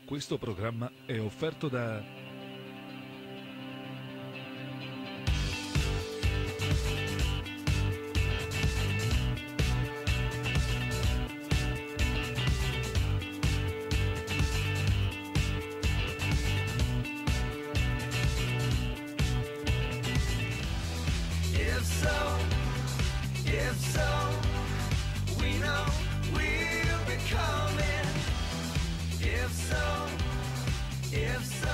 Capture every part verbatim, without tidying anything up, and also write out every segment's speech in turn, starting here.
Questo programma è offerto da If so, if so, we know we'll be coming. If so, if so.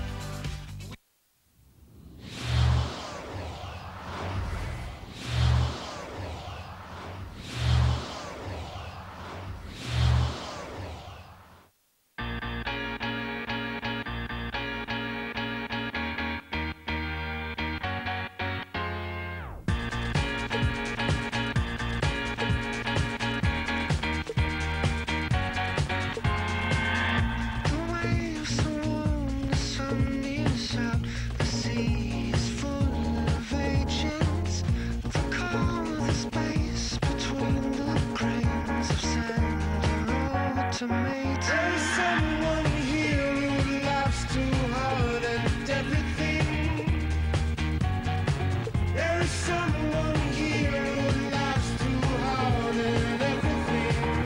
There's someone here who laughs too hard at everything. There's someone here who laughs too hard at everything.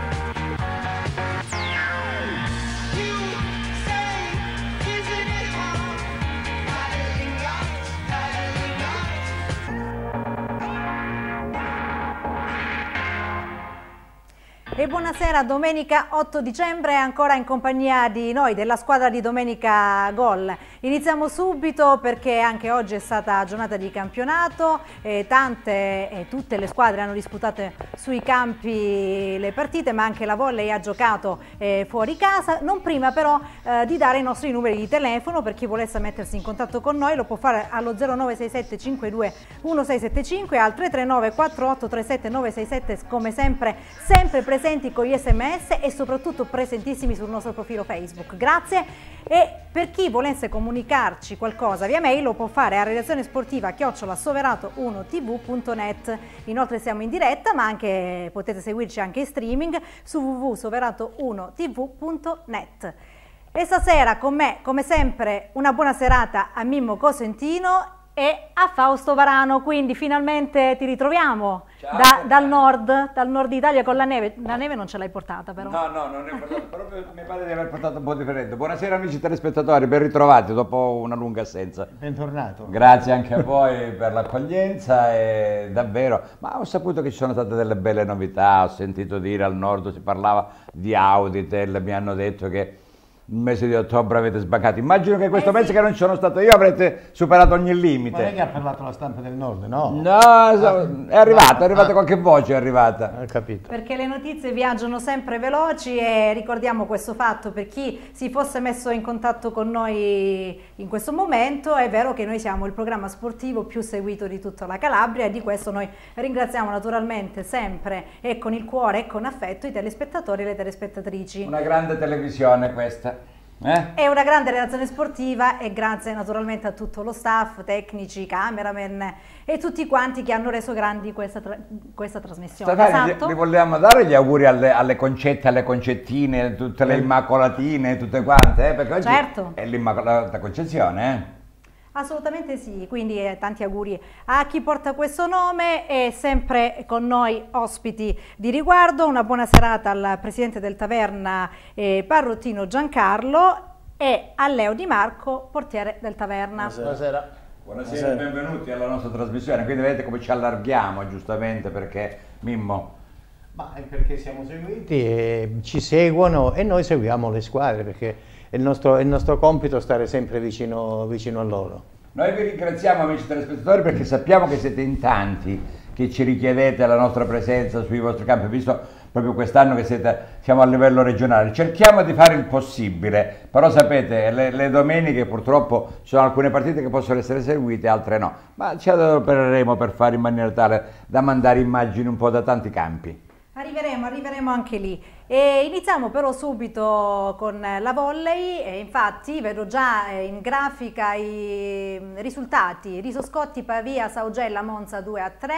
You say, isn't it hard? Paddling out, paddling E buonasera, domenica otto dicembre, ancora in compagnia di noi, della squadra di Domenica Gol. Iniziamo subito perché anche oggi è stata giornata di campionato, e tante e tutte le squadre hanno disputato sui campi le partite, ma anche la volley ha giocato eh, fuori casa. Non prima però eh, di dare i nostri numeri di telefono per chi volesse mettersi in contatto con noi, lo può fare allo zero nove sei sette cinque due uno sei sette cinque, al tre tre nove quattro otto tre sette nove sei sette, come sempre, sempre presenti con gli sms e soprattutto presentissimi sul nostro profilo Facebook. Grazie. E per chi volesse comunicarci qualcosa via mail lo può fare a redazione sportiva chiocciola soverato uno t v punto net. Inoltre siamo in diretta, ma anche potete seguirci anche in streaming su w w w punto soverato uno t v punto net. E stasera con me, come sempre, una buona serata a Mimmo Cosentino e a Fausto Varano, quindi finalmente ti ritroviamo. Ciao, da, dal nord, dal nord Italia con la neve. La neve non ce l'hai portata però. No, no, non ne ho portato, proprio mi pare di aver portato un po' differente. Buonasera amici telespettatori, ben ritrovati dopo una lunga assenza. Bentornato. Grazie anche a voi per l'accoglienza e davvero, ma ho saputo che ci sono state delle belle novità, ho sentito dire al nord si parlava di Auditel, mi hanno detto che il mese di ottobre avete sbancato. Immagino che questo Eh, mese sì. che non ci sono stato io avrete superato ogni Ma non è limite. che ha parlato la stampa del nord, no? No, so- è arrivata, è arrivata Ah. qualche voce, è arrivata. Ho capito. Perché le notizie viaggiano sempre veloci e ricordiamo questo fatto per chi si fosse messo in contatto con noi in questo momento. È vero che noi siamo il programma sportivo più seguito di tutta la Calabria e di questo noi ringraziamo naturalmente sempre e con il cuore e con affetto i telespettatori e le telespettatrici. Una grande televisione questa. Eh? È una grande redazione sportiva e grazie naturalmente a tutto lo staff, tecnici, cameraman e tutti quanti che hanno reso grandi questa, tra questa trasmissione. Stasera Esatto. vi vogliamo dare gli auguri alle, alle concette, alle concettine, tutte le immacolatine, tutte quante, eh? Perché oggi Certo. è l'Immacolata Concezione, eh? Assolutamente sì, quindi eh, tanti auguri a chi porta questo nome e sempre con noi ospiti di riguardo. Una buona serata al presidente del Taverna eh, Parrottino Giancarlo e a Leo Di Marco, portiere del Taverna. Buonasera. Buonasera e benvenuti alla nostra trasmissione. Quindi vedete come ci allarghiamo, giustamente, perché Mimmo... Ma è perché siamo seguiti e ci seguono e noi seguiamo le squadre perché è il nostro, è il nostro compito stare sempre vicino, vicino a loro. Noi vi ringraziamo amici telespettatori perché sappiamo che siete in tanti che ci richiedete la nostra presenza sui vostri campi, visto proprio quest'anno che siete, siamo a livello regionale. Cerchiamo di fare il possibile, però sapete, le, le domeniche purtroppo ci sono alcune partite che possono essere seguite, altre no, ma ci adopereremo per fare in maniera tale da mandare immagini un po' da tanti campi. Arriveremo, arriveremo anche lì. E iniziamo però subito con la volley e infatti vedo già in grafica i risultati. Riso Scotti, Pavia, Saugella, Monza due a tre,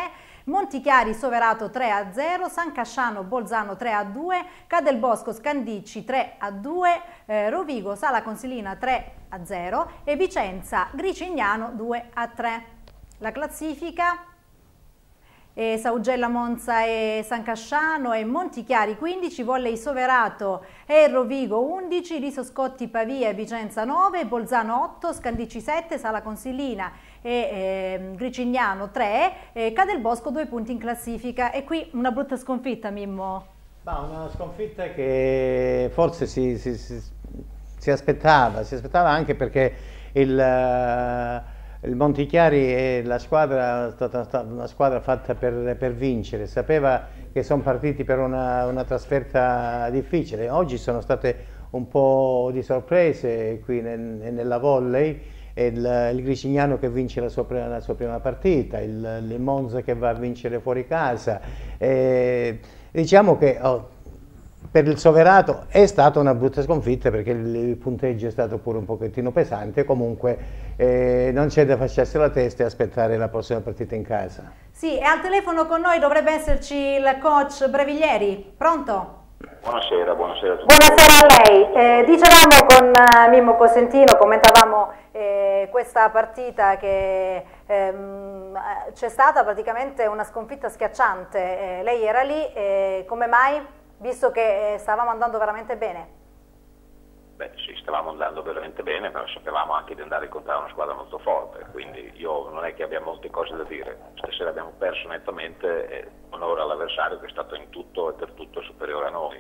Montichiari Soverato tre a zero, San Casciano Bolzano tre a due, Cadelbosco Scandicci tre a due, eh, Rovigo Sala Consilina tre a zero e Vicenza Gricignano due a tre. La classifica: e Saugella Monza e San Casciano e Montichiari quindici, Volley Soverato e Rovigo undici, Riso Scotti Pavia e Vicenza nove, Bolzano otto, Scandicci sette, Sala Consilina e eh, Gricignano tre, e Cadelbosco due punti in classifica. E qui una brutta sconfitta, Mimmo. Ma una sconfitta che forse si, si, si, si aspettava, si aspettava anche perché il... Il Montichiari è la squadra, è stata una squadra fatta per, per vincere, sapeva che sono partiti per una, una trasferta difficile. Oggi sono state un po' di sorprese qui nel, nella volley, il, il Gricignano che vince la sua, la sua prima partita, il, il Monza che va a vincere fuori casa. E diciamo che oh, per il Soverato è stata una brutta sconfitta perché il, il punteggio è stato pure un pochettino pesante, comunque eh, non c'è da fasciarsi la testa e aspettare la prossima partita in casa. Sì, e al telefono con noi dovrebbe esserci il coach Breviglieri. Pronto? Buonasera, buonasera a tutti. Buonasera a lei. Eh, dicevamo con uh, Mimmo Cosentino, commentavamo eh, questa partita che ehm, c'è stata praticamente una sconfitta schiacciante. Eh, lei era lì, eh, come mai? Visto che stavamo andando veramente bene? Beh sì, stavamo andando veramente bene, però sapevamo anche di andare a incontrare una squadra molto forte, quindi io non è che abbia molte cose da dire. Stasera abbiamo perso nettamente e onore all'avversario che è stato in tutto e per tutto superiore a noi.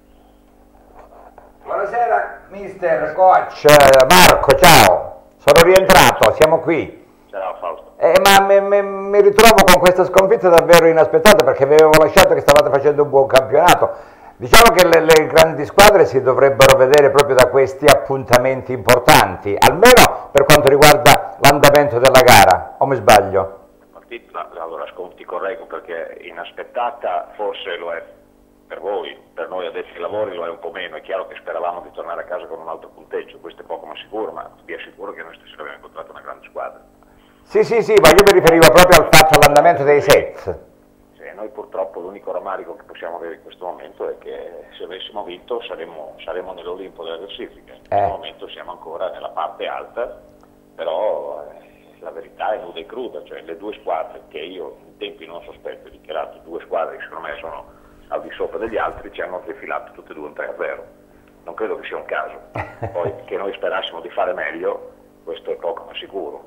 Buonasera mister, coach, Marco, ciao, sono rientrato, siamo qui. Ciao Fausto. Eh, ma mi, mi, mi ritrovo con questa sconfitta davvero inaspettata perché vi avevo lasciato che stavate facendo un buon campionato. Diciamo che le, le grandi squadre si dovrebbero vedere proprio da questi appuntamenti importanti, almeno per quanto riguarda l'andamento della gara, o mi sbaglio? Allora ti correggo perché inaspettata forse lo è per voi, per noi addetti ai lavori lo è un po' meno. È chiaro che speravamo di tornare a casa con un altro punteggio, questo è poco ma sicuro, ma vi assicuro che noi stasera abbiamo incontrato una grande squadra. Sì, sì, sì, ma io mi riferivo proprio al fatto all'andamento dei set. Noi purtroppo l'unico rammarico che possiamo avere in questo momento è che se avessimo vinto saremmo, saremmo nell'Olimpo della classifica. In questo Eh. momento siamo ancora nella parte alta, però eh, la verità è nuda e cruda, cioè le due squadre che io in tempi non sospetti ho dichiarato, due squadre che secondo me sono al di sopra degli altri, ci hanno defilato tutte e due un tre a zero. Non credo che sia un caso. Poi che noi sperassimo di fare meglio, questo è poco ma sicuro.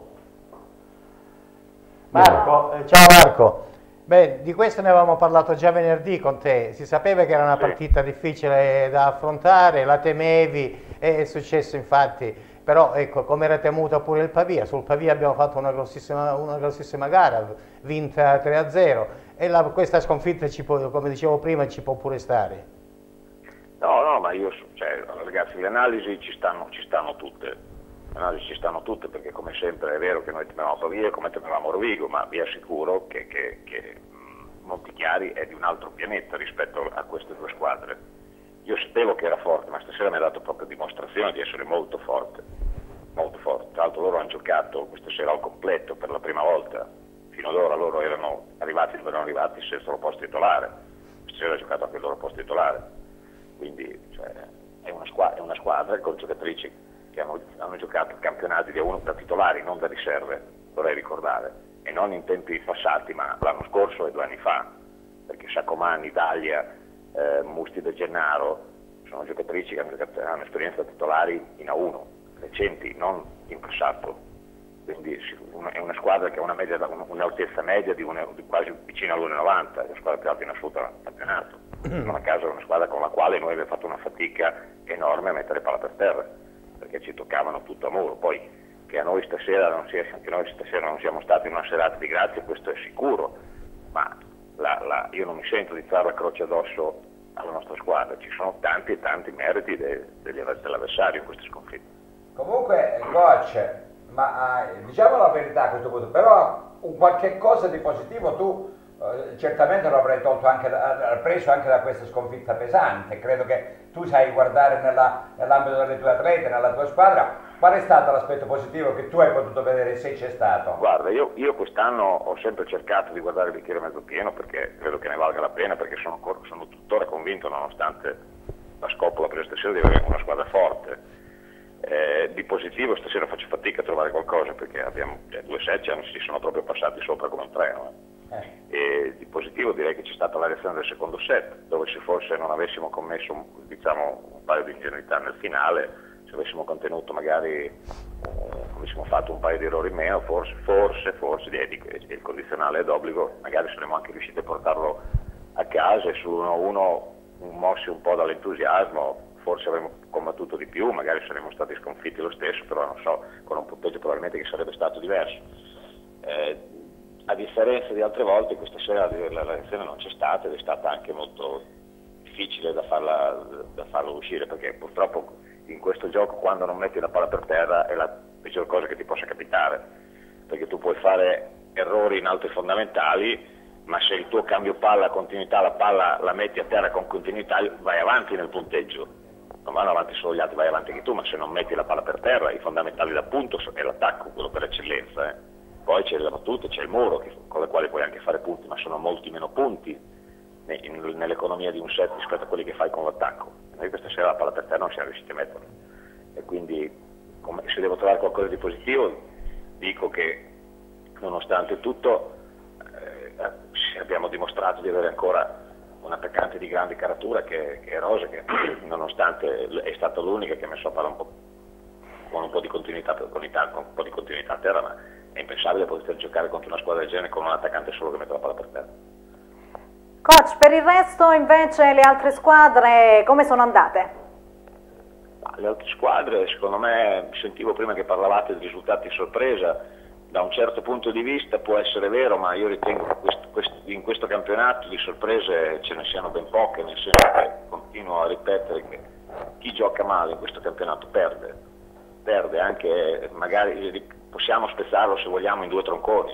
Marco, eh, ciao Marco. Beh, di questo ne avevamo parlato già venerdì con te, si sapeva che era una Sì. partita difficile da affrontare, la temevi, è successo infatti, però ecco, come era temuta pure il Pavia, sul Pavia abbiamo fatto una grossissima, una grossissima gara, vinta tre a zero, e la, questa sconfitta, ci può, come dicevo prima, ci può pure stare. No, no, ma io, cioè, ragazzi, le analisi ci stanno, ci stanno tutte. Le analisi ci stanno tutte perché come sempre è vero che noi temevamo Pavia come temevamo Rovigo, ma vi assicuro che, che, che Montichiari è di un altro pianeta rispetto a queste due squadre. Io sapevo che era forte, ma stasera mi ha dato proprio dimostrazione di essere molto forte, molto forte. Tra l'altro loro hanno giocato questa sera al completo per la prima volta, fino ad ora loro erano arrivati dove erano arrivati senza il loro posto titolare, stasera ha giocato anche il loro posto titolare, quindi cioè, è, una squadra, è una squadra con giocatrici che hanno, hanno giocato campionati da, uno, da titolari, non da riserve, vorrei ricordare, e non in tempi passati, ma l'anno scorso e due anni fa, perché Sacomani, Dalia, eh, Musti De Gennaro sono giocatrici che hanno, giocato, hanno esperienza da titolari in A uno, recenti, non in passato, quindi è una squadra che ha una media, un'altezza media di, una, di quasi vicino all'uno virgola novanta, è la squadra più alta in assoluto al campionato, non a caso è una squadra con la quale noi abbiamo fatto una fatica enorme a mettere palla per terra, perché ci toccavano tutto a muro. Poi che a noi stasera non sia, anche noi stasera non siamo stati in una serata di grazia, questo è sicuro, ma la, la, io non mi sento di fare la croce addosso alla nostra squadra, ci sono tanti e tanti meriti de, de, dell'avversario in queste sconfitte. Comunque, coach, ma eh, diciamo la verità a questo punto, però un qualche cosa di positivo tu eh, certamente lo avrai tolto anche da, preso anche da questa sconfitta pesante. Credo che tu sai guardare nella, nell'ambito delle tue atlete, nella tua squadra, Qual è stato l'aspetto positivo che tu hai potuto vedere, se c'è stato? Guarda, io, io quest'anno ho sempre cercato di guardare il bicchiere mezzo pieno perché credo che ne valga la pena, perché sono, sono tuttora convinto, nonostante la scopola presa stasera, di avere una squadra forte. Eh, di positivo stasera faccio fatica a trovare qualcosa perché abbiamo cioè, due secci si sono proprio passati sopra come un treno. Eh. Eh. E di positivo direi che c'è stata la reazione del secondo set, dove se forse non avessimo commesso diciamo, un paio di ingenuità nel finale, se avessimo contenuto magari, eh, avessimo fatto un paio di errori in meno, forse, forse, forse, il condizionale è d'obbligo, magari saremmo anche riusciti a portarlo a casa e sull'uno a uno, mossi un po' dall'entusiasmo, forse avremmo combattuto di più, magari saremmo stati sconfitti lo stesso, però non so, con un punteggio probabilmente che sarebbe stato diverso. Eh, a differenza di altre volte, questa sera la, la reazione non c'è stata ed è stata anche molto difficile da farla, da farlo uscire, perché purtroppo in questo gioco quando non metti la palla per terra è la peggior cosa che ti possa capitare, perché tu puoi fare errori in altri fondamentali, ma se il tuo cambio palla, continuità, la palla la metti a terra con continuità, vai avanti nel punteggio, non vanno avanti solo gli altri, vai avanti anche tu, ma se non metti la palla per terra, i fondamentali d'appunto è l'attacco, quello per eccellenza, eh. Poi c'è la battuta, c'è il muro, che, con le quali puoi anche fare punti, ma sono molti meno punti nell'economia di un set rispetto a quelli che fai con l'attacco. Noi questa sera la palla per terra non siamo riusciti a metterla e quindi come, se devo trovare qualcosa di positivo dico che nonostante tutto eh, abbiamo dimostrato di avere ancora un attaccante di grande caratura che, che è Rosa, che nonostante è stata l'unica che ha messo la palla un po' con un po' di continuità, con un po' di continuità a terra, ma è impensabile poter giocare contro una squadra del genere con un attaccante solo che mette la palla per terra. Coach, per il resto invece le altre squadre come sono andate? Le altre squadre, secondo me, sentivo prima che parlavate di risultati di sorpresa, da un certo punto di vista può essere vero, ma io ritengo che questo, questo, in questo campionato di sorprese ce ne siano ben poche, nel senso che continuo a ripetere che chi gioca male in questo campionato perde, perde anche, magari possiamo spezzarlo se vogliamo in due tronconi,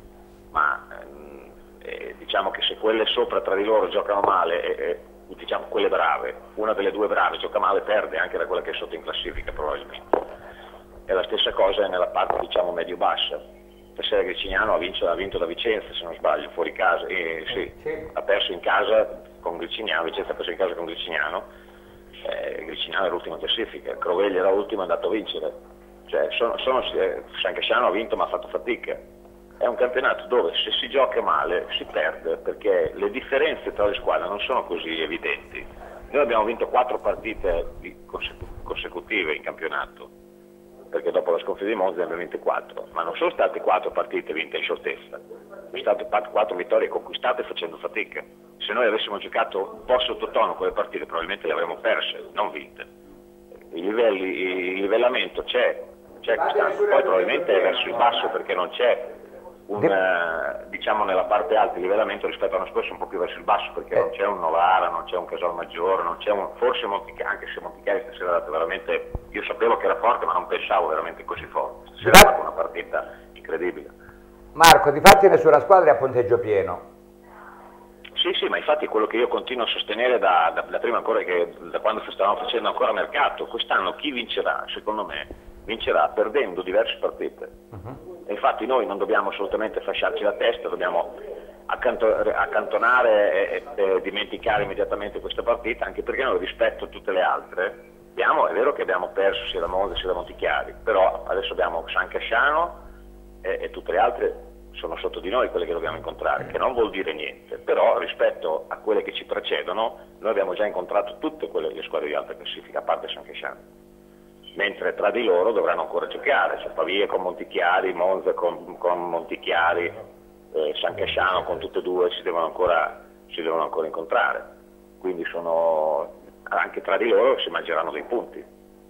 ma eh, diciamo che se quelle sopra tra di loro giocano male, eh, diciamo quelle brave, una delle due brave gioca male, perde anche da quella che è sotto in classifica probabilmente. E la stessa cosa è nella parte diciamo medio-bassa. Stasera Gricignano ha vinto, ha vinto da Vicenza, se non sbaglio, fuori casa, eh, sì, sì. Ha perso in casa con Gricignano, Vicenza ha perso in casa con Gricignano, eh, Gricignano è l'ultima classifica, Croveglia era l'ultimo, è andato a vincere, cioè sono, sono, eh, San Casciano ha vinto ma ha fatto fatica. È un campionato dove se si gioca male si perde, perché le differenze tra le squadre non sono così evidenti. Noi abbiamo vinto quattro partite consecutive in campionato, perché dopo la sconfitta di Monza ne abbiamo vinte quattro, ma non sono state quattro partite vinte in scioltezza, sono state quattro vittorie conquistate facendo fatica. Se noi avessimo giocato un po' sottotono quelle partite probabilmente le avremmo perse, non vinte. I livelli, il livellamento c'è, c'è costante, poi probabilmente è verso il basso perché non c'è un, eh, diciamo nella parte alta il livellamento rispetto all'anno scorso un po' più verso il basso, perché non c'è un Novara, non c'è un Casalmaggiore, non c'è un, forse Montichiari, anche se Montichiari stasera ha dato veramente, io sapevo che era forte ma non pensavo veramente così forte, stasera ha fatto una partita incredibile. Marco, difatti nessuna squadra è a punteggio pieno. Sì, sì, ma infatti è quello che io continuo a sostenere da, da, da prima ancora, che da quando stavamo facendo ancora mercato. Quest'anno chi vincerà, secondo me, vincerà perdendo diverse partite. Uh-huh. E infatti noi non dobbiamo assolutamente fasciarci la testa, dobbiamo accanto, accantonare e, e, e dimenticare immediatamente questa partita, anche perché noi rispetto a tutte le altre, abbiamo, è vero che abbiamo perso sia da Monza sia da Montichiari, però adesso abbiamo San Casciano e, e tutte le altre sono sotto di noi quelle che dobbiamo incontrare, che non vuol dire niente, però rispetto a quelle che ci precedono noi abbiamo già incontrato tutte quelle le squadre di alta classifica, a parte San Casciano, mentre tra di loro dovranno ancora giocare, cioè Pavia con Montichiari, Monza con, con Montichiari, eh, San Casciano con tutte e due si devono ancora, si devono ancora incontrare, quindi sono, anche tra di loro si mangeranno dei punti.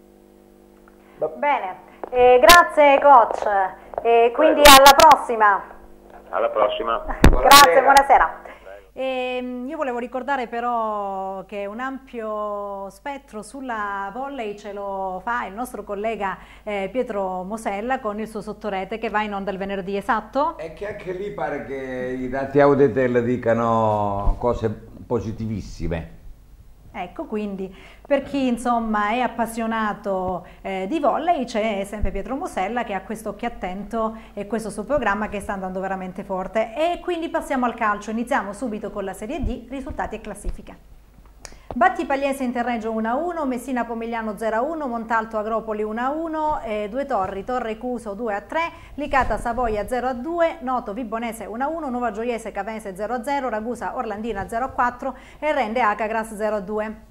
Bene, eh, grazie coach, e quindi Prego. alla prossima. Alla prossima. Grazie, buonasera. E io volevo ricordare però che un ampio spettro sulla volley ce lo fa il nostro collega eh, Pietro Mosella con il suo Sottorete, che va in onda il venerdì, esatto? E che anche lì pare che i dati Auditel dicano cose positivissime. Ecco, quindi per chi insomma è appassionato eh, di volley c'è sempre Pietro Mosella che ha questo occhio attento e questo suo programma che sta andando veramente forte. E quindi passiamo al calcio, iniziamo subito con la Serie D, risultati e classifica. Batti Pagliese Interreggio uno a uno, Messina Pomigliano zero a uno, Montalto Agropoli uno a uno, eh, Due Torri Torre Cuso due a tre, Licata Savoia zero a due, Noto Vibonese uno a uno, Nuova Gioiese Cavenese zero a zero, Ragusa Orlandina zero a quattro e Rende Acagras zero a due.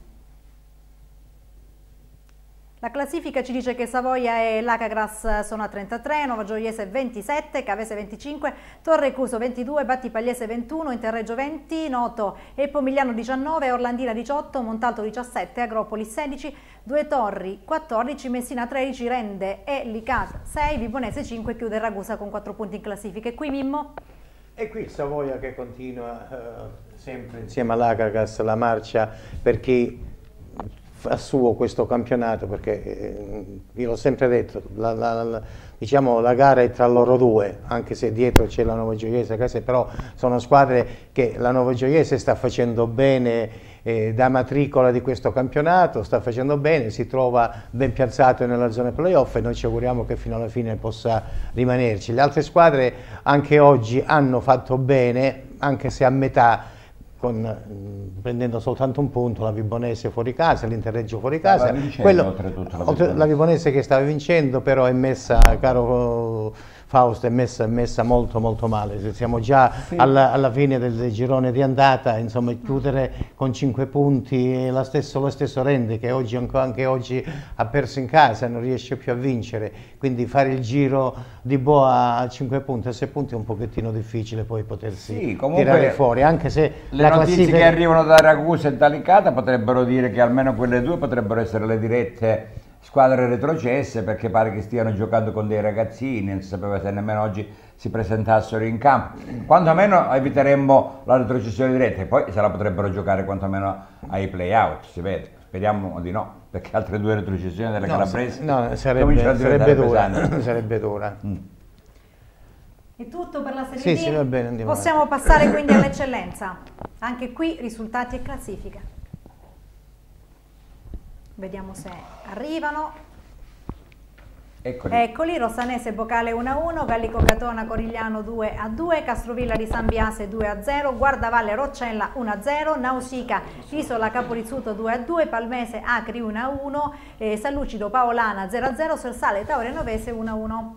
La classifica ci dice che Savoia e l'Acagras sono a trentatré, Nuova Gioiese ventisette, Cavese venticinque, Torre Cuso ventidue, Batti Pagliese ventuno, Interreggio venti, Noto e Pomigliano diciannove, Orlandina diciotto, Montalto diciassette, Agropoli sedici, Due Torri quattordici, Messina tredici, Rende e Licata sei, Vibonese cinque, chiude Ragusa con quattro punti in classifica. E qui Mimmo? E qui Savoia che continua eh, sempre insieme all'Acagras la marcia per chi fa suo questo campionato, perché eh, io l'ho sempre detto, la, la, la, diciamo, la gara è tra loro due, anche se dietro c'è la Nuova Gioiese, però sono squadre che la Nuova Gioiese sta facendo bene eh, da matricola di questo campionato, sta facendo bene, si trova ben piazzato nella zona playoff e noi ci auguriamo che fino alla fine possa rimanerci. Le altre squadre anche oggi hanno fatto bene, anche se a metà, Con, prendendo soltanto un punto, la Vibonese fuori casa, l'Interreggio fuori casa, quello, oltretutto la, Vibonese. la Vibonese che stava vincendo, però è messa, caro Fausto, è messa, è messa molto molto male. Siamo già sì. alla, alla fine del girone di andata, insomma chiudere con cinque punti la stesso, lo stesso Rende che oggi, anche oggi ha perso in casa, non riesce più a vincere, quindi fare il giro di boa a cinque punti, a sei punti è un pochettino difficile poi potersi sì, tirare fuori, anche se le notizie classifica... che arrivano da Ragusa e da Licata potrebbero dire che almeno quelle due potrebbero essere le dirette squadre retrocesse, perché pare che stiano giocando con dei ragazzini, non si sapeva se nemmeno oggi si presentassero in campo. Quantomeno eviteremmo la retrocessione diretta e poi se la potrebbero giocare quantomeno ai play-out, si vede. Speriamo di no, perché altre due retrocessioni delle no, calabresi no, sarebbe, sarebbe dura, sarebbe dura. Mm. È tutto per la Serie sì, D? Sì, va bene, andiamo Possiamo avanti. passare quindi all'eccellenza. Anche qui risultati e classifica. Vediamo se arrivano. Eccoli. Eccoli, Rossanese Bocale uno a uno, Gallico Catona Corigliano due a due, Castrovilla di San Biase due a zero, Guardavalle Roccella uno a zero, Nausica Isola Caporizzuto due a due, Palmese Acri uno a uno, eh, San Lucido Paolana zero a zero, Sersale Tauria Novese uno a uno.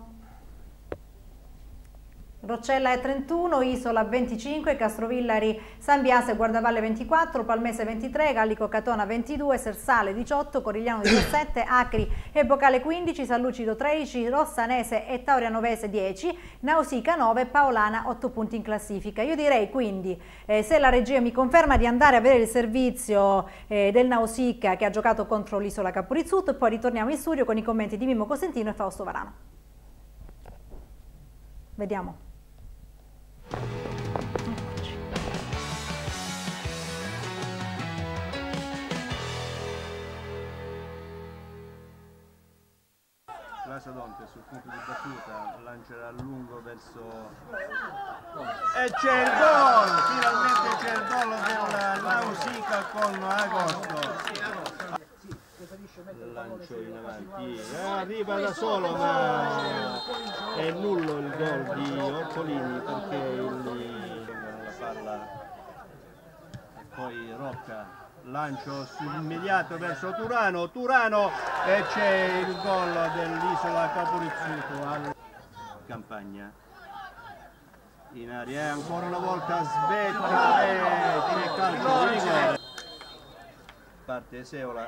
Roccella è trentuno, Isola venticinque, Castrovillari San Biase Guardavalle ventiquattro, Palmese ventitré, Gallico Catona ventidue, Sersale diciotto, Corigliano diciassette, Acri e Bocale quindici, San Lucido tredici, Rossanese e Tauria Novese dieci, Nausica nove, Paolana otto punti in classifica. Io direi quindi, eh, se la regia mi conferma, di andare a vedere il servizio eh, del Nausica che ha giocato contro l'Isola Caporizzuto e poi ritorniamo in studio con i commenti di Mimmo Cosentino e Fausto Varano. Vediamo. Donte sul punto di battuta lancerà a lungo verso e c'è il gol, finalmente c'è il gol del Nausica con Agosto, lancio in avanti, eh, arriva da solo ma è nullo il gol di Ortolini perché il, la palla e poi Rocca. Lancio immediato verso Turano, Turano e c'è il gol dell'Isola Caporizzuto alla Campagna. In aria e ancora una volta sbetta e c'è calcio di rigore. Parte Seola.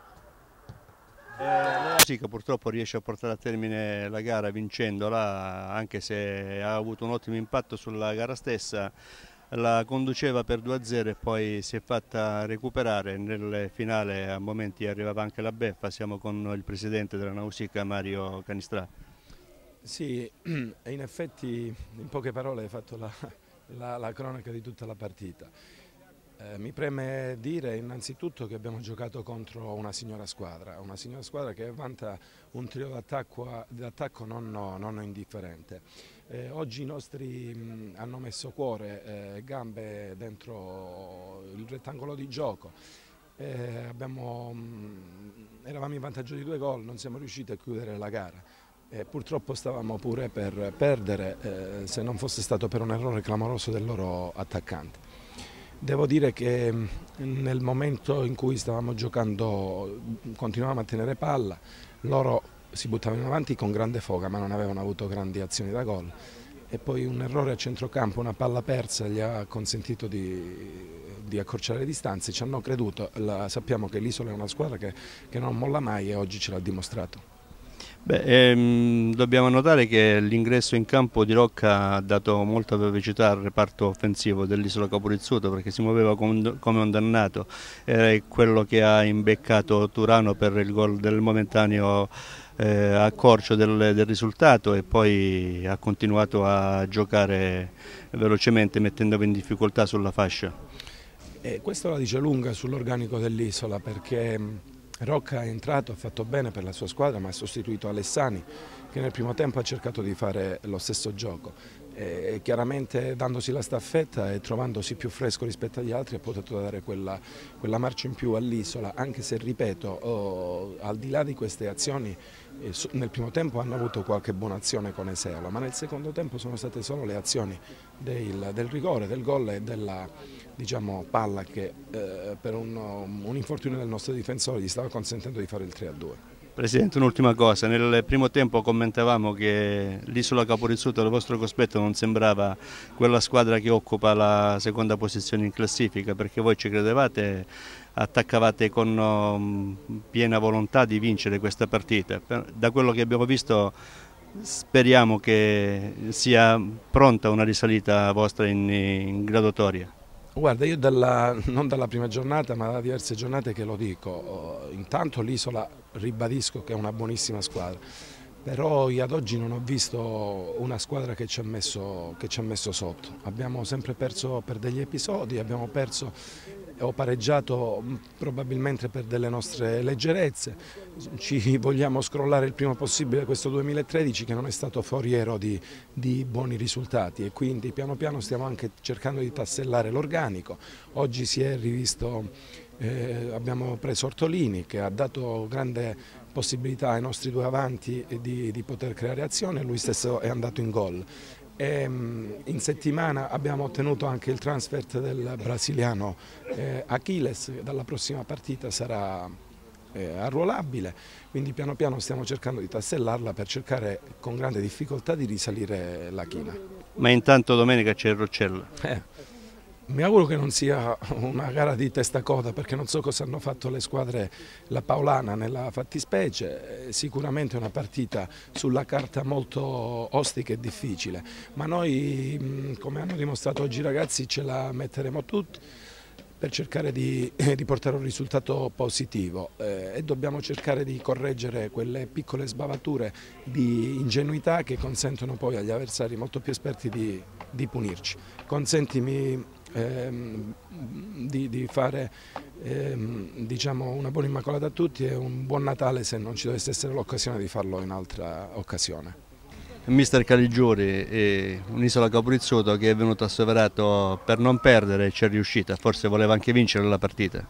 Sì, che purtroppo riesce a portare a termine la gara vincendola, anche se ha avuto un ottimo impatto sulla gara stessa. La conduceva per due a zero e poi si è fatta recuperare. Nel finale a momenti arrivava anche la beffa. Siamo con il presidente della Nausica, Mario Canistrà. Sì, in effetti in poche parole hai fatto la, la, la cronaca di tutta la partita. Eh, mi preme dire innanzitutto che abbiamo giocato contro una signora squadra, una signora squadra che vanta un trio d'attacco non, non indifferente. Eh, oggi i nostri mh, hanno messo cuore e eh, gambe dentro il rettangolo di gioco eh, abbiamo, mh, eravamo in vantaggio di due gol, non siamo riusciti a chiudere la gara. E purtroppo stavamo pure per perdere eh, se non fosse stato per un errore clamoroso del loro attaccante. Devo dire che nel momento in cui stavamo giocando continuavamo a tenere palla, loro si buttavano in avanti con grande foga ma non avevano avuto grandi azioni da gol e poi un errore a centrocampo, una palla persa gli ha consentito di, di accorciare le distanze, ci hanno creduto, la, sappiamo che l'Isola è una squadra che, che non molla mai e oggi ce l'ha dimostrato. Beh, ehm, dobbiamo notare che l'ingresso in campo di Rocca ha dato molta velocità al reparto offensivo dell'Isola Caporizzuto perché si muoveva come un dannato, era quello che ha imbeccato Turano per il gol del momentaneo eh, accorcio del, del risultato e poi ha continuato a giocare velocemente mettendovi in difficoltà sulla fascia. E questo la dice lunga sull'organico dell'Isola perché Rocca è entrato, ha fatto bene per la sua squadra ma ha sostituito Alessani che nel primo tempo ha cercato di fare lo stesso gioco e chiaramente dandosi la staffetta e trovandosi più fresco rispetto agli altri ha potuto dare quella, quella marcia in più all'Isola, anche se ripeto oh, al di là di queste azioni eh, nel primo tempo hanno avuto qualche buona azione con Eseola ma nel secondo tempo sono state solo le azioni del, del rigore, del gol e della diciamo, palla che eh, per un, un infortunio del nostro difensore gli stava consentendo di fare il tre a due. Presidente, un'ultima cosa, nel primo tempo commentavamo che l'Isola Caporizzuto al vostro cospetto non sembrava quella squadra che occupa la seconda posizione in classifica perché voi ci credevate, attaccavate con um, piena volontà di vincere questa partita. Da quello che abbiamo visto speriamo che sia pronta una risalita vostra in, in graduatoria. Guarda, io dalla, non dalla prima giornata ma da diverse giornate che lo dico, intanto l'Isola ribadisco che è una buonissima squadra, però io ad oggi non ho visto una squadra che ci ha messo, che ci ha messo sotto, abbiamo sempre perso per degli episodi, abbiamo perso o pareggiato probabilmente per delle nostre leggerezze, ci vogliamo scrollare il prima possibile questo duemilatredici che non è stato foriero di, di buoni risultati e quindi piano piano stiamo anche cercando di tassellare l'organico, oggi si è rivisto, eh, abbiamo preso Ortolini che ha dato grande possibilità ai nostri due avanti di, di poter creare azione, lui stesso è andato in gol. E in settimana abbiamo ottenuto anche il transfer del brasiliano eh, Aquiles, dalla prossima partita sarà eh, arruolabile, quindi piano piano stiamo cercando di tassellarla per cercare con grande difficoltà di risalire la china. Ma intanto domenica c'è il Roccella. Eh. Mi auguro che non sia una gara di testa coda perché non so cosa hanno fatto le squadre, la Paolana nella fattispecie, sicuramente è una partita sulla carta molto ostica e difficile, ma noi come hanno dimostrato oggi i ragazzi ce la metteremo tutti per cercare di, di portare un risultato positivo eh, e dobbiamo cercare di correggere quelle piccole sbavature di ingenuità che consentono poi agli avversari molto più esperti di, di punirci. Consentimi ehm, di, di fare ehm, diciamo una buona Immacolata a tutti e un buon Natale se non ci dovesse essere l'occasione di farlo in altra occasione. Mister Caligiuri è un'Isola Caporizzuto che è venuto asseverato per non perdere e ci è riuscita, forse voleva anche vincere la partita.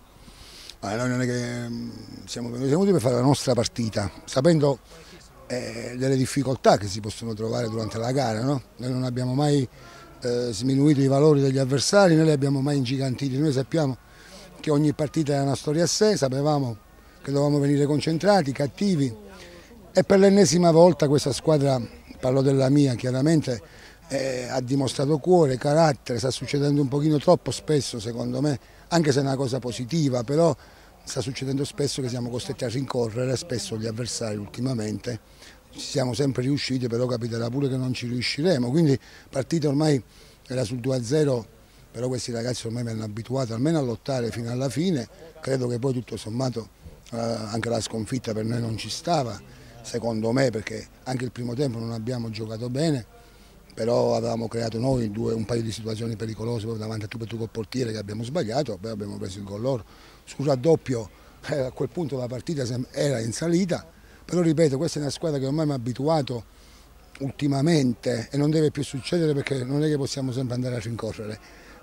Ma noi non è che siamo venuti per fare la nostra partita, sapendo eh, delle difficoltà che si possono trovare durante la gara, no? Noi non abbiamo mai eh, sminuito i valori degli avversari, noi li abbiamo mai ingigantiti, noi sappiamo che ogni partita è una storia a sé, sapevamo che dovevamo venire concentrati, cattivi. E per l'ennesima volta questa squadra, parlo della mia chiaramente, eh, ha dimostrato cuore, carattere, sta succedendo un pochino troppo spesso secondo me, anche se è una cosa positiva, però sta succedendo spesso che siamo costretti a rincorrere, spesso gli avversari ultimamente, ci siamo sempre riusciti, però capiterà pure che non ci riusciremo, quindi partita ormai era sul due a zero, però questi ragazzi ormai mi hanno abituato almeno a lottare fino alla fine, credo che poi tutto sommato eh, anche la sconfitta per noi non ci stava, secondo me, perché anche il primo tempo non abbiamo giocato bene, però avevamo creato noi due, un paio di situazioni pericolose davanti a tu per tu col portiere che abbiamo sbagliato, poi abbiamo preso il gol loro. Sul raddoppio eh, a quel punto la partita era in salita, però ripeto, questa è una squadra che ormai mi ha abituato ultimamente e non deve più succedere perché non è che possiamo sempre andare a rincorrere,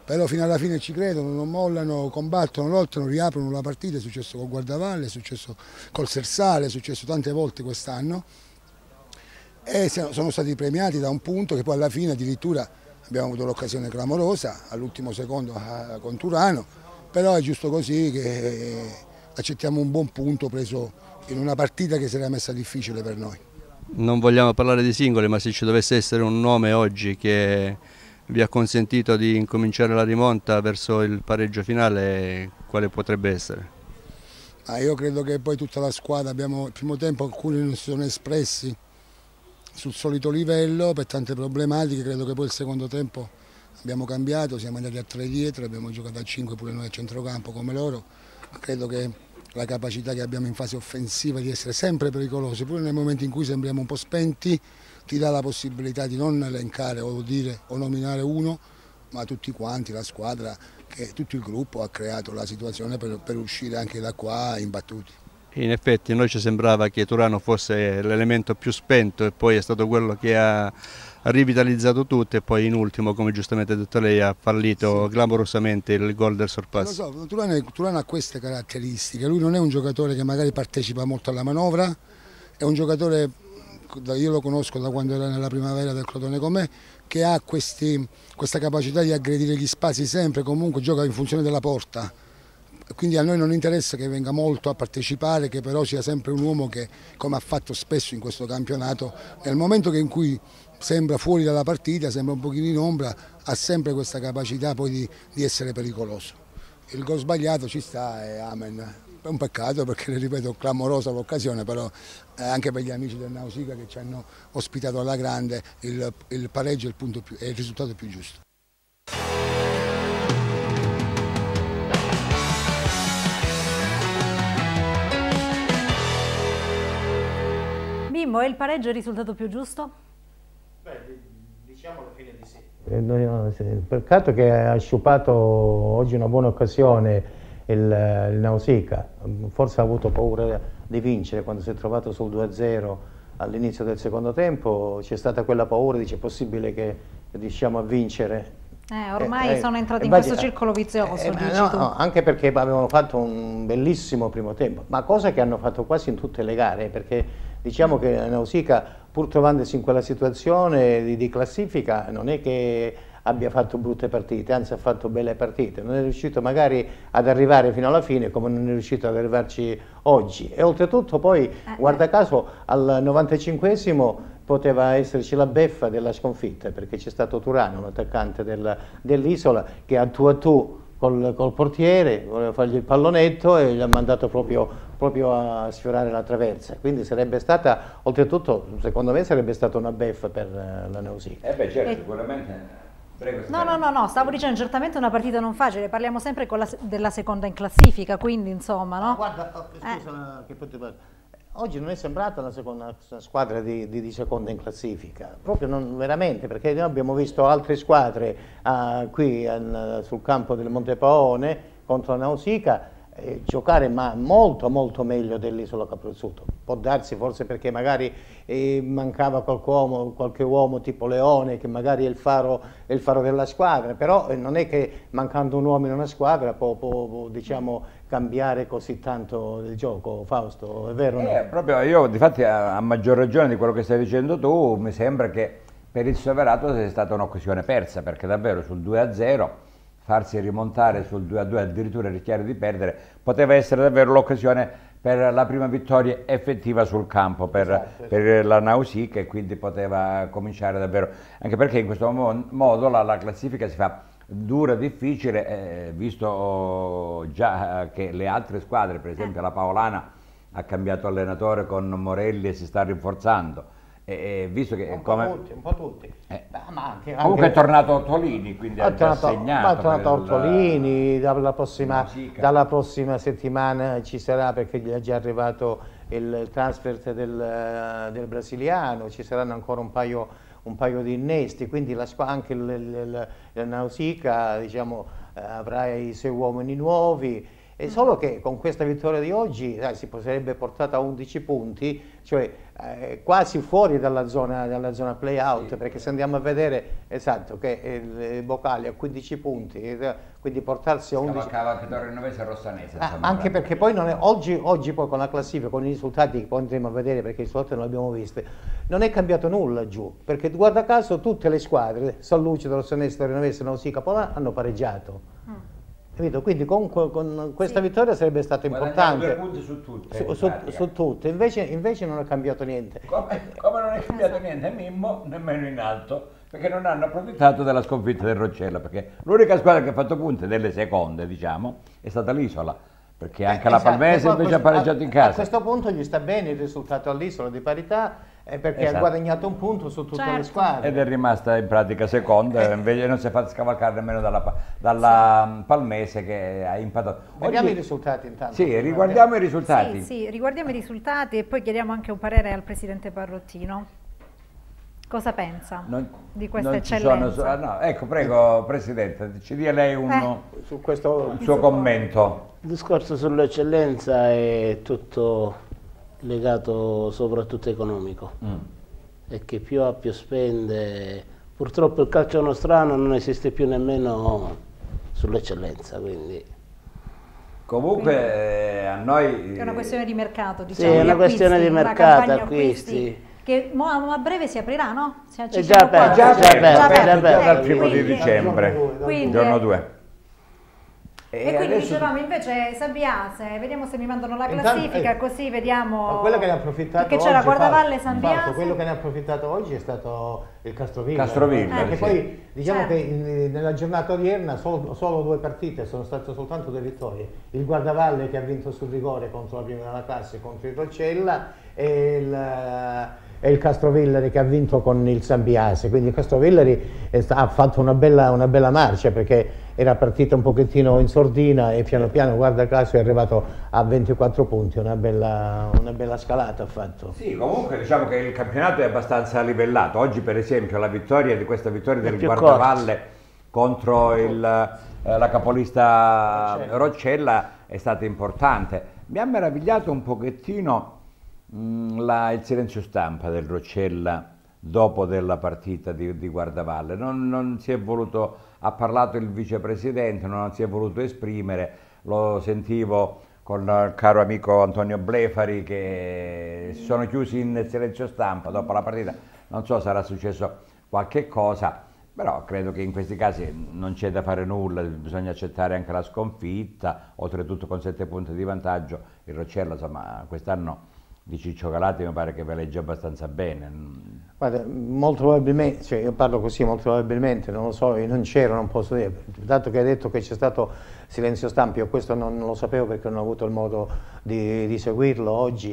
però fino alla fine ci credono, non mollano, combattono, lottano, riaprono la partita. È successo col Guardavalle, è successo col Sersale, è successo tante volte quest'anno e sono stati premiati da un punto che poi alla fine addirittura abbiamo avuto l'occasione clamorosa all'ultimo secondo con Turano, però è giusto così che accettiamo un buon punto preso in una partita che si era messa difficile per noi. Non vogliamo parlare di singoli, ma se ci dovesse essere un nome oggi che vi ha consentito di incominciare la rimonta verso il pareggio finale, quale potrebbe essere? Ah, io credo che poi tutta la squadra, abbiamo, il primo tempo alcuni non si sono espressi sul solito livello per tante problematiche, credo che poi il secondo tempo abbiamo cambiato, siamo andati a tre dietro, abbiamo giocato a cinque pure noi a centrocampo come loro, credo che la capacità che abbiamo in fase offensiva di essere sempre pericolosi, pure nei momenti in cui sembriamo un po' spenti, ti dà la possibilità di non elencare o dire o nominare uno, ma tutti quanti, la squadra, che tutto il gruppo ha creato la situazione per, per uscire anche da qua imbattuti. In effetti a noi ci sembrava che Turano fosse l'elemento più spento e poi è stato quello che ha rivitalizzato tutto e poi in ultimo, come giustamente ha detto lei, ha fallito sì. clamorosamente il gol del sorpasso. Lo so, Turano, Turano ha queste caratteristiche, lui non è un giocatore che magari partecipa molto alla manovra, è un giocatore, io lo conosco da quando era nella primavera del Crotone con me, che ha questi, questa capacità di aggredire gli spazi sempre, comunque gioca in funzione della porta. Quindi a noi non interessa che venga molto a partecipare, che però sia sempre un uomo che, come ha fatto spesso in questo campionato, nel momento che in cui sembra fuori dalla partita, sembra un pochino in ombra, ha sempre questa capacità poi di, di essere pericoloso. Il gol sbagliato ci sta e amen. È un peccato perché, ripeto, clamorosa l'occasione, però eh, anche per gli amici del Nausicaa che ci hanno ospitato alla grande, il, il pareggio è il, punto più, è il risultato più giusto. Mimmo, è il pareggio il risultato più giusto? Beh, diciamo alla fine di sì. Eh, no, sì. Peccato che ha sciupato oggi una buona occasione il, il Nausicaa, forse ha avuto paura di vincere quando si è trovato sul due a zero all'inizio del secondo tempo, c'è stata quella paura, dice è possibile che riusciamo a vincere. Eh, ormai eh, sono entrati eh, in eh, questo circolo vizioso, eh, dici no, tu. no, anche perché avevano fatto un bellissimo primo tempo, ma cosa che hanno fatto quasi in tutte le gare, perché diciamo che Nausicaa, pur trovandosi in quella situazione di, di classifica, non è che abbia fatto brutte partite, anzi ha fatto belle partite, non è riuscito magari ad arrivare fino alla fine come non è riuscito ad arrivarci oggi e oltretutto poi, eh, guarda caso, al novantacinquesimo poteva esserci la beffa della sconfitta, perché c'è stato Turano, un attaccante del, dell'Isola, che a tu a tu col, col portiere voleva fargli il pallonetto e gli ha mandato proprio, proprio a sfiorare la traversa, quindi sarebbe stata, oltretutto secondo me sarebbe stata una beffa per la Nausicaa. Eh beh certo, sicuramente. Prego, no, no, no, no, stavo dicendo certamente una partita non facile, parliamo sempre con la, della seconda in classifica, quindi insomma, no? Guarda, oh, scusa, eh. che poteva... oggi non è sembrata la seconda squadra di, di, di seconda in classifica, proprio non veramente, perché noi abbiamo visto altre squadre uh, qui uh, sul campo del Montepaone contro la Nausicaa eh, giocare ma molto molto meglio dell'Isola Caprozzuto. Può darsi forse perché magari eh, mancava qualche uomo, qualche uomo tipo Leone che magari è il faro, è il faro della squadra, però eh, non è che mancando un uomo in una squadra può, può, può diciamo, cambiare così tanto il gioco, Fausto, è vero o no? Eh, proprio io, difatti, a, a maggior ragione di quello che stai dicendo tu, mi sembra che per il Soverato sia stata un'occasione persa, perché davvero sul due a zero farsi rimontare sul due a due, addirittura rischiare di perdere, poteva essere davvero l'occasione per la prima vittoria effettiva sul campo per, esatto, per la Nausicaa, e quindi poteva cominciare davvero, anche perché in questo modo la, la classifica si fa dura, difficile, eh, visto già che le altre squadre, per esempio la Paolana ha cambiato allenatore con Morelli e si sta rinforzando. E visto che un, come, po tutti, un po' tutti, eh, ma anche, comunque anche, è tornato Ortolini, quindi ha già segnato. È tornato Ortolini, dalla prossima, dalla prossima settimana ci sarà, perché gli è già arrivato il transfer del, del brasiliano, ci saranno ancora un paio, un paio di innesti, quindi la, anche il, il, il Nausicaa diciamo, avrà i suoi uomini nuovi. È solo che con questa vittoria di oggi eh, si sarebbe portata a undici punti, cioè eh, quasi fuori dalla zona, dalla zona play-out, sì. Perché se andiamo a vedere, esatto, che il, il Boccali ha quindici punti, eh, quindi portarsi a undici... Cava Torre Novese e Rossanese. Ah, anche perché poi non è, oggi, oggi poi con la classifica, con i risultati che poi andremo a vedere, perché i risultati non li abbiamo visti, non è cambiato nulla giù, perché guarda caso tutte le squadre, San Lucido, Rossanese, Torre Novese, Nausicaa, Polano, hanno pareggiato. Mm. Quindi con, con questa sì. vittoria sarebbe stato importante due punti su tutte, su, su, su tutte. Invece, invece non è cambiato niente. Come, come non è cambiato niente Mimmo, nemmeno in alto, perché non hanno approfittato della sconfitta del Roccella, perché l'unica squadra che ha fatto punti delle seconde, diciamo, è stata l'Isola, perché anche eh, la esatto. Palmese invece questo, ha pareggiato in casa. A questo punto gli sta bene il risultato all'Isola di parità, perché esatto. ha guadagnato un punto su tutte certo. le squadre. Ed è rimasta in pratica seconda, invece non si è fatta scavalcare nemmeno dalla, dalla sì. Palmese che ha impatato. Vediamo Oggi... i risultati intanto. Sì, riguardiamo i risultati. Sì, sì, riguardiamo i risultati e poi chiediamo anche un parere al Presidente Parrottino. Cosa pensa non, di questa eccellenza? Sono, no, ecco, prego Presidente, ci dia lei uno, eh. su questo, un suo commento. Il discorso sull'eccellenza è tutto legato soprattutto economico, mm. e chi più ha più spende. Purtroppo il calcio nostrano non esiste più nemmeno sull'eccellenza, quindi comunque quindi, eh, a noi è una questione di mercato, diciamo. Sì, è una questione di mercato, acquisti che mo a breve si aprirà, no? Si è già aperto, già aperto dal primo di dicembre, quindi, giorno due. E, e quindi adesso... dicevamo invece Sabbiase, vediamo se mi mandano la classifica, intanto, eh, così vediamo. Ma quello che ne ha approfittato perché c'era Guardavalle, Sabbiase. Quello che ne ha approfittato oggi è stato il Castrovilla. Castrovilla, eh, sì. Poi diciamo certo. che in, nella giornata odierna solo, solo due partite, sono state soltanto due vittorie. Il Guardavalle che ha vinto sul rigore contro la prima della classe, contro il Roccella, e il, e il Castrovillari che ha vinto con il Sabbiase. Quindi il Castrovillari ha fatto una bella, una bella marcia, perché era partito un pochettino in sordina e piano piano, guarda caso, è arrivato a ventiquattro punti, una bella, una bella scalata ha fatto. Sì, comunque diciamo che il campionato è abbastanza livellato. Oggi per esempio la vittoria di questa vittoria del Guardavalle corto. contro il, eh, la capolista Roccella. Roccella è stata importante. Mi ha meravigliato un pochettino mh, la, il silenzio stampa del Roccella dopo della partita di, di Guardavalle. Non, non si è voluto... Ha parlato il vicepresidente, non si è voluto esprimere, lo sentivo con il caro amico Antonio Blefari che si sono chiusi in silenzio stampa dopo la partita. Non so, sarà successo qualche cosa, però credo che in questi casi non c'è da fare nulla, bisogna accettare anche la sconfitta, oltretutto con sette punti di vantaggio. Il Roccella, insomma, quest'anno di Ciccio Calati mi pare che veleggia abbastanza bene. Guarda, molto probabilmente, cioè io parlo così, molto probabilmente, non lo so, io non c'ero, non posso dire, dato che hai detto che c'è stato silenzio stampa, io questo non, non lo sapevo perché non ho avuto il modo di, di seguirlo oggi.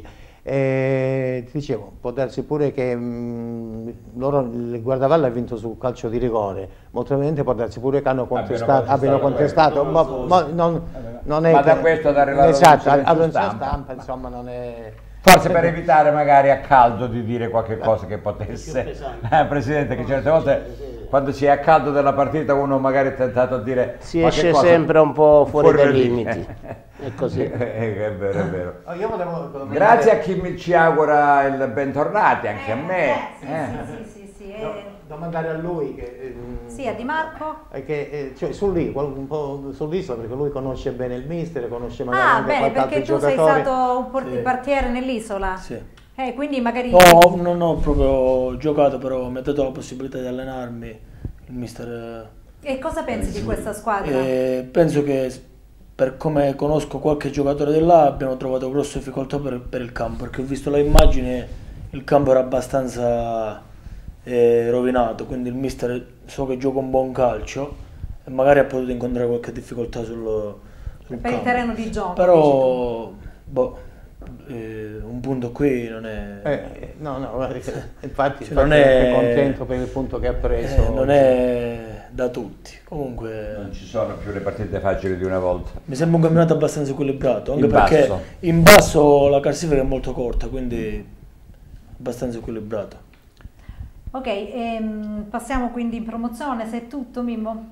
E ti dicevo, può darsi pure che mh, loro, il Guardavalle ha vinto sul calcio di rigore, molto probabilmente può darsi pure che hanno contestato, abbiano contestato, ma, ma non, non è ma da questo ad arrivare esatto, a silenzio stampa, insomma non è... Forse per evitare magari a caldo di dire qualche cosa che potesse, eh, Presidente, che certe volte quando si è a caldo della partita uno magari è tentato a dire si esce cosa sempre un po' fuori, fuori dai limiti, è così. È vero, è vero. Oh, io volevo, volevo Grazie a chi ci augura il bentornati, anche eh, a me. Eh, sì, eh. sì, sì, sì, sì, eh. Domandare a lui che, eh, sì, a Di Marco che, eh, cioè su lì, un po' sull'isola, perché lui conosce bene il mister, conosce magari ah, anche bene, perché tu giocatori. sei stato un portiere sì. nell'isola sì. eh, quindi magari no, non ho proprio giocato, però mi ha dato la possibilità di allenarmi il mister. E cosa pensi eh, di questa squadra? Eh, penso che per come conosco qualche giocatore di là abbiamo trovato grosse difficoltà per, per il campo, perché ho visto la immagine, il campo era abbastanza eh, rovinato, quindi il mister so che gioca un buon calcio e magari ha potuto incontrare qualche difficoltà sul, sul per campo. il terreno di gioco, però boh, eh, un punto qui non è eh, no no guarda, infatti, infatti non è contento per il punto che ha preso, eh, non è da tutti, comunque non ci sono più le partite facili di una volta. Mi sembra un campionato abbastanza equilibrato, anche in perché basso. in basso la classifica è molto corta, quindi abbastanza equilibrato. Ok, ehm, passiamo quindi in promozione, se è tutto, Mimmo?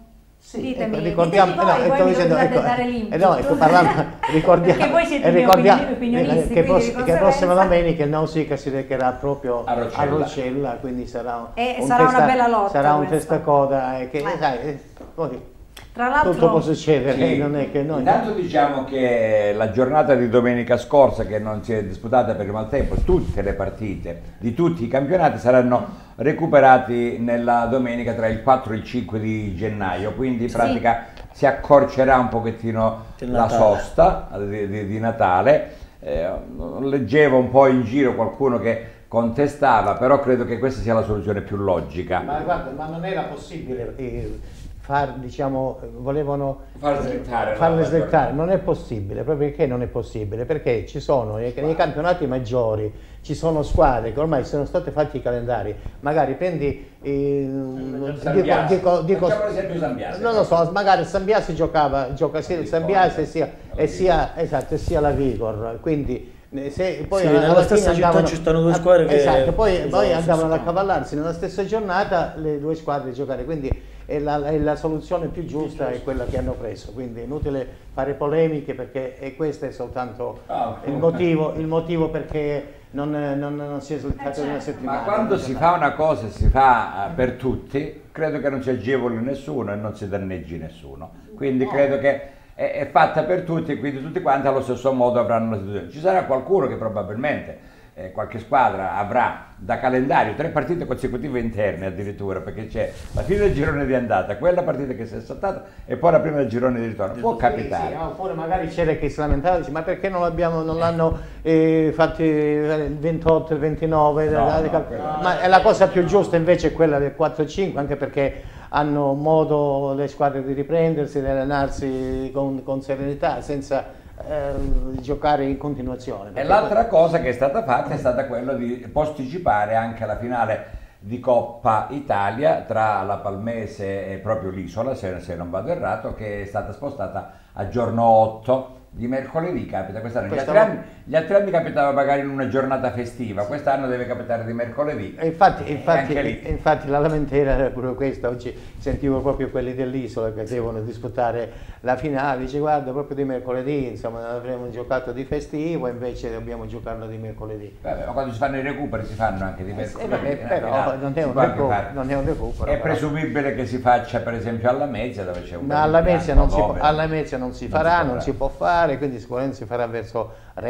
Sì, Ditemi, ecco, ricordiamo, ditemi voi, eh, no, voi mi dicendo, dovete ecco, dare l'input. eh, no, ecco, parlando, ricordiamo, Perché voi siete eh, ricordiamo opinionisti, che, quindi pross- di che conseguenza- prossima domenica il Nausicaa si recherà proprio A Roccella. a Roccella, quindi sarà, E un sarà una testa- bella lotta sarà un questa. testacoda e che, Eh. sai, eh, poi Tra l'altro, tutto può succedere, Sì. eh, non è che noi... Intanto diciamo che la giornata di domenica scorsa, che non si è disputata per il maltempo, tutte le partite di tutti i campionati saranno recuperati nella domenica tra il quattro e il cinque di gennaio, quindi in Sì. pratica si accorcerà un pochettino Del la Natale. sosta di, di- di Natale. Eh, leggevo un po' in giro qualcuno che contestava, però credo che questa sia la soluzione più logica. Ma guarda, ma non era possibile eh, far, diciamo, eh, volevano Far slittare la- farle la slittare, giornata. non è possibile, proprio perché non è possibile? Perché ci sono nei, nei campionati maggiori, ci sono squadre che ormai sono state fatti i calendari, magari prendi eh, dico, San Biase. dico, dico, Facciamo l'esempio San Biase. non lo so, magari San Biase giocava, gioca sia il San Biase sia, e sia, esatto, e sia la Vigor, quindi eh, se poi Sì, alla nella fine stessa città andavano- ci stanno due squadre che- esatto, poi, che poi sono andavano ad stesso accavallarsi nella stessa giornata le due squadre a giocare, quindi è la, è la soluzione più giusta, è quella che hanno preso, quindi è inutile fare polemiche perché e questo è soltanto Ah, il motivo, il motivo perché non, non, non si è slittato Eh, una certo. settimana. Ma quando si fa una cosa e si fa eh, per tutti, credo che non si agevoli nessuno e non si danneggi nessuno. Quindi credo che è, è fatta per tutti e quindi tutti quanti allo stesso modo avranno la situazione. Ci sarà qualcuno che probabilmente, eh, qualche squadra avrà da calendario tre partite consecutive interne addirittura, perché c'è la fine del girone di andata, quella partita che si è saltata e poi la prima del girone di ritorno. Può Sì, capitare. sì, oppure magari c'era chi si lamentava e dice ma perché non, l'abbiamo, non l'hanno eh, fatti il ventotto, il ventinove, No, la- no, la- quello- ma è la cosa più giusta invece è quella del quattro cinque, anche perché hanno modo le squadre di riprendersi, di allenarsi con, con serenità, senza eh, giocare in continuazione. E Perché l'altra cosa che è stata fatta è stata quella di posticipare anche la finale di Coppa Italia tra la Palmese e proprio l'Isola, se, se non vado errato, che è stata spostata a giorno otto di mercoledì, capita quest'anno. Gli altri, Quest'anno- anni, gli altri anni capitava magari in una giornata festiva, quest'anno deve capitare di mercoledì. E infatti, E infatti, anche lì. e infatti la lamentela era proprio questa, oggi sentivo proprio quelli dell'Isola che devono disputare la finale, dice guarda proprio di mercoledì, insomma avremmo giocato di festivo invece dobbiamo giocarlo di mercoledì. Vabbè, ma quando si fanno i recuperi si fanno anche di mercoledì. vabbè, in però finale. non è Si un può anche recupero, fare. non è un recupero, È però. presumibile che si faccia per esempio alla Mezia, dove c'è un Ma bel alla impianto Mezia non, si può, povero. alla Mezia non si Non farà, si non potrà. si può fare, quindi sicuramente si farà verso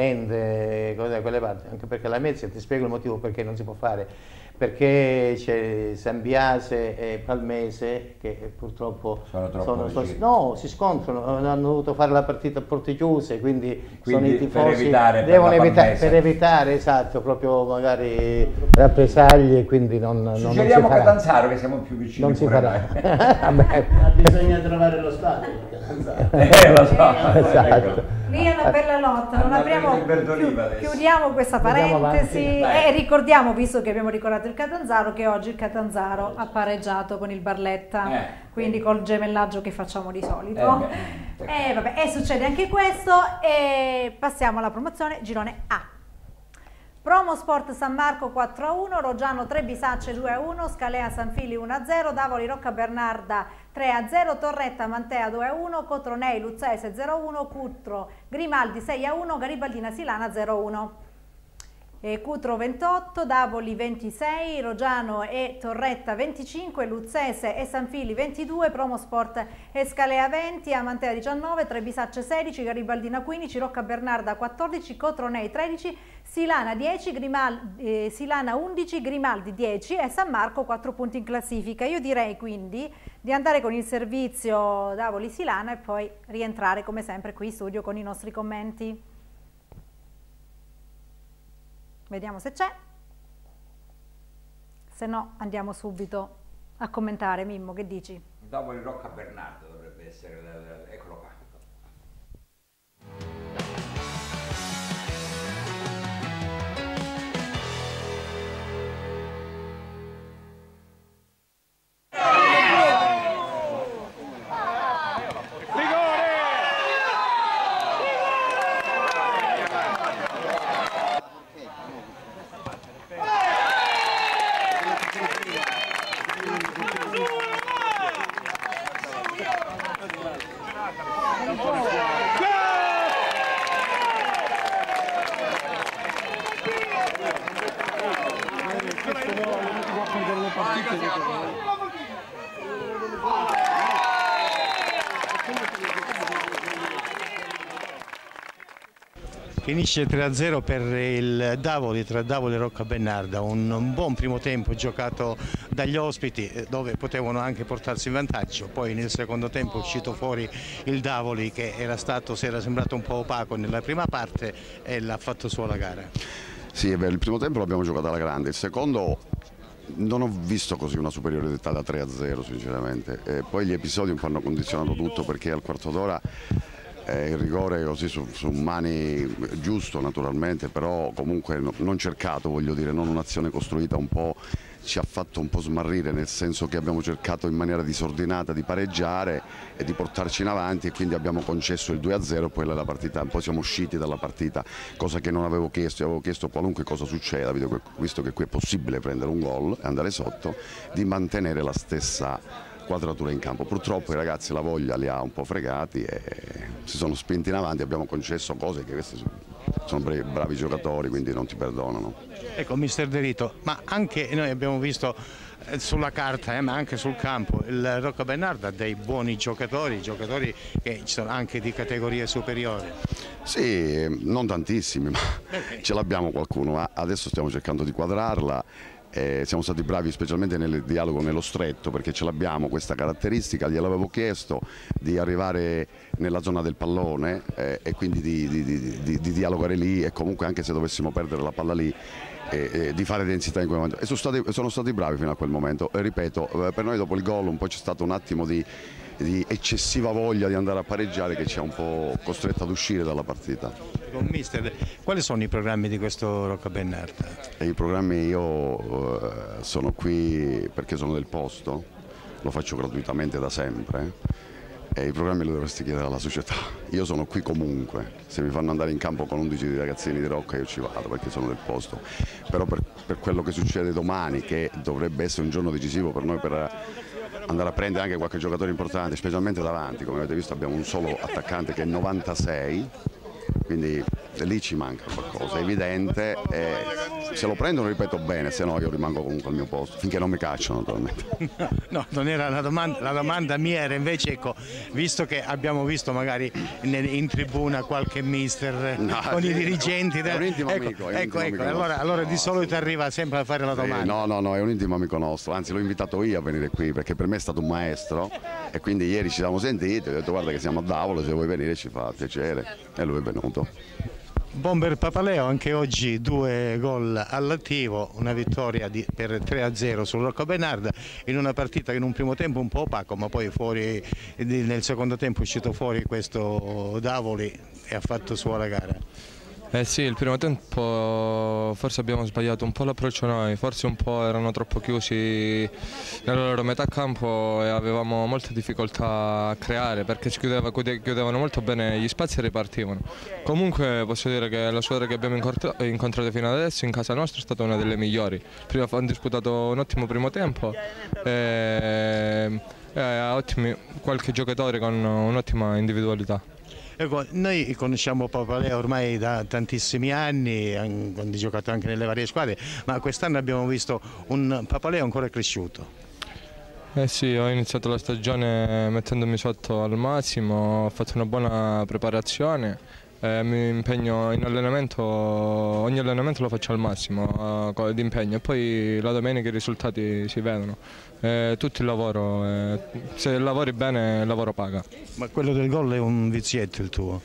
Rende, cose da quelle parti, anche perché la Mezia, ti spiego il motivo perché non si può fare, perché c'è San Biase e Palmese che purtroppo Sono troppo vicini. no, si scontrano, hanno dovuto fare la partita a porte chiuse, quindi, sono Quindi i tifosi, per evitare per devono la evitare, Palmese. per evitare, esatto, proprio magari rappresaglie, quindi non, non, non si Suggeriamo farà. Catanzaro che siamo più vicini. Non si pure farà. noi. Vabbè. Ma bisogna trovare lo stadio perché non sa. Eh, lo so. Esatto. lì è una bella lotta, non Hanno apriamo, preso il Verdoliva chiu- adesso. chiudiamo questa Andiamo parentesi avanti. Vai. e ricordiamo, visto che abbiamo ricordato il Catanzaro, che oggi il Catanzaro ha pareggiato con il Barletta, Eh. quindi col gemellaggio che facciamo di solito. Eh, beh. E vabbè, e succede anche questo e passiamo alla promozione girone A. Promo Sport San Marco quattro a uno, Roggiano tre Bisacce due a uno, Scalea Sanfili uno a zero, Davoli Rocca Bernarda tre a zero, Torretta Mantea due a uno, Cotronei Luzzese zero a uno, Cutro Grimaldi sei a uno, Garibaldina Silana zero a uno. E Cutro ventotto, Davoli ventisei, Roggiano e Torretta venticinque, Luzzese e Sanfili ventidue, Promo Sport e Scalea venti, Amantea diciannove, Trebisacce sedici, Garibaldina quindici, Rocca Bernarda quattordici, Cotronei tredici, Silana dieci, Grimaldi, eh, Silana undici, Grimaldi dieci e San Marco quattro punti in classifica. Io direi quindi di andare con il servizio Davoli Silana e poi rientrare come sempre qui in studio con i nostri commenti. Vediamo se c'è, se no andiamo subito a commentare. Mimmo, che dici? Davoli Rocca Bernardo dovrebbe essere, eccolo qua. Finisce tre a zero per il Davoli, tra Davoli e Roccabennarda, un, un buon primo tempo giocato dagli ospiti dove potevano anche portarsi in vantaggio, poi nel secondo tempo è uscito fuori il Davoli che era stato, si era sembrato un po' opaco nella prima parte e l'ha fatto sua la gara. Sì, è vero, il primo tempo l'abbiamo giocato alla grande, il secondo non ho visto così una superiorità da tre a zero sinceramente, e poi gli episodi un po' hanno condizionato tutto perché al quarto d'ora Eh, il rigore così su, su mani giusto naturalmente, però comunque no, non cercato, voglio dire, non un'azione costruita, un po' ci ha fatto un po' smarrire, nel senso che abbiamo cercato in maniera disordinata di pareggiare e di portarci in avanti e quindi abbiamo concesso il due a zero, poi la partita, un po' siamo usciti dalla partita, cosa che non avevo chiesto, avevo chiesto qualunque cosa succeda, visto che qui è possibile prendere un gol e andare sotto, di mantenere la stessa quadratura in campo. Purtroppo i ragazzi la voglia li ha un po' fregati e si sono spinti in avanti, abbiamo concesso cose che questi sono bravi, bravi giocatori, quindi non ti perdonano. Ecco, mister De Rito, ma anche noi abbiamo visto eh, sulla carta, eh, ma anche sul campo, il Roccabennarda ha dei buoni giocatori, giocatori che ci sono anche di categorie superiori. Sì, non tantissimi, ma okay, ce l'abbiamo qualcuno, adesso stiamo cercando di quadrarla. Eh, siamo stati bravi specialmente nel dialogo nello stretto perché ce l'abbiamo questa caratteristica, gliel'avevo chiesto di arrivare nella zona del pallone eh, e quindi di, di, di, di, di dialogare lì e comunque anche se dovessimo perdere la palla lì eh, eh, di fare densità in quel momento e sono stati, sono stati bravi fino a quel momento e ripeto, eh, per noi dopo il gol un po' c'è stato un attimo di, di eccessiva voglia di andare a pareggiare che ci ha un po' costretto ad uscire dalla partita. Con mister, quali sono i programmi di questo Roccabennarda? I programmi io eh, sono qui perché sono del posto, lo faccio gratuitamente da sempre e i programmi li dovresti chiedere alla società. Io sono qui comunque, se mi fanno andare in campo con undici ragazzini di Rocca io ci vado perché sono del posto, però per, per quello che succede domani, che dovrebbe essere un giorno decisivo per noi per andare a prendere anche qualche giocatore importante, specialmente davanti, come avete visto abbiamo un solo attaccante che è novantasei, quindi lì ci manca qualcosa, è evidente, e se lo prendono ripeto bene, se no io rimango comunque al mio posto, finché non mi cacciano naturalmente. No, no, non era la domanda, la domanda mia era invece, ecco, visto che abbiamo visto magari in, in tribuna qualche mister no, con sì, i dirigenti, è un intimo ecco, amico, è un ecco, intimo ecco, amico allora, allora no, di solito arriva sempre a fare la domanda. Sì, no, no, no, è un intimo amico nostro, anzi l'ho invitato io a venire qui perché per me è stato un maestro e quindi ieri ci siamo sentiti, ho detto guarda che siamo a Davolo, se vuoi venire ci fa piacere e lui è venuto. Bomber Papaleo, anche oggi due gol all'attivo, una vittoria di, per tre a zero sul Roccabennarda in una partita che in un primo tempo un po' opaco, ma poi fuori, nel secondo tempo è uscito fuori questo Davoli e ha fatto sua la gara. Eh sì, il primo tempo forse abbiamo sbagliato un po' l'approccio noi, forse un po' erano troppo chiusi nella loro metà campo e avevamo molte difficoltà a creare perché ci chiudeva, chiudevano molto bene gli spazi e ripartivano. Comunque posso dire che la squadra che abbiamo incontrato fino ad adesso in casa nostra è stata una delle migliori. Prima hanno disputato un ottimo primo tempo e, e ottimi, qualche giocatore con un'ottima individualità. Ecco, noi conosciamo Papaleo ormai da tantissimi anni, quando ha giocato anche nelle varie squadre, ma quest'anno abbiamo visto un Papaleo ancora cresciuto. Eh sì, ho iniziato la stagione mettendomi sotto al massimo, ho fatto una buona preparazione, eh, mi impegno in allenamento, ogni allenamento lo faccio al massimo eh, di impegno e poi la domenica i risultati si vedono. Eh, tutto il lavoro, eh, se lavori bene il lavoro paga. Ma quello del gol è un vizietto il tuo?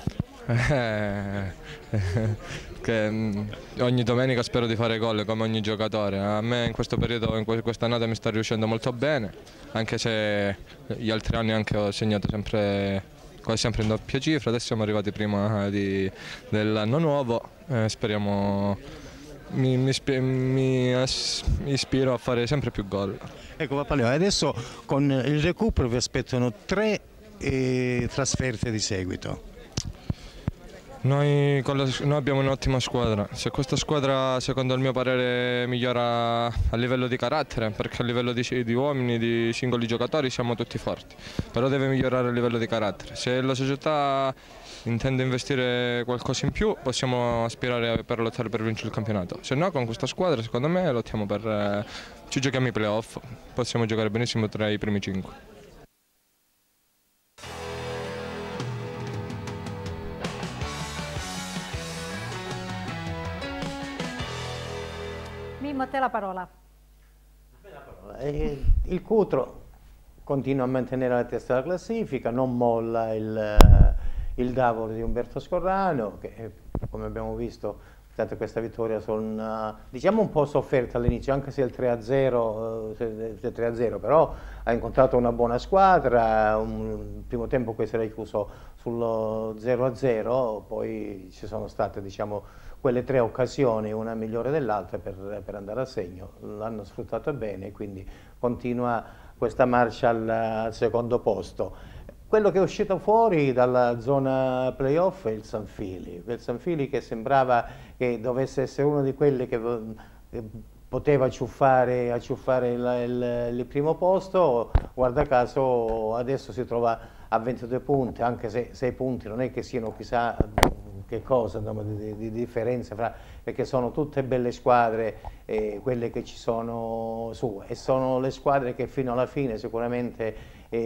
Eh, che, mh, ogni domenica spero di fare gol come ogni giocatore. A me in questo periodo, in quest'annata mi sta riuscendo molto bene, anche se gli altri anni anche ho segnato sempre, quasi sempre in doppia cifra. Adesso siamo arrivati prima di, dell'anno nuovo, eh, speriamo, mi, mi, mi, mi ispiro a fare sempre più gol. Ecco Papaleo, adesso con il recupero vi aspettano tre eh, trasferte di seguito. Noi, con la, noi abbiamo un'ottima squadra. Se questa squadra, secondo il mio parere, migliora a livello di carattere, perché a livello di, di uomini, di singoli giocatori siamo tutti forti, però deve migliorare a livello di carattere. Se la società intende investire qualcosa in più, possiamo aspirare per lottare per vincere il campionato. Se no, con questa squadra, secondo me, lottiamo per, eh, ci giochiamo i playoff, possiamo giocare benissimo tra i primi cinque. Mimmo, a te la parola. Il Cutro continua a mantenere la testa della classifica, non molla il, il Davolo di Umberto Scorrano, che come abbiamo visto è stata questa vittoria son, diciamo un po' sofferta all'inizio, anche se il tre a zero, però ha incontrato una buona squadra, un primo tempo che si era chiuso sullo zero a zero, poi ci sono state, diciamo, quelle tre occasioni, una migliore dell'altra, per, per andare a segno. L'hanno sfruttato bene, quindi continua questa marcia al, al secondo posto. Quello che è uscito fuori dalla zona playoff è il Sanfili, il Sanfili che sembrava che dovesse essere uno di quelli che, che poteva acciuffare, acciuffare il, il, il primo posto. Guarda caso adesso si trova a ventidue punti, anche se sei punti non è che siano chissà che cosa, no, di, di differenza, fra, perché sono tutte belle squadre eh, quelle che ci sono su, e sono le squadre che fino alla fine sicuramente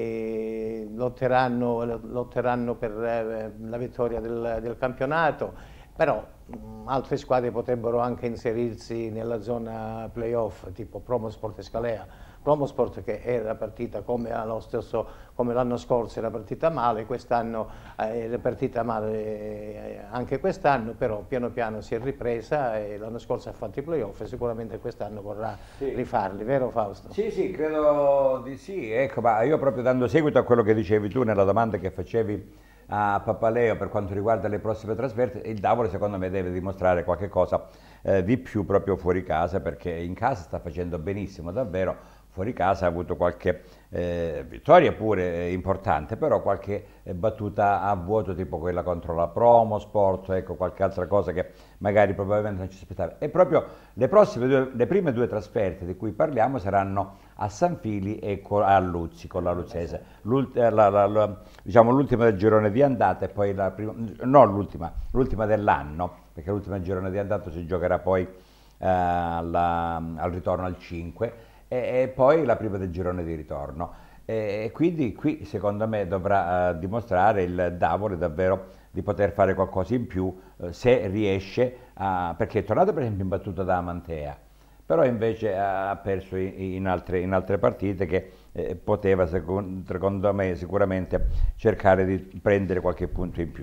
eh, lotteranno, lotteranno per eh, la vittoria del, del campionato, però mh, altre squadre potrebbero anche inserirsi nella zona playoff, tipo Promosport e Scalea. Promosport, che era partita come l'anno scorso, era partita male, quest'anno eh, era partita male eh, anche quest'anno, però piano piano si è ripresa e l'anno scorso ha fatto i playoff e sicuramente quest'anno vorrà sì. rifarli, vero Fausto? Sì, sì, credo di sì. Ecco, ma io proprio dando seguito a quello che dicevi tu nella domanda che facevi a Papaleo per quanto riguarda le prossime trasferte, il Davole secondo me deve dimostrare qualche cosa eh, di più proprio fuori casa, perché in casa sta facendo benissimo davvero. Fuori casa ha avuto qualche eh, vittoria pure eh, importante, però qualche eh, battuta a vuoto, tipo quella contro la Promosport, ecco, qualche altra cosa che magari probabilmente non ci aspettava. E proprio le prossime due, le prime due trasferte di cui parliamo saranno a Sanfili e a Luzzi, con la Luzzese. L'ultima la, la, la, diciamo, del girone di andata e poi la prima, no l'ultima, l'ultima dell'anno, perché l'ultima del girone di andata si giocherà poi eh, alla, al ritorno al cinque. E poi la prima del girone di ritorno, e quindi qui secondo me dovrà uh, dimostrare il Davole davvero di poter fare qualcosa in più uh, se riesce, a, perché è tornato per esempio imbattuto da Amantea, però invece ha perso in, in, altre, in altre partite che eh, poteva secondo, secondo me sicuramente cercare di prendere qualche punto in più.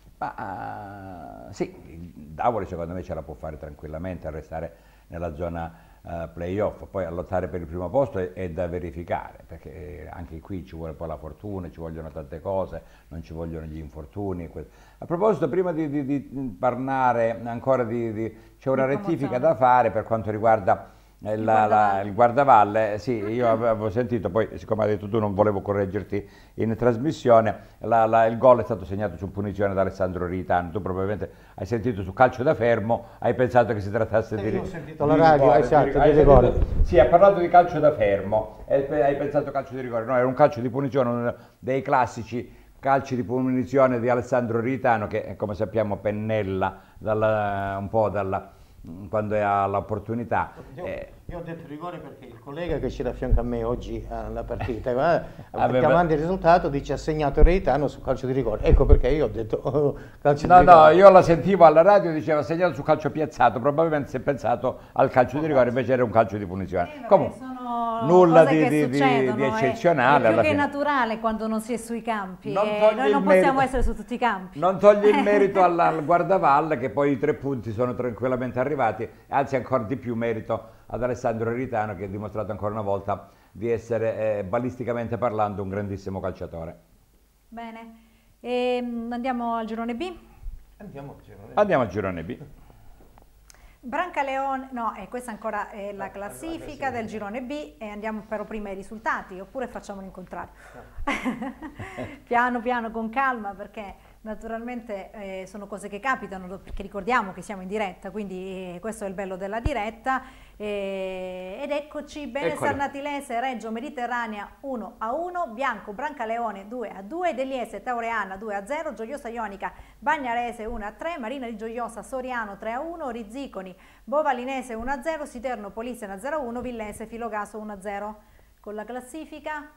Ma uh, sì, il Davole secondo me ce la può fare tranquillamente a restare nella zona Uh, playoff, poi a lottare per il primo posto è, è da verificare, perché anche qui ci vuole poi la fortuna, ci vogliono tante cose, non ci vogliono gli infortuni. A proposito, prima di, di, di parlare ancora di, di c'è una rettifica da fare per quanto riguarda il, la, la, il guardavalle. Sì, io avevo sentito, poi siccome hai detto tu non volevo correggerti in trasmissione, la, la, il gol è stato segnato su punizione da Alessandro Ritano. Tu probabilmente hai sentito su calcio da fermo, hai pensato che si trattasse di, io ho sentito la radio, rigore, esatto, di rigore. Sentito, sì, ha parlato di calcio da fermo e hai pensato calcio di rigore. No, era un calcio di punizione, uno dei classici calci di punizione di Alessandro Ritano, che come sappiamo pennella dalla, un po' dalla, quando ha l'opportunità. Io, eh, io ho detto rigore perché il collega che c'era a fianco a me oggi alla partita, aveva... chiamando il risultato, dice ha segnato Reitano su calcio di rigore. Ecco perché io ho detto oh, calcio no, di rigore. No, io la sentivo alla radio, diceva segnato su calcio piazzato, probabilmente si è pensato al calcio di rigore, invece era un calcio di punizione. Eh, Comunque, nulla di, di, di, di eccezionale. È più che naturale quando non si è sui campi, non eh, noi non possiamo merito, essere su tutti i campi. Non toglie il merito al, al guardavalle, che poi i tre punti sono tranquillamente arrivati, anzi ancora di più merito ad Alessandro Ritano, che ha dimostrato ancora una volta di essere eh, balisticamente parlando un grandissimo calciatore. Bene, e, andiamo al girone B? Andiamo al girone B. Andiamo al girone B. Brancaleone, no, eh, questa ancora è la classifica del girone B e andiamo però prima ai risultati, oppure facciamo l'incontrario. Piano piano, con calma, perché naturalmente eh, sono cose che capitano, perché ricordiamo che siamo in diretta, quindi eh, questo è il bello della diretta. Eh, ed eccoci, Benessar Natilese, Reggio Mediterranea uno a uno, Bianco Brancaleone due a due, Deliese Taureana due a zero, Gioiosa Ionica Bagnarese uno a tre, Marina di Gioiosa Soriano tre a uno, Rizziconi Bovalinese uno a zero, Siterno Polissena zero a uno, Villese Filogaso uno a zero. Con la classifica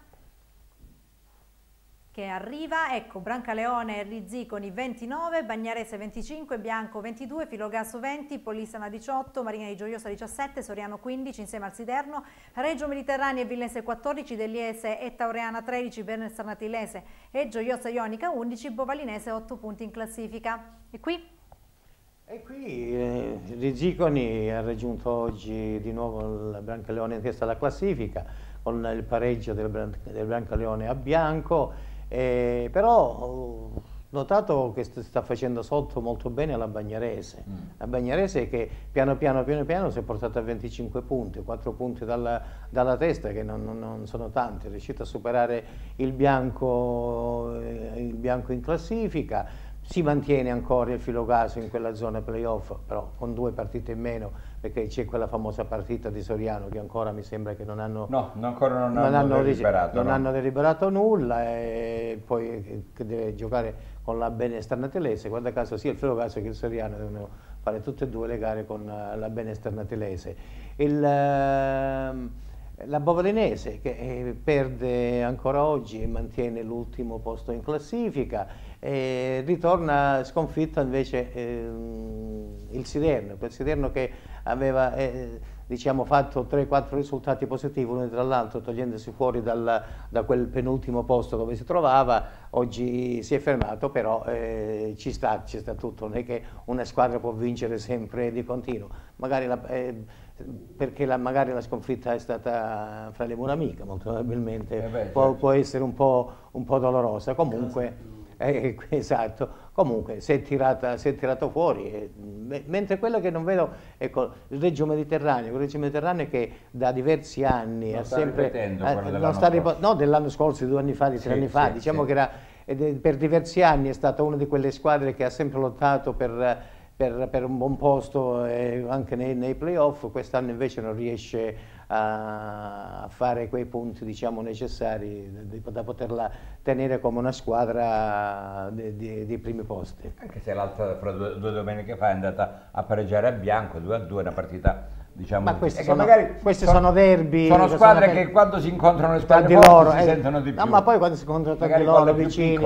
che arriva, ecco, Brancaleone e Rizziconi ventinove, Bagnarese venticinque, Bianco ventidue, Filogaso venti, Polissena diciotto, Marina di Gioiosa diciassette, Soriano quindici insieme al Siterno, Reggio Mediterranea e Villese quattordici, Deliese e Taureana tredici, Benessar Natilese e Gioiosa Ionica undici, Bovalinese otto punti in classifica. E qui? E qui eh, Rizziconi ha raggiunto oggi di nuovo il Brancaleone in testa alla classifica con il pareggio del, Bran del Brancaleone a Bianco. Eh, però ho notato che sta facendo sotto molto bene la Bagnarese, mm. la Bagnarese che piano piano piano piano si è portata a venticinque punti, quattro punti dalla, dalla testa, che non, non, non sono tanti, è riuscita a superare il Bianco, eh, il Bianco in classifica. Si mantiene ancora il Filogaso in quella zona playoff, però con due partite in meno, perché c'è quella famosa partita di Soriano che ancora mi sembra che non hanno, no, ancora non, non hanno, hanno deliberato, non no. hanno deliberato nulla, e poi che deve giocare con la Benessar Natilese. Guarda caso sia il Filogaso che il Soriano devono fare tutte e due le gare con la Benessar Natilese. Il, la Bovalinese che eh, perde ancora oggi e mantiene l'ultimo posto in classifica, e ritorna sconfitta invece eh, il Siderno, quel Siderno che aveva eh, diciamo, fatto tre quattro risultati positivi uno tra l'altro, togliendosi fuori dal, da quel penultimo posto dove si trovava. Oggi si è fermato, però eh, ci sta, ci sta tutto, non è che una squadra può vincere sempre di continuo, magari la, eh, perché la, magari la sconfitta è stata fra le mura amiche, molto probabilmente eh beh, può, certo. può essere un po', un po' dolorosa, comunque eh, esatto, comunque si è tirata, si è tirato fuori, eh, mentre quello che non vedo, ecco, il Reggio Mediterraneo, il Reggio Mediterraneo che da diversi anni non ha sta sempre, eh, non sta no, dell'anno scorso, di due anni fa, di tre sì, anni fa, sì, diciamo sì. che era, ed, per diversi anni è stata una di quelle squadre che ha sempre lottato per Per, per un buon posto eh, anche nei, nei playoff. Quest'anno invece non riesce a, a fare quei punti, diciamo, necessari di, da poterla tenere come una squadra dei primi posti. Anche se l'altra, fra due, due domeniche fa, è andata a pareggiare a Bianco due a due, una partita, diciamo, ma questi, sono, magari questi sono, sono derby, sono squadre che, sono che quando si incontrano le squadre forti loro, si eh, sentono di più. No, ma poi quando si incontrano tra di loro vicini,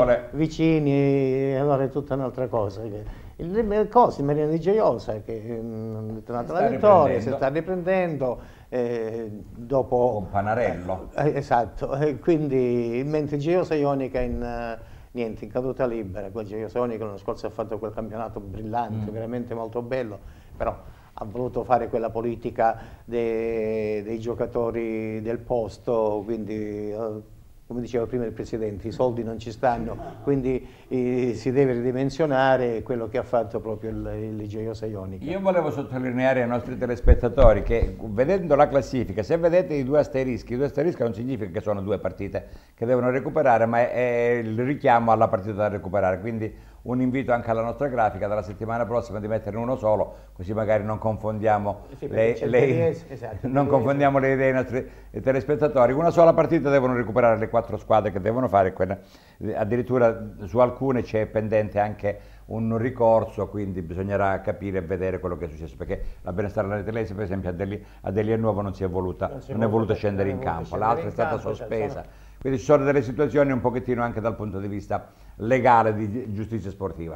vicini, allora è tutta un'altra cosa. Il Cosi, Marina di Gioiosa, che è tornata alla vittoria, si sta riprendendo eh, dopo con Panarello. Eh, esatto, eh, quindi mentre Gioiosa Ionica in uh, niente, in caduta libera. Quel Gioiosa Ionica l'anno scorso ha fatto quel campionato brillante, mm. veramente molto bello, però ha voluto fare quella politica de, dei giocatori del posto, quindi uh, come diceva prima il Presidente, i soldi non ci stanno, quindi eh, si deve ridimensionare, quello che ha fatto proprio il, il Gioiosa Ionica. Io volevo sottolineare ai nostri telespettatori che, vedendo la classifica, se vedete i due asterischi, i due asterischi non significa che sono due partite che devono recuperare, ma è, è il richiamo alla partita da recuperare, quindi un invito anche alla nostra grafica dalla settimana prossima di metterne uno solo, così magari non confondiamo, sì, le, le, esatto, non confondiamo le idee dei nostri telespettatori. Una sola partita devono recuperare le quattro squadre che devono fare, quella, addirittura su alcune c'è pendente anche un ricorso, quindi bisognerà capire e vedere quello che è successo, perché la Benessar Natilese per esempio a Deli, a Deli Nuovo non si è voluta, non, si non è voluta scendere in campo, l'altra è stata sospesa. Quindi ci sono delle situazioni un pochettino anche dal punto di vista legale di giustizia sportiva.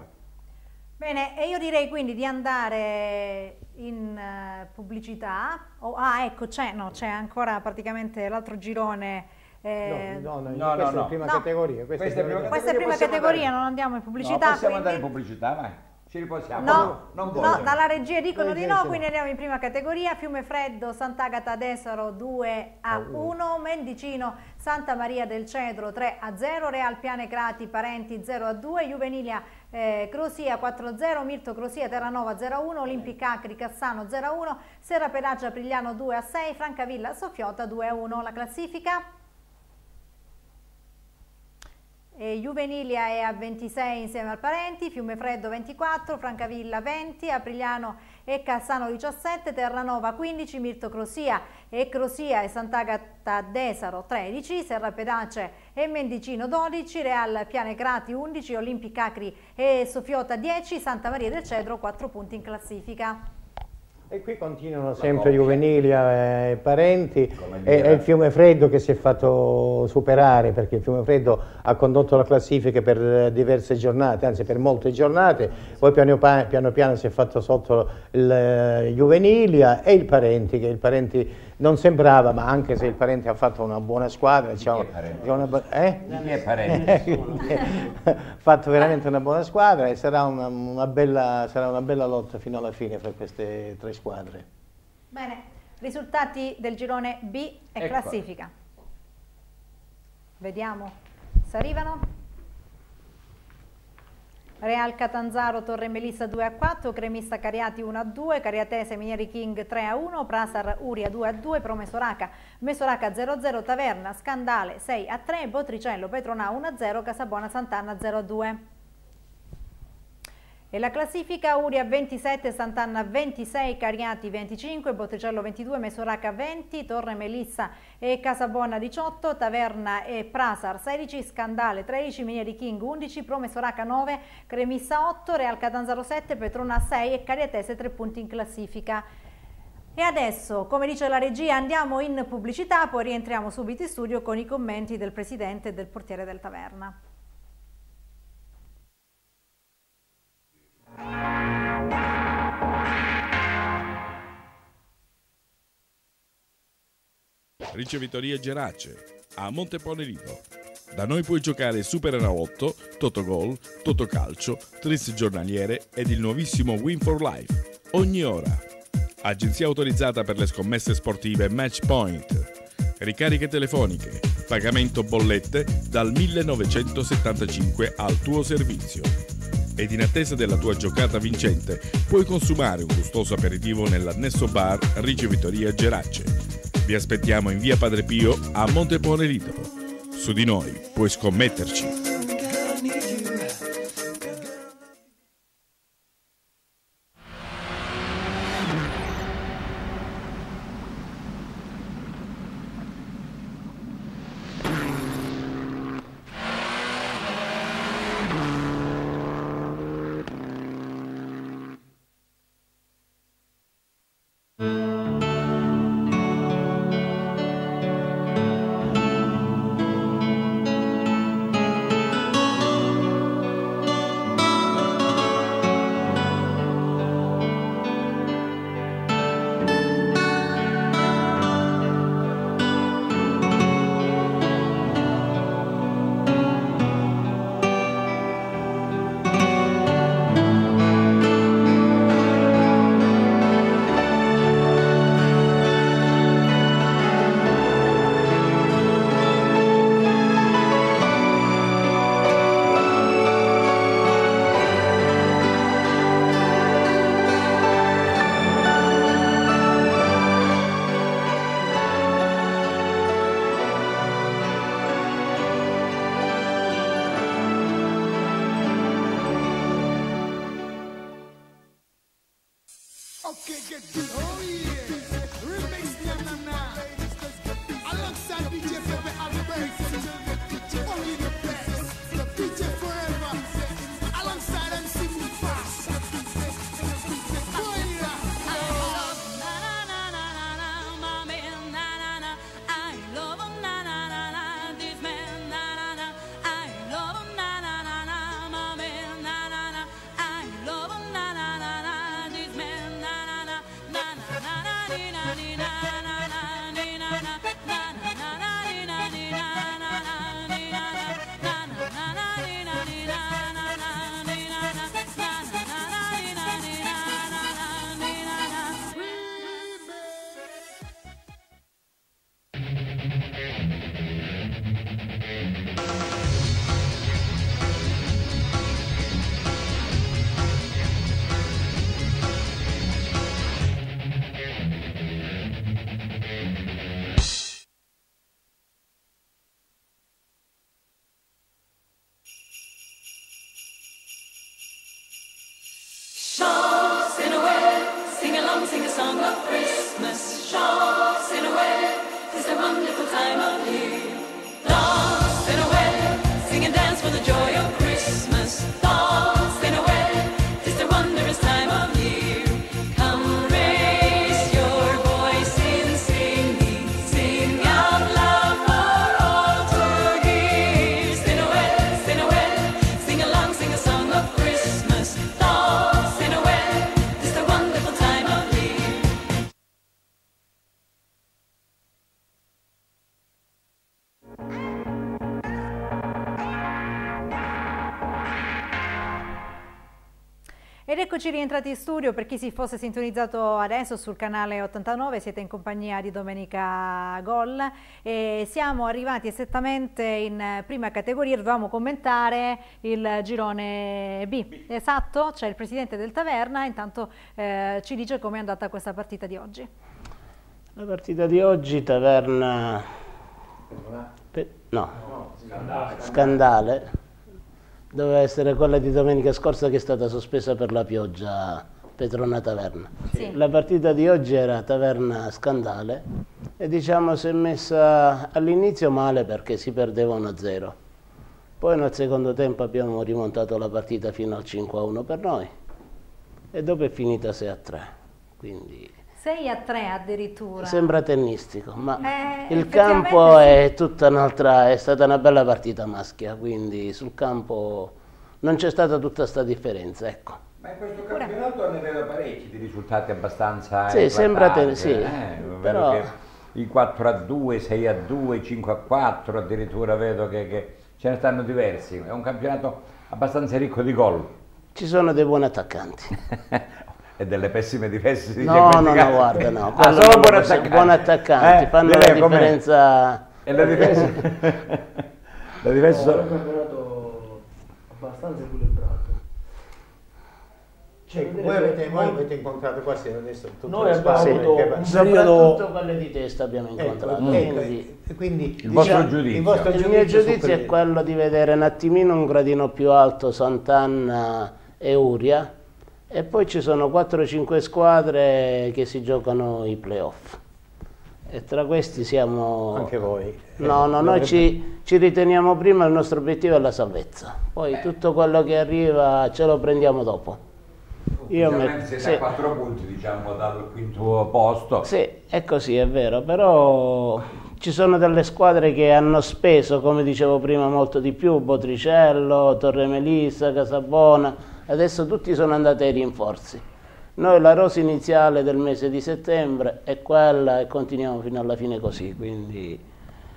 Bene, e io direi quindi di andare in uh, pubblicità. Oh, ah, ecco, c'è no, c'è ancora praticamente l'altro girone. Eh, no, no, no, no, questa no, è la prima no. categoria. Questa, questa è prima categoria, questa è prima categoria non andiamo in pubblicità. No, possiamo quindi... andare in pubblicità, vai. Ci riposiamo. No, non no, dalla regia dicono di no, quindi andiamo in prima categoria. Fiumefreddo, Sant'Agata d'Esaro due a uno, Mendicino, Santa Maria del Cedro tre a zero, Real Piane Crati Parenti zero a due, Juvenilia eh, Crosia quattro a zero, Mirto Crosia Terranova zero a uno, Olimpic Acri Cassano zero a uno, Serra Pelaggia Prigliano due a sei, Francavilla Soffiota due a uno. La classifica? E Juvenilia è a ventisei insieme al Parenti, Fiumefreddo ventiquattro, Francavilla venti, Aprigliano e Cassano diciassette, Terranova quindici, Mirto Crosia e Crosia e Sant'Agata d'Esaro tredici, Serra Pedace e Mendicino dodici, Real Pianegrati undici, Olimpicacri e Sofiota dieci, Santa Maria del Cedro quattro punti in classifica. E qui continuano sempre Juvenilia e Parenti e, e il Fiumefreddo che si è fatto superare, perché il Fiumefreddo ha condotto la classifica per diverse giornate, anzi per molte giornate, poi piano piano, piano si è fatto sotto il Juvenilia e il Parenti, che il Parenti non sembrava, ma anche se il Parenti ha fatto una buona squadra, diciamo, eh? Chi è Parenti? Ha fatto veramente una buona squadra e sarà una, una, bella, sarà una bella lotta fino alla fine fra queste tre squadre. Bene, risultati del girone B e ecco. Classifica. Vediamo se arrivano. Real Catanzaro Torre Melissa due a quattro, Cremista Cariati uno a due, Cariatese Minieri King tre a uno, Prasar Uria due a due, Pro Mesoraca Mesoraca zero a zero, Taverna Scandale sei a tre, Botricello Petronà uno a zero, Casabona Sant'Anna zero a due. E la classifica: Uria ventisette, Sant'Anna ventisei, Cariati venticinque, Botricello ventidue, Mesoraca venti, Torre Melissa e Casabona diciotto, Taverna e Prasar sedici, Scandale tredici, Minieri King undici, Pro Mesoraca nove, Cremissa otto, Real Catanzaro sette, Petrona sei e Cariatese tre punti in classifica. E adesso, come dice la regia, andiamo in pubblicità, poi rientriamo subito in studio con i commenti del presidente e del portiere del Taverna. Ricevitoria Gerace a Monteponerino. Da noi puoi giocare Super Enalotto, Totogol, Totocalcio, Tris giornaliere ed il nuovissimo Win for Life ogni ora. Agenzia autorizzata per le scommesse sportive Match Point. Ricariche telefoniche, pagamento bollette dal millenovecentosettantacinque al tuo servizio. Ed in attesa della tua giocata vincente puoi consumare un gustoso aperitivo nell'annesso bar Ricevitoria Gerace. Vi aspettiamo in via Padre Pio a Monteponerino. Su di noi puoi scommetterci. na na na na eccoci rientrati in studio. Per chi si fosse sintonizzato adesso sul canale ottantanove, siete in compagnia di Domenica Gol e siamo arrivati esattamente in prima categoria. Dovevamo commentare il girone B. Esatto, c'è il presidente del Taverna, intanto eh, ci dice com'è andata questa partita di oggi. La partita di oggi Taverna... no, Scandale. Doveva essere quella di domenica scorsa che è stata sospesa per la pioggia, Petrona Taverna. Sì. La partita di oggi era Taverna Scandale e diciamo si è messa all'inizio male perché si perdeva uno a zero. Poi nel secondo tempo abbiamo rimontato la partita fino al cinque a uno per noi e dopo è finita sei a tre. Quindi sei a tre addirittura. sembra tennistico, ma Eh, il effettivamente campo sì. è tutta un'altra, è stata una bella partita maschia, quindi sul campo non c'è stata tutta questa differenza, ecco. Ma in questo campionato ne vedo parecchi di risultati abbastanza Sì, sembra te- eclatanti, sì, eh? però- Vedo che i quattro a due, sei a due, cinque a quattro, addirittura vedo che, che ce ne stanno diversi. È un campionato abbastanza ricco di gol. Ci sono dei buoni attaccanti. E delle pessime difese si dice No, in questi no, casi. no, guarda, no. Ah, quello solo non buoni lo possiamo- attaccanti. buoni attaccanti, Eh, fanno di la lei com'è? differenza. E la difesa? La difesa No, sono- è un campionato abbastanza equilibrato. Cioè, voi, avete, voi avete incontrato quasi adesso tutte Noi le abbiamo squadre, avuto perché- un Soprattutto quelle di testa abbiamo Ecco, incontrato. ecco, quindi, e quindi Il vostro diciamo, giudizio. il vostro il mio giudizio su giudizio è quelli- quello di vedere un attimino un gradino più alto Sant'Anna e Uria e poi ci sono quattro o cinque squadre che si giocano i playoff e tra questi siamo Anche voi. no, no, noi ci, ci riteniamo prima, il nostro obiettivo è la salvezza, poi tutto quello che arriva ce lo prendiamo dopo. Io Ufficialmente me- siete sì. a quattro punti, diciamo, dal quinto posto. Sì, è così, è vero, però ci sono delle squadre che hanno speso, come dicevo prima, molto di più, Botricello, Torre Melissa, Casabona, adesso tutti sono andati ai rinforzi. Noi la rosa iniziale del mese di settembre è quella e continuiamo fino alla fine così, quindi...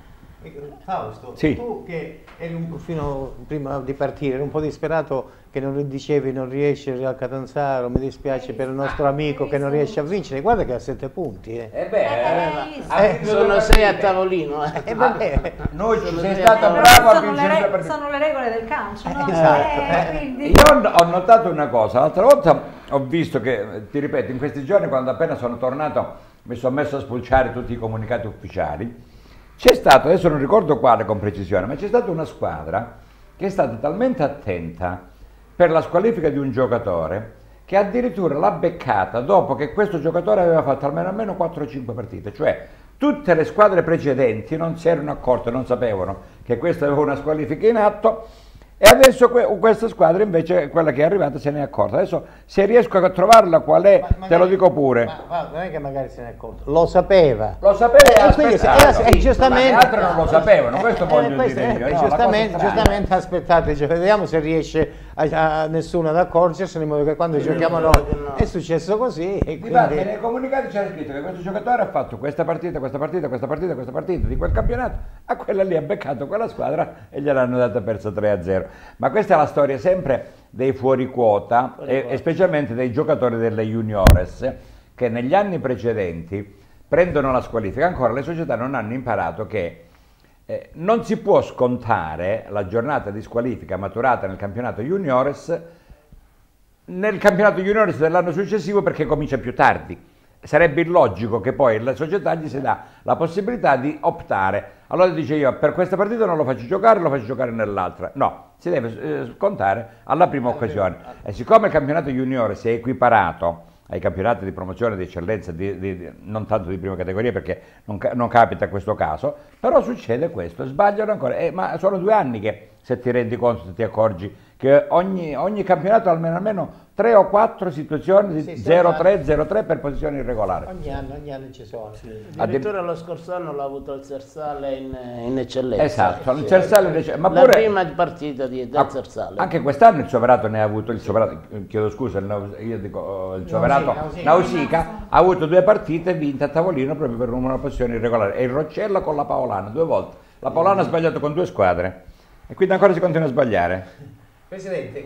Fausto, Sì. tu che eri un po' fino prima di partire, eri un po' disperato che non dicevi non riesci a Catanzaro, mi dispiace per il nostro amico che non riesce a vincere, guarda che ha sette punti. Eh. E beh, Eh, ha eh, vinto Sono due sei a partite. tavolino. Eh. E vabbè, Noi ci Sono sei sei stato a- bravo a sono, le vincere due re- partite. sono le regole del calcio, no? Esatto. Eh, quindi- Io ho, ho notato una cosa, l'altra volta ho visto che, ti ripeto, in questi giorni quando appena sono tornato mi sono messo a spulciare tutti i comunicati ufficiali, c'è stato, adesso non ricordo quale con precisione, ma c'è stata una squadra che è stata talmente attenta per la squalifica di un giocatore che addirittura l'ha beccata dopo che questo giocatore aveva fatto almeno almeno quattro o cinque partite, cioè tutte le squadre precedenti non si erano accorte, non sapevano che questa aveva una squalifica in atto e adesso que- questa squadra invece, quella che è arrivata, se ne è accorta. Adesso se riesco a trovarla qual è, Ma te magari- lo dico pure. Ma, ma non è che magari se ne è accorto, lo sapeva. Lo sapeva, E quindi se- aspettato. eh, eh, giustamente, Ma le altre non lo sapevano, questo Eh, voglio questo, dire eh, io. eh, no, la giustamente, cosa strana. giustamente aspettate, cioè, vediamo se riesce a, a nessuno ad accorgersene in modo che quando giochiamo noi è successo così e Infatti quindi nei comunicati c'era scritto che questo giocatore ha fatto questa partita, questa partita, questa partita, questa partita di quel campionato, a quella lì ha beccato quella squadra e gliel'hanno data persa tre a zero. Ma questa è la storia sempre dei fuori quota Fuori e, quota. e specialmente dei giocatori delle juniores che negli anni precedenti prendono la squalifica. Ancora le società non hanno imparato che eh, non si può scontare la giornata di squalifica maturata nel campionato juniores nel campionato juniores dell'anno successivo perché comincia più tardi. Sarebbe illogico che poi la società gli si dà la possibilità di optare. Allora dice io per questa partita non lo faccio giocare, lo faccio giocare nell'altra. No, si deve eh, scontare alla prima occasione. E siccome il campionato juniore si è equiparato ai campionati di promozione di eccellenza, di, di, di, non tanto di prima categoria perché non, ca- non capita questo caso, però succede questo, sbagliano ancora. Eh, ma sono due anni che se ti rendi conto, se ti accorgi che ogni, ogni campionato ha almeno, almeno tre o quattro situazioni di Sì, sì, zero ma- tre zero tre per posizioni irregolari. ogni anno, ogni anno ci sono. Addirittura lo scorso anno l'ha avuto il Zersale in, in eccellenza. Esatto, il Sì. Cersale dice- ma la pure- prima partita di, del Ah, Zersale. Anche quest'anno il Soverato ne ha avuto, il Soverato, chiedo scusa, il, Nau- io dico, il Soverato Nausicaa, Nausicaa ha avuto due partite vinte a tavolino proprio per una posizione irregolare e il Roccella con la Paolana due volte. La Paolana ha sbagliato con due squadre e quindi ancora si continua a sbagliare. Presidente,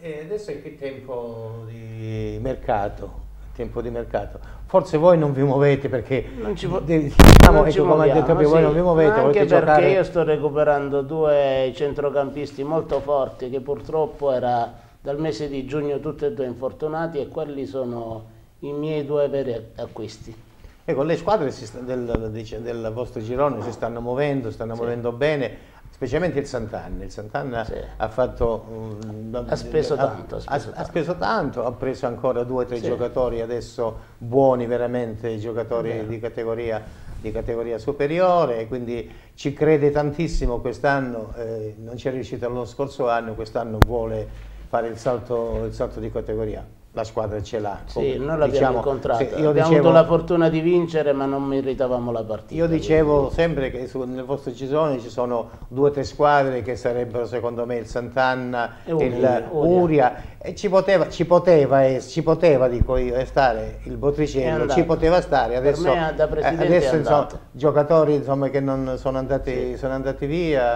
E adesso è che tempo di mercato, tempo di mercato. Forse voi non vi muovete perché non ci, diciamo, non ci ecco, come ha detto muoviamo, voi sì. non vi muovete, Anche volete perché giocare. io sto recuperando due centrocampisti molto forti che purtroppo era dal mese di giugno tutti e due infortunati, e quelli sono i miei due veri acquisti. Ecco, le squadre si sta, del, del vostro girone si stanno muovendo, stanno sì. muovendo bene. Specialmente il Sant'Anna, il Sant'Anna sì. ha fatto um, ha speso ha, tanto, ha speso, ha, tanto. ha speso tanto, ha preso ancora due o tre sì. giocatori adesso buoni, veramente giocatori di categoria, di categoria superiore, quindi ci crede tantissimo quest'anno, eh, non ci è riuscito lo scorso anno, quest'anno vuole fare il salto, il salto di categoria. La squadra ce l'ha. Sì, noi l'abbiamo diciamo, incontrata, sì, io abbiamo dicevo, avuto la fortuna di vincere, ma non meritavamo la partita. Io dicevo sempre che su, nel vostro girone ci sono due o tre squadre che sarebbero secondo me il Sant'Anna, il Uria, Uria, e ci poteva, ci poteva, eh, ci poteva dico io, stare il Botricello, ci poteva stare. Adesso, per me da presidente adesso è insomma, giocatori insomma, che non sono andati, sì. sono andati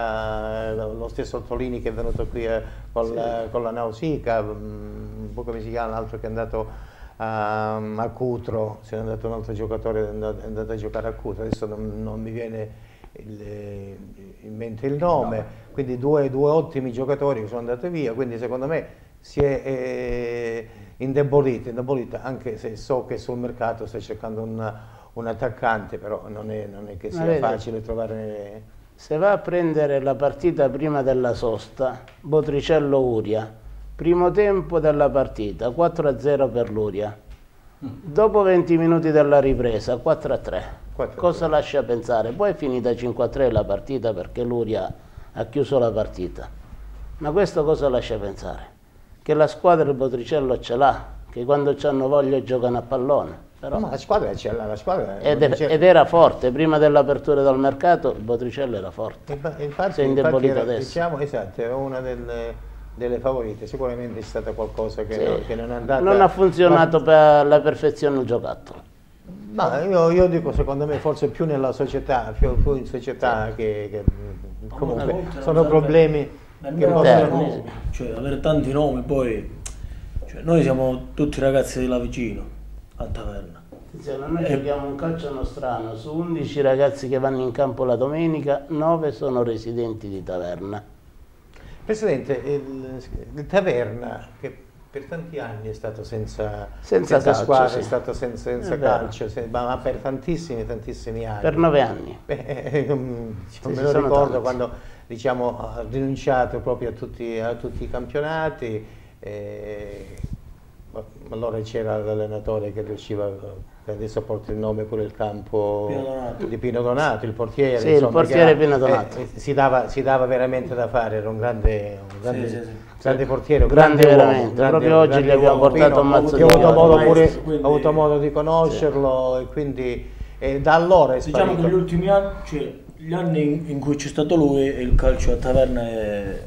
via, lo stesso Ortolini che è venuto qui eh, con, sì. la, con la Nausicaa, un po' come si chiama l'altro che è andato a, a Cutro, se è andato un altro giocatore, è andato, è andato a giocare a Cutro, adesso non, non mi viene il, in mente il nome, no. Quindi due, due ottimi giocatori che sono andati via, quindi secondo me si è eh, indebolita, indebolita, anche se so che sul mercato sta cercando un, un attaccante, però non è, non è che sia vedi, facile trovare... Se va a prendere la partita prima della sosta, Botricello-Uria, primo tempo della partita, quattro a zero per l'Uria. Dopo venti minuti della ripresa, quattro a tre. Cosa lascia pensare? Poi è finita cinque a tre la partita perché l'Uria ha chiuso la partita. Ma questo cosa lascia pensare? Che la squadra del Botricello ce l'ha, che quando hanno voglia giocano a pallone. Però ma la squadra ce l'ha, la squadra ed, ed era forte, prima dell'apertura del mercato il Botricello era forte. E, infatti, si è indebolito era, adesso. Diciamo, esatto, era una delle, delle favorite, sicuramente è stata qualcosa che, sì. non, che non è andata... Non ha funzionato ma... per alla perfezione il giocattolo. Ma io, io dico secondo me forse più nella società, più, più in società sì. che, che comunque sono problemi che possono... Cioè avere tanti nomi poi... Cioè, noi siamo tutti ragazzi di là vicino. A Taverna. Noi e... giochiamo un calcio nostrano, su undici ragazzi che vanno in campo la domenica, nove sono residenti di Taverna. Presidente, il, il Taverna, che per tanti anni è stato senza, senza, senza calcio, squadra, sì. è stato senza, senza calcio, se, ma per tantissimi, tantissimi anni. Per nove anni. Beh, diciamo, sì, me lo ricordo tanti. Quando diciamo, ha rinunciato proprio a tutti, a tutti i campionati. Eh, allora c'era l'allenatore che riusciva, adesso porta il nome pure il campo Pino di Pino Donato, il portiere. Sì, insomma, il portiere era, Pino Donato. Eh, si, dava, si dava veramente da fare, era un grande, un grande, sì, sì, sì. grande portiere, un grande, grande veramente. uomo. Grande, proprio oggi gli abbiamo portato Pino, un mazzo di avuto modo pure, quindi... Ho avuto modo di conoscerlo sì. E quindi eh, da allora è diciamo sparito. che negli ultimi anni, cioè gli anni in, in cui c'è stato lui, il calcio a Taverna è...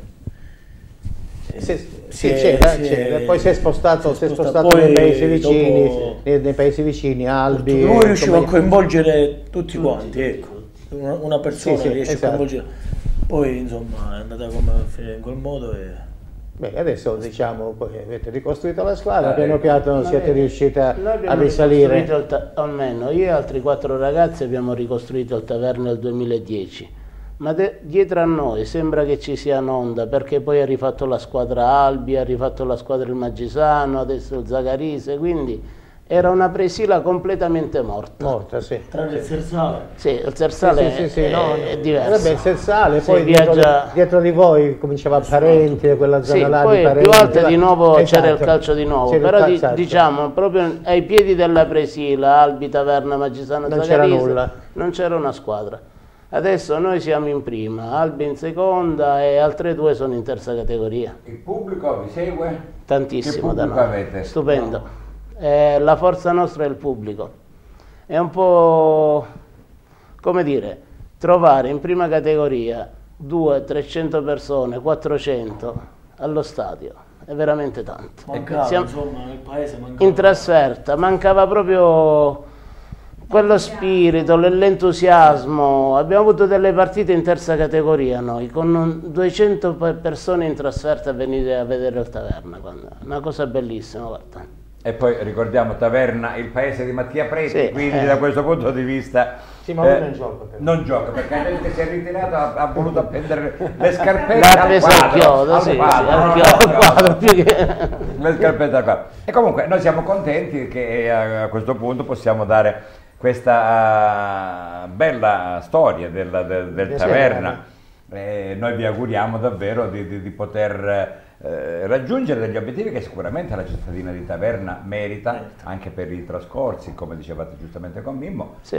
Sì, sì, c'era, c'era, poi si è spostato, si è spostato, spostato nei paesi vicini, dopo... nei, nei paesi vicini, Albi. Lui riusciva a coinvolgere tutti quanti, ecco, una, una persona sì, sì, riesce esatto. a coinvolgere. Poi insomma è andata come a finire in quel modo e... Beh, adesso diciamo, poi avete ricostruito la squadra, eh, piano piano siete riusciti a, a risalire. Almeno io e altri quattro ragazzi abbiamo ricostruito il Taverna nel duemiladieci. Ma dietro a noi sembra che ci sia un'onda, perché poi ha rifatto la squadra Albi, ha rifatto la squadra il Magisano, adesso il Zagarise, quindi era una presila completamente morta. Morta, sì. Tranne il Sersale. Sì, il Sersale sì, sì, sì, è, no, è diverso. Vabbè, il Sersale, si poi viaggia... dietro, dietro di voi cominciava Parenti, quella zona sì, là poi di Parenti. Più alto di nuovo esatto. c'era il calcio di nuovo, c'era però di, esatto. diciamo proprio ai piedi della presila, Albi, Taverna, Magisano, non Zagarise, c'era nulla. Non c'era una squadra. Adesso noi siamo in prima, Albi in seconda e altre due sono in terza categoria. Il pubblico vi segue? Tantissimo che da noi. Avete? Stupendo. No. Eh, la forza nostra è il pubblico. È un po' come dire, trovare in prima categoria duecento trecento persone, quattrocento allo stadio. È veramente tanto. Mancava, Siamo insomma, nel paese mancava. In trasferta, mancava proprio quello spirito, l'entusiasmo. Abbiamo avuto delle partite in terza categoria noi, con duecento persone in trasferta a venire a vedere il Taverna, una cosa bellissima, guarda. E poi ricordiamo Taverna, il paese di Mattia Preti, Sì, quindi eh. da questo punto di vista... Sì, ma lui eh, non gioca. Però. Non gioca, perché ha detto che si è ritirato, ha, ha voluto appendere le scarpette L'ha al presa quadro. al chiodo, al sì, quadro, sì, al no, chiodo, no, al no, quadro, no. più che... Le scarpette al quadro. E comunque noi siamo contenti che a questo punto possiamo dare questa uh, bella storia del, del, del Taverna. Eh, noi vi auguriamo davvero di, di, di poter eh, raggiungere degli obiettivi che sicuramente la cittadina di Taverna merita, anche per i trascorsi, come dicevate giustamente con Mimmo. Sì.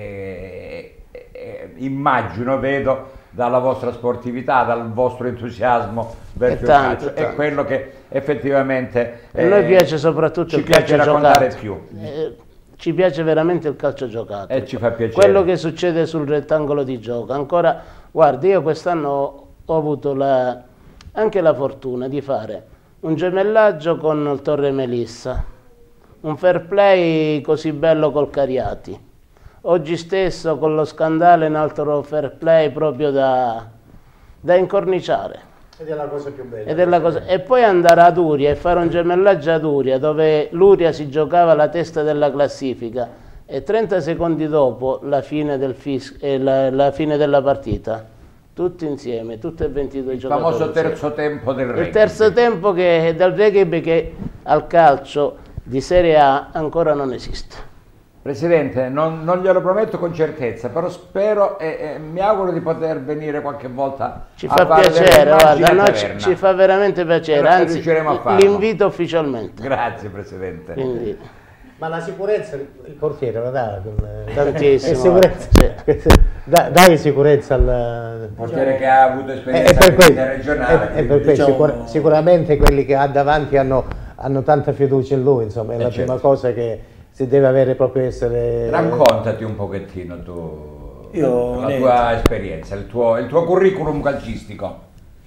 Eh, eh, immagino, vedo dalla vostra sportività, dal vostro entusiasmo verso il tanto, calcio, tanto. è quello che effettivamente A noi piace soprattutto ci il piace calcio raccontare giocato. più. Eh, ci piace veramente il calcio giocato. E ci fa piacere. Quello che succede sul rettangolo di gioco. Ancora, guardi, io quest'anno ho avuto la, anche la fortuna di fare un gemellaggio con il Torre Melissa, un fair play così bello col Cariati. Oggi stesso con lo Scandale un altro fair play proprio da, da incorniciare. Ed è la cosa più bella. Ed è la cosa- E poi andare ad Uria e fare un gemellaggio ad Uria, dove l'Uria si giocava la testa della classifica e trenta secondi dopo la fine, del fis- eh, la, la fine della partita, tutti insieme, tutti e ventidue Il giocatori. famoso insieme. terzo tempo del rugby. Il terzo tempo che è del rugby, che al calcio di Serie A ancora non esiste. Presidente, non, non glielo prometto con certezza, però spero e, e mi auguro di poter venire qualche volta Ci a fa fare delle piacere, immagini guarda, a a noi ci, Taverna. ci fa veramente piacere, Spero che anzi riusciremo a farlo. l'invito ufficialmente. Grazie Presidente. Quindi, Ma la sicurezza il portiere la dà? con- Tantissimo, è sicurezza. Da- dai sicurezza al Portiere che ha avuto Eh, esperienza è per in questo, vita regionale. è- è per quindi, questo, diciamo, sicur- sicuramente quelli che ha davanti hanno, hanno tanta fiducia in lui, insomma, è Eh, la certo. prima cosa che si deve avere, proprio essere... Raccontati un pochettino tu, Io la niente. tua esperienza, il tuo, il tuo curriculum calcistico.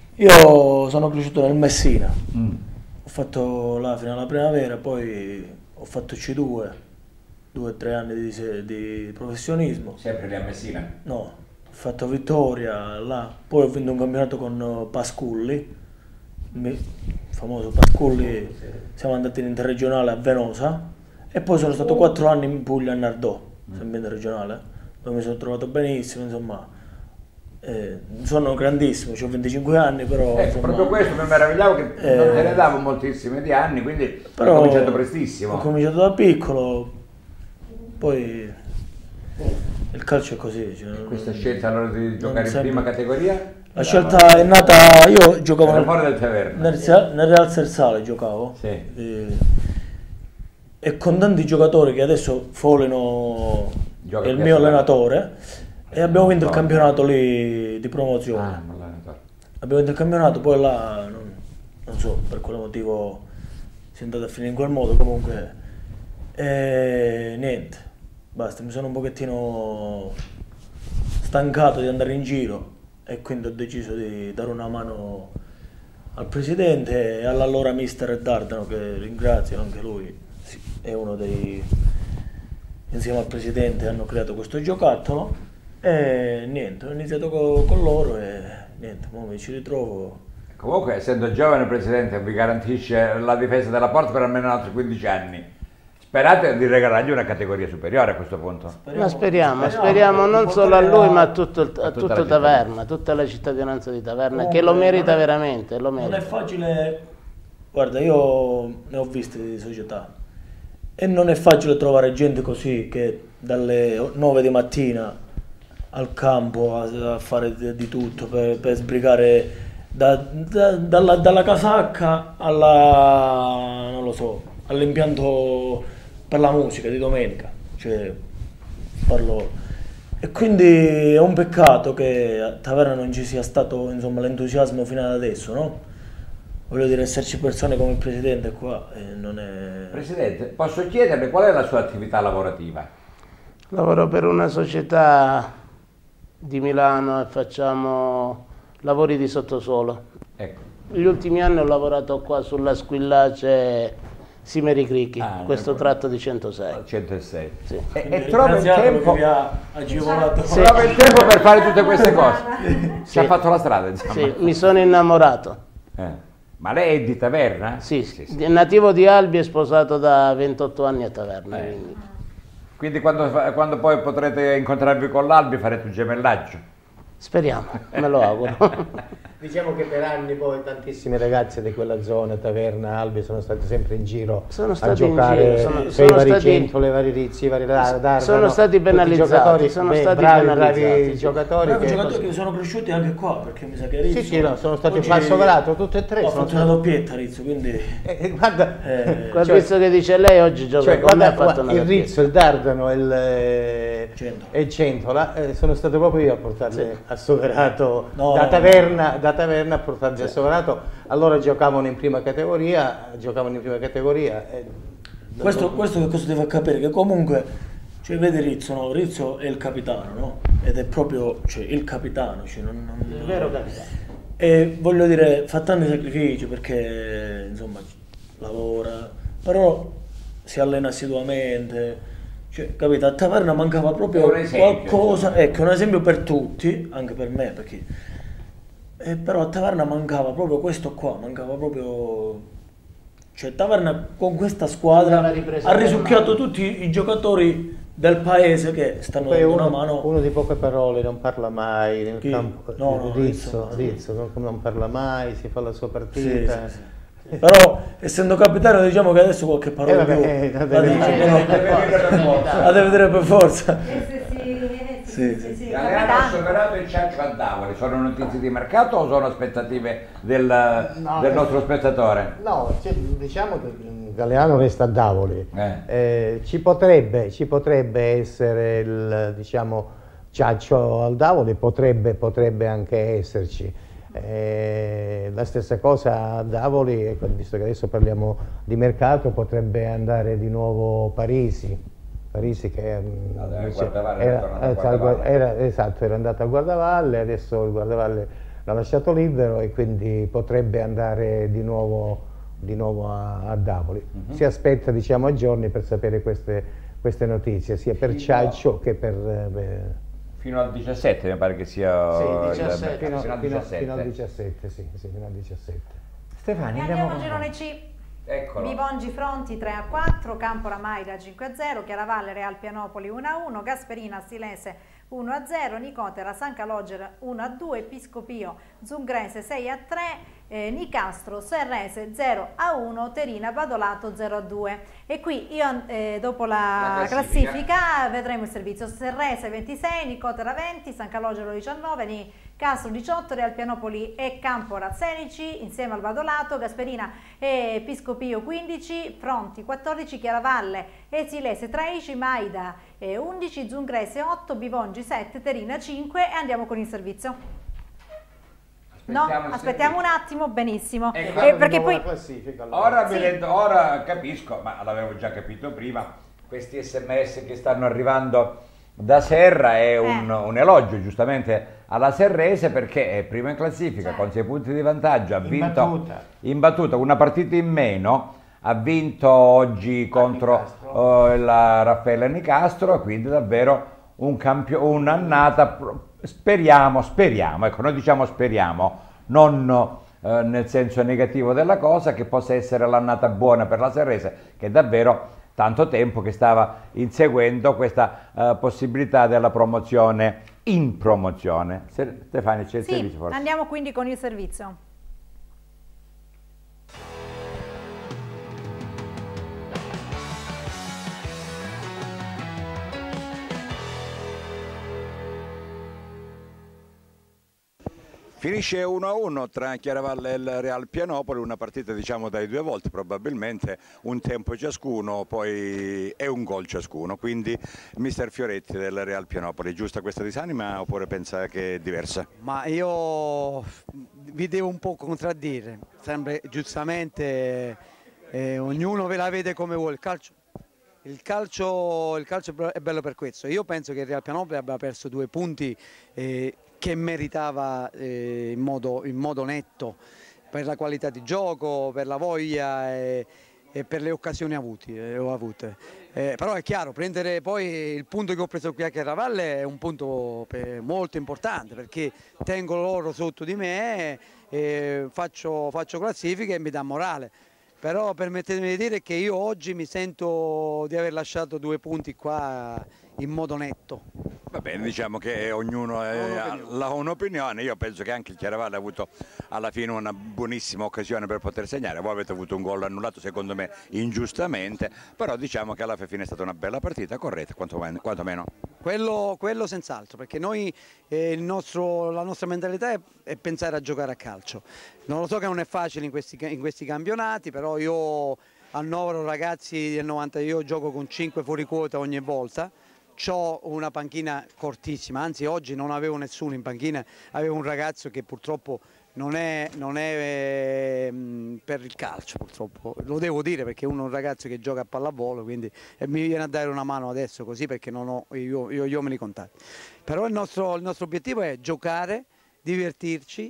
Io sono cresciuto nel Messina, Mm. ho fatto là fino alla primavera, poi ho fatto C due, due o tre anni di, se- di professionismo. Sempre lì a Messina? No, ho fatto Vittoria là, poi ho vinto un campionato con eh, Pasculli, il famoso Pasculli, siamo andati in interregionale a Venosa e poi sono stato quattro anni in Puglia a Nardò, sempre interregionale, dove mi sono trovato benissimo, insomma. Eh, sono grandissimo, ho venticinque anni, però Ecco, insomma, proprio questo mi meravigliavo che Eh, non te ne davo moltissimi di anni, quindi però ho cominciato prestissimo. Ho cominciato da piccolo, poi il calcio è così. Cioè, Questa scelta allora di non giocare in sempre- prima categoria? La scelta è nata, io giocavo Era nel, fuori del Taverna. nel, Sia- nel Real Sersale, giocavo. Sì. E, e con tanti giocatori che adesso Folino Gioca è il qui a mio Salerno. allenatore e abbiamo vinto il No. campionato lì di promozione. Ah, ma l'allenatore. Abbiamo vinto il campionato, poi là non, non so per quale motivo si è andato a finire in quel modo, comunque e niente, basta, mi sono un pochettino stancato di andare in giro e quindi ho deciso di dare una mano al presidente e all'allora mister Dardano, che ringrazio, anche lui sì, è uno dei, insieme al presidente hanno creato questo giocattolo e niente, ho iniziato co- con loro e niente, ora mi ci ritrovo. Comunque, essendo giovane Presidente, vi garantisce la difesa della porta per almeno altri quindici anni. Sperate di regalargli una categoria superiore a questo punto. Ma speriamo, speriamo non solo a lui ma a tutto, il- a A tutta tutto la Taverna, a tutta la cittadinanza di Taverna, Comunque, che lo merita non è- veramente, lo Non è merita. facile, guarda, io ne ho viste di società e non è facile trovare gente così che dalle nove di mattina al campo a, a fare di, di tutto per, per sbrigare da- da- dalla, dalla casacca alla, non lo so, all'impianto per la musica di domenica, cioè parlo. E quindi è un peccato che a Taverna non ci sia stato, insomma, l'entusiasmo fino ad adesso, no? Voglio dire, esserci persone come il presidente qua eh, non è... Presidente, posso chiederle qual è la sua attività lavorativa? Lavoro per una società di Milano e facciamo lavori di sottosuolo. Ecco. Negli ultimi anni ho lavorato qua sulla Squillace Simeri Cricchi, Ah, questo ecco. tratto di centosei. centosei. Sì. E, Quindi e trova il tempo, che vi ha agevolato. Sì. trova il tempo per fare tutte queste cose. Ci Sì. ha fatto la strada, insomma. Sì, mi sono innamorato. Eh. Ma lei è di Taverna? Sì, sì. È nativo di Albi e sposato da ventotto anni a Taverna. Eh. Quindi. Quindi quando, fa- quando poi potrete incontrarvi con l'Albi farete un gemellaggio? Speriamo, me lo auguro. Diciamo che per anni poi tantissime ragazze di quella zona, Taverna, Albi, sono state sempre in giro Sono a stati in giocare giro, sono- per sono i vari stati- centro, le varie Rizzi, i vari Dardano. sono stati tutti penalizzati, giocatori, sono beh, stati bravi, penalizzati, bravi sì. giocatori. Bravi che- giocatori che sono cresciuti anche qua, perché mi sa che Rizzo... Sì, sì, no, sono stati oggi- falso grato, tutte e tre. Ho sono fatto una stati- doppietta Rizzo, quindi... Eh, guarda, Eh, Quel cioè- Rizzo che dice lei oggi gioca cioè, con me, guarda, ha fatto guarda, una il doppietta. Rizzo, il Dardano e il, eh, Centola. e il Centola eh, sono stato proprio io a portarli a Soverato, No, da, no, taverna, da Taverna a portarli a Soverato. Allora giocavano in prima categoria, giocavano in prima categoria. E... Questo, questo che cosa ti fa capire? Che comunque, cioè, vedi Rizzo, no? Rizzo è il capitano, no? Ed è proprio, cioè, il capitano, cioè, non, non- Il vero capitano. E voglio dire, fa tanti sacrifici perché, insomma, lavora, però si allena assiduamente, cioè, capito? A Taverna mancava proprio È un esempio, qualcosa, insomma. ecco, un esempio per tutti, anche per me, perché... eh, però a Taverna mancava proprio questo qua, mancava proprio... Cioè Taverna con questa squadra Una ripresa ha risucchiato normale. tutti i giocatori del paese che stanno Poi dando uno, una mano. uno di poche parole, non parla mai nel Chi? campo. No, no, Rizzo, Rizzo. Rizzo, non, non parla mai, si fa la sua Sì, partita. sì, sì. Però essendo capitano diciamo che adesso qualche parola Eh, vabbè, più eh, la deve deve dire dire, per forza. la deve dire per forza. Eh, sì, sì, eh, sì, Sì, sì, sì. sì, Galeano ha capitano. superato il Ciaccio a Davoli, sono notizie di mercato o sono aspettative del, No, del eh. nostro spettatore? No, cioè, diciamo che mm, Galeano resta a Davoli. Eh. Eh, ci, potrebbe, ci potrebbe essere il diciamo, Ciaccio al Davoli, potrebbe, potrebbe anche esserci. Eh, la stessa cosa a Davoli, ecco, visto che adesso parliamo di mercato, potrebbe andare di nuovo Parisi. Parisi che mm, Ah, dai, invece Guardavalle, è era, tornato a eh, Guardavalle. era- esatto, era andato a Guardavalle, adesso il Guardavalle l'ha lasciato libero e quindi potrebbe andare di nuovo, di nuovo a, a Davoli. Mhm. Si aspetta diciamo a giorni per sapere queste, queste notizie, sia per Fino- Ciaccio che per... eh, beh, Fino al diciassette mi pare che sia Sì, il- diciassette. fino, fino al fino- diciassette. fino al diciassette, sì, sì, fino al diciassette. Stefani, E andiamo andiamo al con girone C. Eccolo. Bivongi Fronti tre a quattro, Campora Maida cinque a zero, Chiaravalle Real Pianopoli uno a uno, Gasperina Silese uno a zero, Nicotera San Calogero uno a due, Piscopio Zungrese sei a tre, eh, Nicastro Serrese zero a uno, Terina Badolato zero a due. E qui io eh, dopo la, La classifica. classifica vedremo il servizio: Serrese ventisei, Nicotera venti, San Calogero diciannove, Nicastro diciotto, Real Pianopoli e Campora sedici insieme al Badolato, Gasperina e Piscopio quindici, Fronti quattordici, Chiaravalle e Silese tredici, Maida eh, undici, Zungrese otto, Bivongi sette, Terina cinque. E andiamo con il servizio. No, Aspettiamo il aspettiamo un servizio. attimo, benissimo. Ecco, Eh, perché poi la classifica. allora. Ora, mi Sì. rendo- ora capisco, ma l'avevo già capito prima, questi sms che stanno arrivando da Serra è un, Eh. un elogio giustamente alla Serrese perché è prima in classifica Certo. con sei punti di vantaggio, ha vinto Imbattuta. imbattuta, una partita in meno, ha vinto oggi contro eh, la Raffaella Nicastro, quindi davvero un campio- un'annata, pro- speriamo, speriamo, ecco, noi diciamo speriamo, non eh, nel senso negativo della cosa, che possa essere l'annata buona per la Serrese, che davvero tanto tempo che stava inseguendo questa eh, possibilità della promozione in promozione. Se- Stefania, c'è il sì, servizio forse? andiamo quindi con il servizio. Finisce uno a uno tra Chiaravalle e il Real Pianopoli, una partita diciamo dai due volte, probabilmente un tempo ciascuno, poi è un gol ciascuno, quindi mister Fioretti del Real Pianopoli, giusta questa disanima oppure pensa che è diversa? Ma io vi devo un po' contraddire, sempre giustamente eh, ognuno ve la vede come vuole. Il calcio, il calcio, il calcio è bello per questo. Io penso che il Real Pianopoli abbia perso due punti eh, che meritava eh, in, modo, in modo netto, per la qualità di gioco, per la voglia e, e per le occasioni avuti, eh, ho avute. Eh, però è chiaro, prendere poi il punto che ho preso qui a Chiaravalle è un punto per- molto importante, perché tengo loro sotto di me, eh, faccio, faccio classifiche e mi dà morale. Però permettetemi di dire che io oggi mi sento di aver lasciato due punti qua in modo netto. Va bene, diciamo che ognuno è- ha un'opinione, io penso che anche il Chiaravalle ha avuto alla fine una buonissima occasione per poter segnare, voi avete avuto un gol annullato secondo me ingiustamente, però diciamo che alla fine è stata una bella partita, corretta quantomeno. quantomeno. Quello, quello senz'altro, perché noi eh, il nostro- la nostra mentalità è, è pensare a giocare a calcio. Non lo so che non è facile in questi, in questi campionati, però io annovero ragazzi del novanta, io gioco con cinque fuori quota ogni volta. Ho una panchina cortissima, anzi oggi non avevo nessuno in panchina, avevo un ragazzo che purtroppo non è, non è eh, per il calcio, purtroppo, lo devo dire perché uno è un ragazzo che gioca a pallavolo, quindi e mi viene a dare una mano adesso così perché non ho io, io gli uomini contatti. Però il nostro, il nostro obiettivo è giocare, divertirci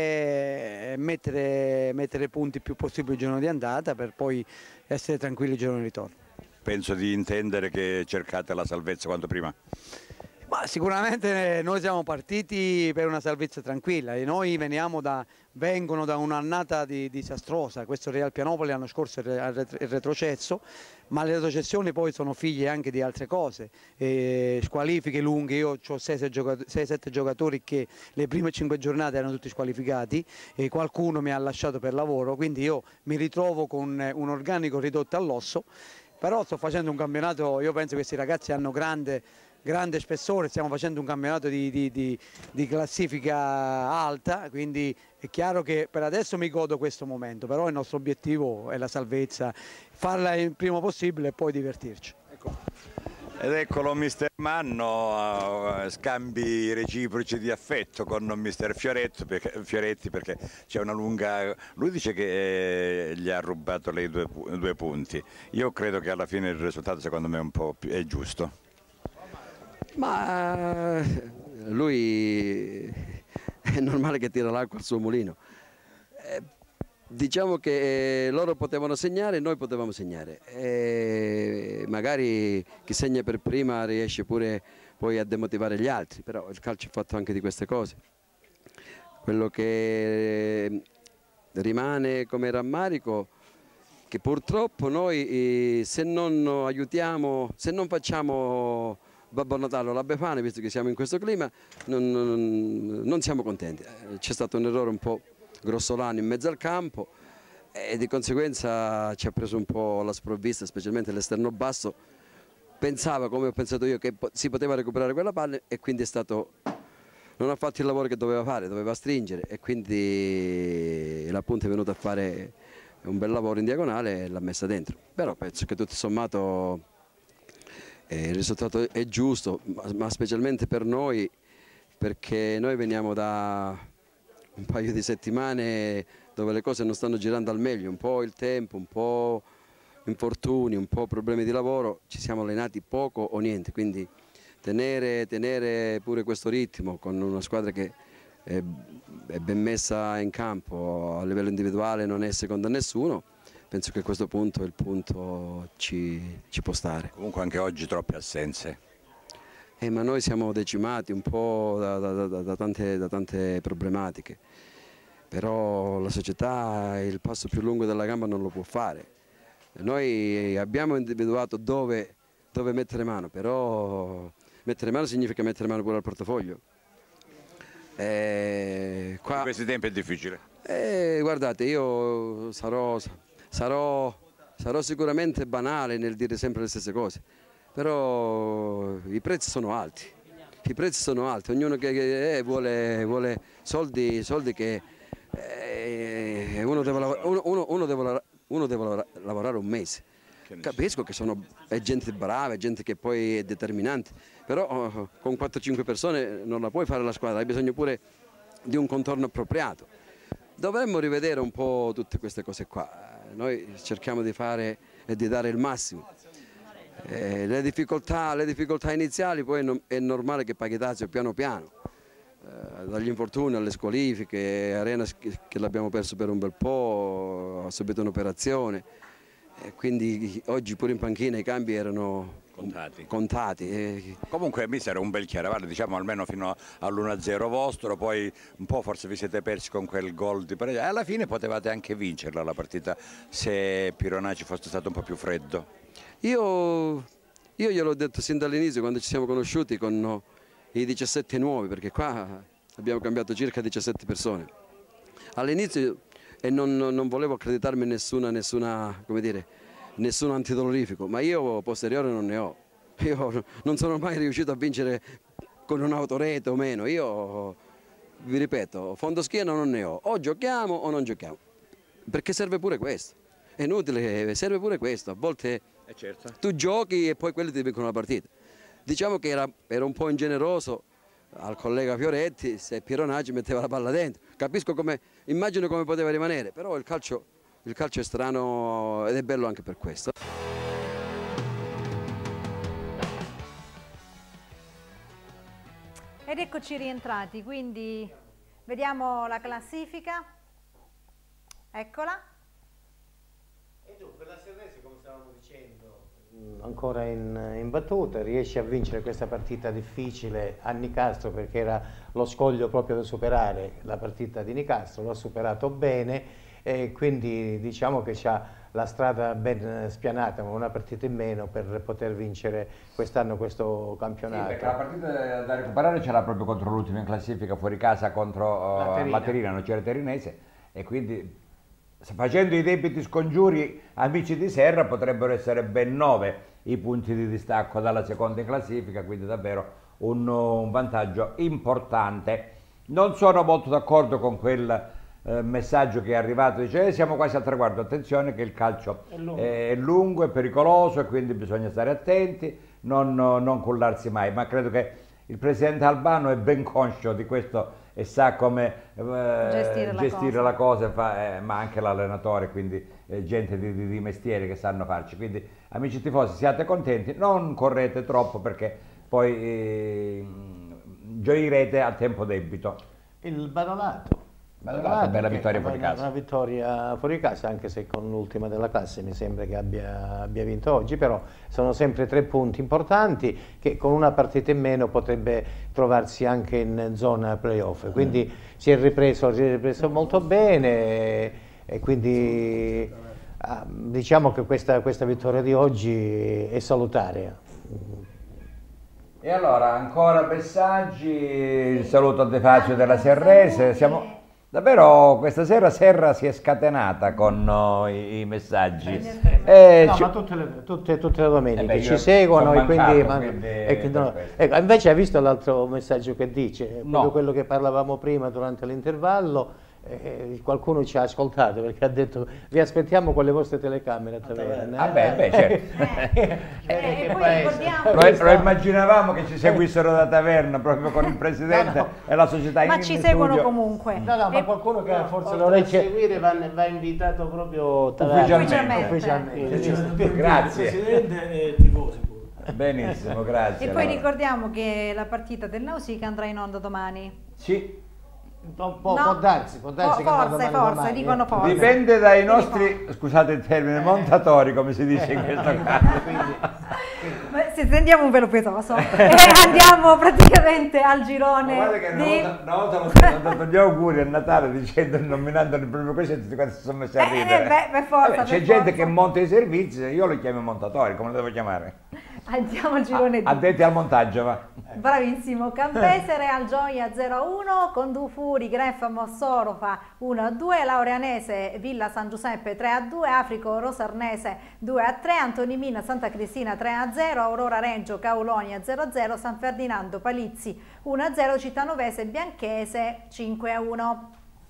e mettere, mettere punti il più possibile il giorno di andata per poi essere tranquilli il giorno di ritorno. Penso di intendere che cercate la salvezza quanto prima. Ma sicuramente noi siamo partiti per una salvezza tranquilla e noi veniamo da, vengono da un'annata di, disastrosa. Questo Real Pianopoli l'anno scorso è è retrocesso, ma le retrocessioni poi sono figlie anche di altre cose, e squalifiche lunghe. Io ho sei sette giocatori che le prime cinque giornate erano tutti squalificati e qualcuno mi ha lasciato per lavoro, quindi io mi ritrovo con un organico ridotto all'osso, però sto facendo un campionato, io penso che questi ragazzi hanno grande grande spessore, stiamo facendo un campionato di, di, di, di classifica alta, quindi è chiaro che per adesso mi godo questo momento, però il nostro obiettivo è la salvezza, farla il prima possibile e poi divertirci. Ecco. Ed eccolo mister Manno, eh, scambi reciproci di affetto con mister Fioretto, perché, Fioretti perché c'è una lunga... Lui dice che eh, gli ha rubato lei due, due punti, io credo che alla fine il risultato secondo me è un po' più, è giusto. Ma lui è normale che tira l'acqua al suo mulino. Eh, diciamo che loro potevano segnare e noi potevamo segnare. E magari chi segna per prima riesce pure poi a demotivare gli altri, però il calcio è fatto anche di queste cose. Quello che rimane come rammarico che purtroppo noi se non aiutiamo, se non facciamo Babbo Natale o la Befana, visto che siamo in questo clima, non, non, non siamo contenti. C'è stato un errore un po' grossolano in mezzo al campo e di conseguenza ci ha preso un po' la sprovvista, specialmente l'esterno basso. Pensava, come ho pensato io, che si poteva recuperare quella palla e quindi è stato, non ha fatto il lavoro che doveva fare, doveva stringere e quindi la punta è venuta a fare un bel lavoro in diagonale e l'ha messa dentro. Però penso che tutto sommato Eh, il risultato è giusto, ma, ma specialmente per noi, perché noi veniamo da un paio di settimane dove le cose non stanno girando al meglio, un po' il tempo, un po' infortuni, un po' problemi di lavoro, ci siamo allenati poco o niente, quindi tenere, tenere pure questo ritmo con una squadra che è, è ben messa in campo a livello individuale, non è seconda a nessuno. Penso che a questo punto il punto ci, ci può stare. Comunque anche oggi troppe assenze. Eh, ma noi siamo decimati un po' da, da, da, da, tante, da tante problematiche, però la società il passo più lungo della gamba non lo può fare. Noi abbiamo individuato dove, dove mettere mano, però mettere mano significa mettere mano pure al portafoglio. Eh, qua... In questi tempi è difficile. Eh, guardate, io sarò... Sarò, sarò sicuramente banale nel dire sempre le stesse cose, però i prezzi sono alti, i prezzi sono alti, ognuno che, che eh, vuole, vuole soldi, soldi che eh, uno, deve uno, uno, uno, deve uno deve lavorare un mese. Capisco che sono, è gente brava, è gente che poi è determinante, però oh, con quattro cinque persone non la puoi fare la squadra, hai bisogno pure di un contorno appropriato. Dovremmo rivedere un po' tutte queste cose qua. Noi cerchiamo di fare e di dare il massimo. Eh, le, difficoltà, le difficoltà iniziali poi non, è normale che paghi dazio piano piano, eh, dagli infortuni alle squalifiche, Arena che l'abbiamo perso per un bel po', ha subito un'operazione, e quindi oggi pure in panchina i cambi erano contati. contati e... Comunque mister, un bel chiaravano, diciamo almeno fino all'uno a zero vostro, poi un po' forse vi siete persi con quel gol di pareggio, alla fine potevate anche vincerla la partita se Pironacci fosse stato un po' più freddo. Io, io gliel'ho detto sin dall'inizio quando ci siamo conosciuti con i diciassette nuovi, perché qua abbiamo cambiato circa diciassette persone. All'inizio e non, non volevo accreditarmi nessuna, nessuna, come dire, nessun antidolorifico, ma io posteriore non ne ho. Io non sono mai riuscito a vincere con un'autorete o meno. Io, vi ripeto, fondo schiena non ne ho. O giochiamo o non giochiamo, perché serve pure questo. È inutile, serve pure questo. A volte eh certo. tu giochi e poi quelli ti vincono la partita. Diciamo che era, era un po' ingeneroso al collega Fioretti se Pironacci metteva la palla dentro. Capisco come, immagino come poteva rimanere, però il calcio, il calcio è strano ed è bello anche per questo. Ed eccoci rientrati, quindi vediamo la classifica. Eccola. E tu, per la Serrese, come stavamo dicendo, ancora in, in battuta, riesce a vincere questa partita difficile a Nicastro, perché era lo scoglio proprio da superare, la partita di Nicastro, l'ha superato bene e quindi diciamo che c'ha la strada ben spianata, ma una partita in meno per poter vincere quest'anno questo campionato. Sì, perché la partita da recuperare c'era proprio contro l'ultimo in classifica, fuori casa contro uh, Laterina. Laterina, non c'era Terinese, e quindi facendo i debiti scongiuri, amici di Serra, potrebbero essere ben nove i punti di distacco dalla seconda in classifica, quindi davvero un, un vantaggio importante. Non sono molto d'accordo con quel eh, messaggio che è arrivato, dice eh, siamo quasi al traguardo, attenzione che il calcio È lungo. è, è lungo, è pericoloso e quindi bisogna stare attenti, non, non cullarsi mai, ma credo che il presidente Albano è ben conscio di questo e sa come eh, Gestire la gestire cosa. la cosa, fa, eh, ma anche l'allenatore, quindi eh, gente di, di, di mestiere che sanno farci. Quindi amici tifosi, siate contenti, non correte troppo perché poi eh, gioirete a tempo debito. Il Badolato. Badolato, bella che vittoria è fuori una- casa. Una vittoria fuori casa, anche se con l'ultima della classe mi sembra che abbia, abbia vinto oggi, però sono sempre tre punti importanti che con una partita in meno potrebbe trovarsi anche in zona playoff. Quindi si è ripreso, si è ripreso molto bene e, e quindi ah, diciamo che questa, questa vittoria di oggi è salutare. E allora, ancora messaggi, il saluto a De Fazio della Serrese, siamo... Davvero questa sera Serra si è scatenata con no, i, i messaggi. Eh, No, ci- ma tutte le, tutte, tutte le domeniche Eh beh, ci io seguono sono e quindi, mancato, ma- quindi e che per no- questo. ecco, invece hai visto l'altro messaggio che dice, proprio No. quello che parlavamo prima durante l'intervallo, eh, qualcuno ci ha ascoltato perché ha detto vi aspettiamo con le vostre telecamere a taverna. Ah beh, beh, certo. Eh, che poi paese. ricordiamo- Lo, lo immaginavamo che ci seguissero da taverna proprio con il presidente No, no. e la società Ma in ci in seguono studio. comunque. No, no, ma E- qualcuno che ha forse Oltre le a orecchie... seguire va, va invitato proprio Ufficialmente. Ufficialmente. Grazie. Presidente e tifosi pure. Benissimo, grazie. E poi allora. ricordiamo che la partita del Nausicaa andrà in onda domani. Sì. Può, può- No. può darsi, può darsi For- che vada forse, domani forse, domani, dicono eh. forse. Dipende dai nostri, scusate il termine, montatori, come si dice in questo caso. Beh, se stendiamo un velo pietoso e andiamo praticamente al girone Ma guarda che una di... volta, una volta lo sono dato gli auguri a Natale dicendo, nominandoli proprio così, e tutti quanti si sono messi a Eh, ridere. beh, per forza, Vabbè, per c'è gente forza. che monta i servizi, io li chiamo montatori, come lo devo chiamare? Andiamo al girone di... Addetti al montaggio, va. Bravissimo, Campese, Real Gioia zero a uno, Condufuri, Greffa, Mossorofa uno a due, Laureanese, Villa San Giuseppe tre a due, Africo Rosarnese due a tre, Antonimina, Santa Cristina tre a zero, Aurora Reggio, Caulonia zero a zero, San Ferdinando, Palizzi uno a zero, Cittanovese, Bianchese cinque a uno.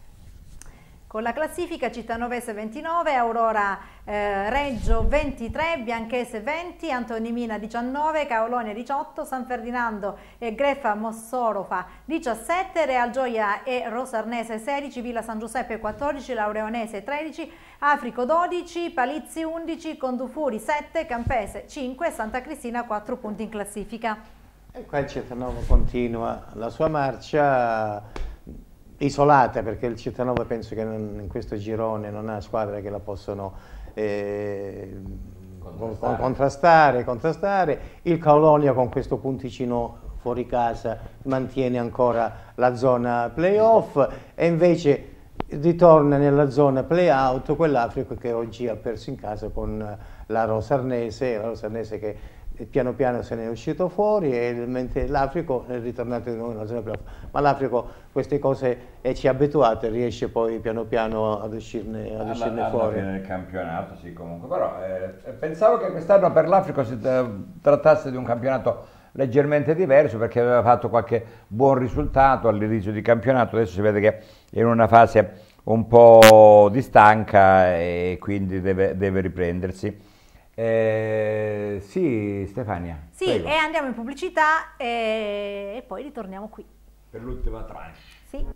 Con la classifica Cittanovese ventinove, Aurora eh, Reggio ventitré, Bianchese venti, Antonimina diciannove, Caolonia diciotto, San Ferdinando e Greffa Mossorofa diciassette, Real Gioia e Rosarnese sedici, Villa San Giuseppe quattordici, Laureonese tredici, Africo dodici, Palizzi undici, Condufuri sette, Campese cinque, Santa Cristina quattro punti in classifica. E qua il Cittanova continua la sua marcia isolata, perché il Cittanova penso che non- in questo girone non ha squadre che la possono eh, contrastare. contrastare, contrastare. Il Caulonia con questo punticino fuori casa mantiene ancora la zona playoff e invece ritorna nella zona play-out quell'Africa che oggi ha perso in casa con la Rosarnese, la Rosarnese che piano piano se ne è uscito fuori e mentre l'Africo è ritornato di nuovo nella zona playoff. Ma l'Africo queste cose e ci ha abituato e riesce poi piano piano ad uscirne, ad uscirne alla, fuori. alla fine del campionato, sì, comunque. Però eh, pensavo che quest'anno per l'Africa si trattasse di un campionato leggermente diverso perché aveva fatto qualche buon risultato all'inizio di campionato, adesso si vede che è in una fase un po' di stanca e quindi deve, deve riprendersi. Eh, sì, Stefania. Sì, prego. E andiamo in pubblicità e, e poi ritorniamo qui. Per l'ultima tranche. Sì.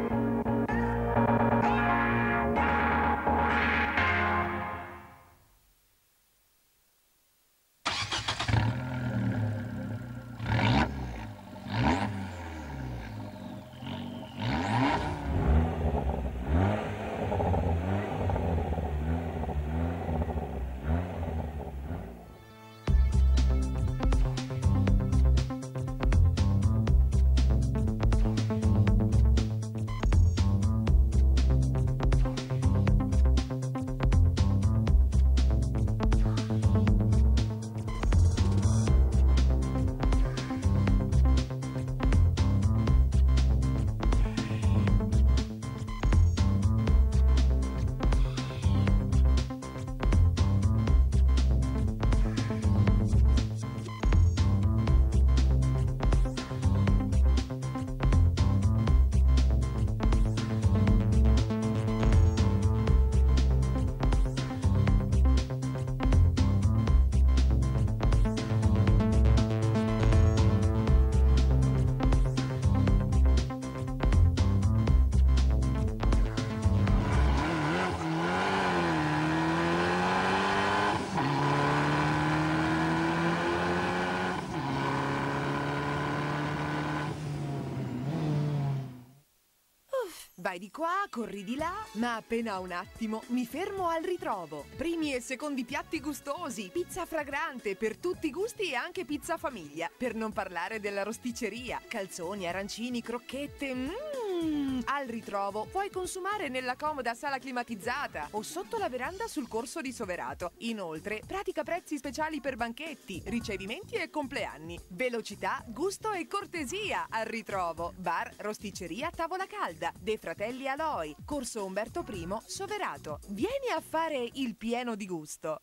Vai di qua, corri di là, ma appena un attimo mi fermo al ritrovo. Primi e secondi piatti gustosi, pizza fragrante per tutti i gusti e anche pizza famiglia. Per non parlare della rosticceria, calzoni, arancini, crocchette. Mmm, al ritrovo puoi consumare nella comoda sala climatizzata o sotto la veranda sul corso di Soverato. Inoltre, pratica prezzi speciali per banchetti, ricevimenti e compleanni. Velocità, gusto e cortesia al ritrovo. Bar, rosticceria, tavola calda. De Fratelli Aloi, corso Umberto I, Soverato. Vieni a fare il pieno di gusto.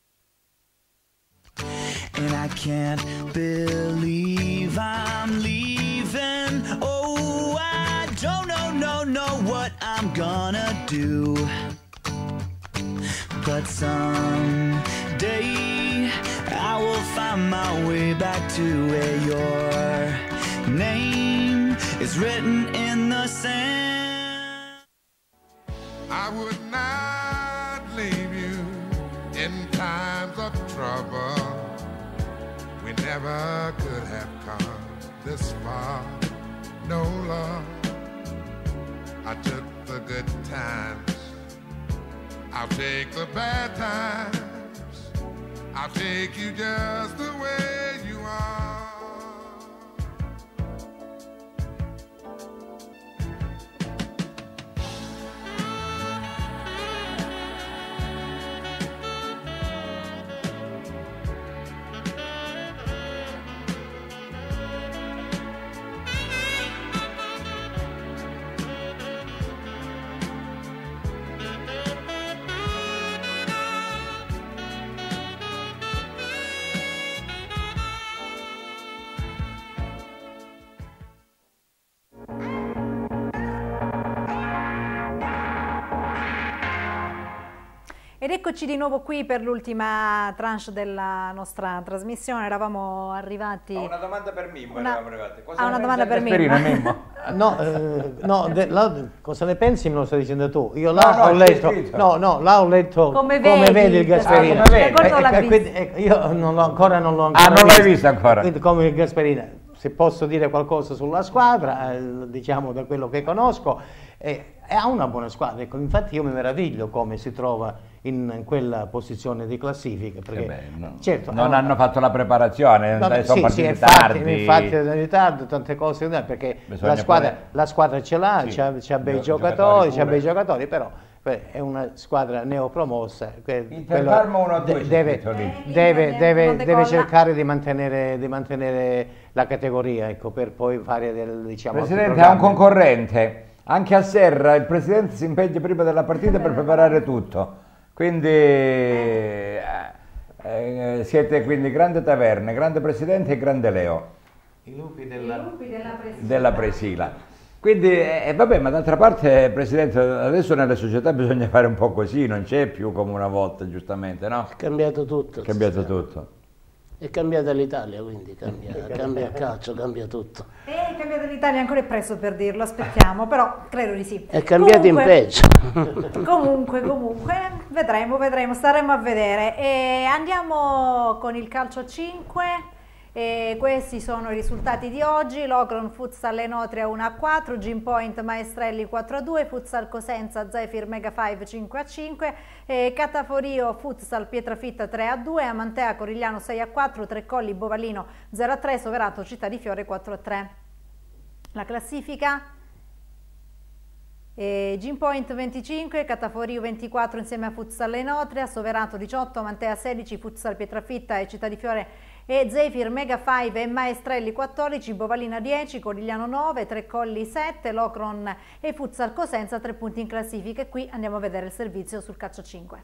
And I can't believe I'm leaving. Oh, I don't know, no, know what I'm gonna do. But someday I will find my way back to where your name is written in the sand. I would not leave you in times of trouble. We never could have come this far. No, love, I took the good times. I'll take the bad times. I'll take you just the way you are. Ed eccoci di nuovo qui per l'ultima tranche della nostra trasmissione. Eravamo arrivati... Ho una domanda per Mimmo, Una... eravamo arrivati. Cosa Ah, una domanda per Gasperino, Mimmo. No, eh, no de, la, cosa ne pensi me lo stai dicendo tu? Io là No, no, ho c'è letto, scritto. no, no, là ho letto Come come vedi, vedi il Gasperino. Ah, come vedi. Eh, Non l'ha eh, visto. quindi, eh, io non l'ho ancora non l'ho ancora Ah, non l'hai visto ancora? Quindi come il Gasperino, se posso dire qualcosa sulla squadra, eh, diciamo da quello che conosco, eh, ha una buona squadra. Ecco, infatti io mi meraviglio come si trova in quella posizione di classifica, perché Eh beh, no. certo, non eh, hanno fatto la preparazione, vabbè, sono sì, partiti sì, infatti, tardi. infatti in ritardo, tante cose, perché Bisogna la squadra, poi- la squadra ce l'ha, Sì, c'ha, c'ha bei gio- giocatori, giocatori c'ha pure. bei giocatori, però eh, è una squadra neopromossa, que- quello Parma uno a due de- c'è deve, scritto lì. deve, deve- non deve decolla. cercare di mantenere, di mantenere la categoria, ecco, per poi fare del, diciamo, altri Presidente ha un programmi. concorrente, anche a Serra il Presidente si impegna prima della partita per preparare tutto, quindi eh, eh, siete quindi grande Taverne, grande Presidente e grande Leo I lupi della, della Presila. Quindi, eh, vabbè, ma d'altra parte, Presidente, adesso nelle società bisogna fare un po' così, non c'è più come una volta, giustamente, no? È cambiato tutto. È cambiato tutto. È cambiata l'Italia, quindi cambia, cambia il calcio, cambia tutto. E è cambiata l'Italia, ancora è presto per dirlo, aspettiamo, però credo di sì. È cambiato in Comunque- peggio. Comunque, comunque, vedremo, vedremo, staremo a vedere. E andiamo con il calcio a cinque. E questi sono i risultati di oggi: Locron Futsal Enotria uno a quattro, Gym Point Maestrelli quattro a due, Futsal Cosenza Zephyr Mega cinque cinque a cinque, e Cataforio Futsal Pietrafitta tre a due, Amantea Corigliano sei a quattro, Trecolli Bovalino zero a tre, Soverato Città di Fiore quattro a tre. La classifica: E Gym Point venticinque, Cataforio ventiquattro insieme a Futsal Enotria, Soverato diciotto, Mantea sedici, Futsal Pietrafitta e Città di Fiore e Zephyr Mega cinque e Maestrelli quattordici, Bovalina dieci, Corigliano nove, Trecolli sette, Locron e Futsal Cosenza tre punti in classifica. E qui andiamo a vedere il servizio sul calcio cinque.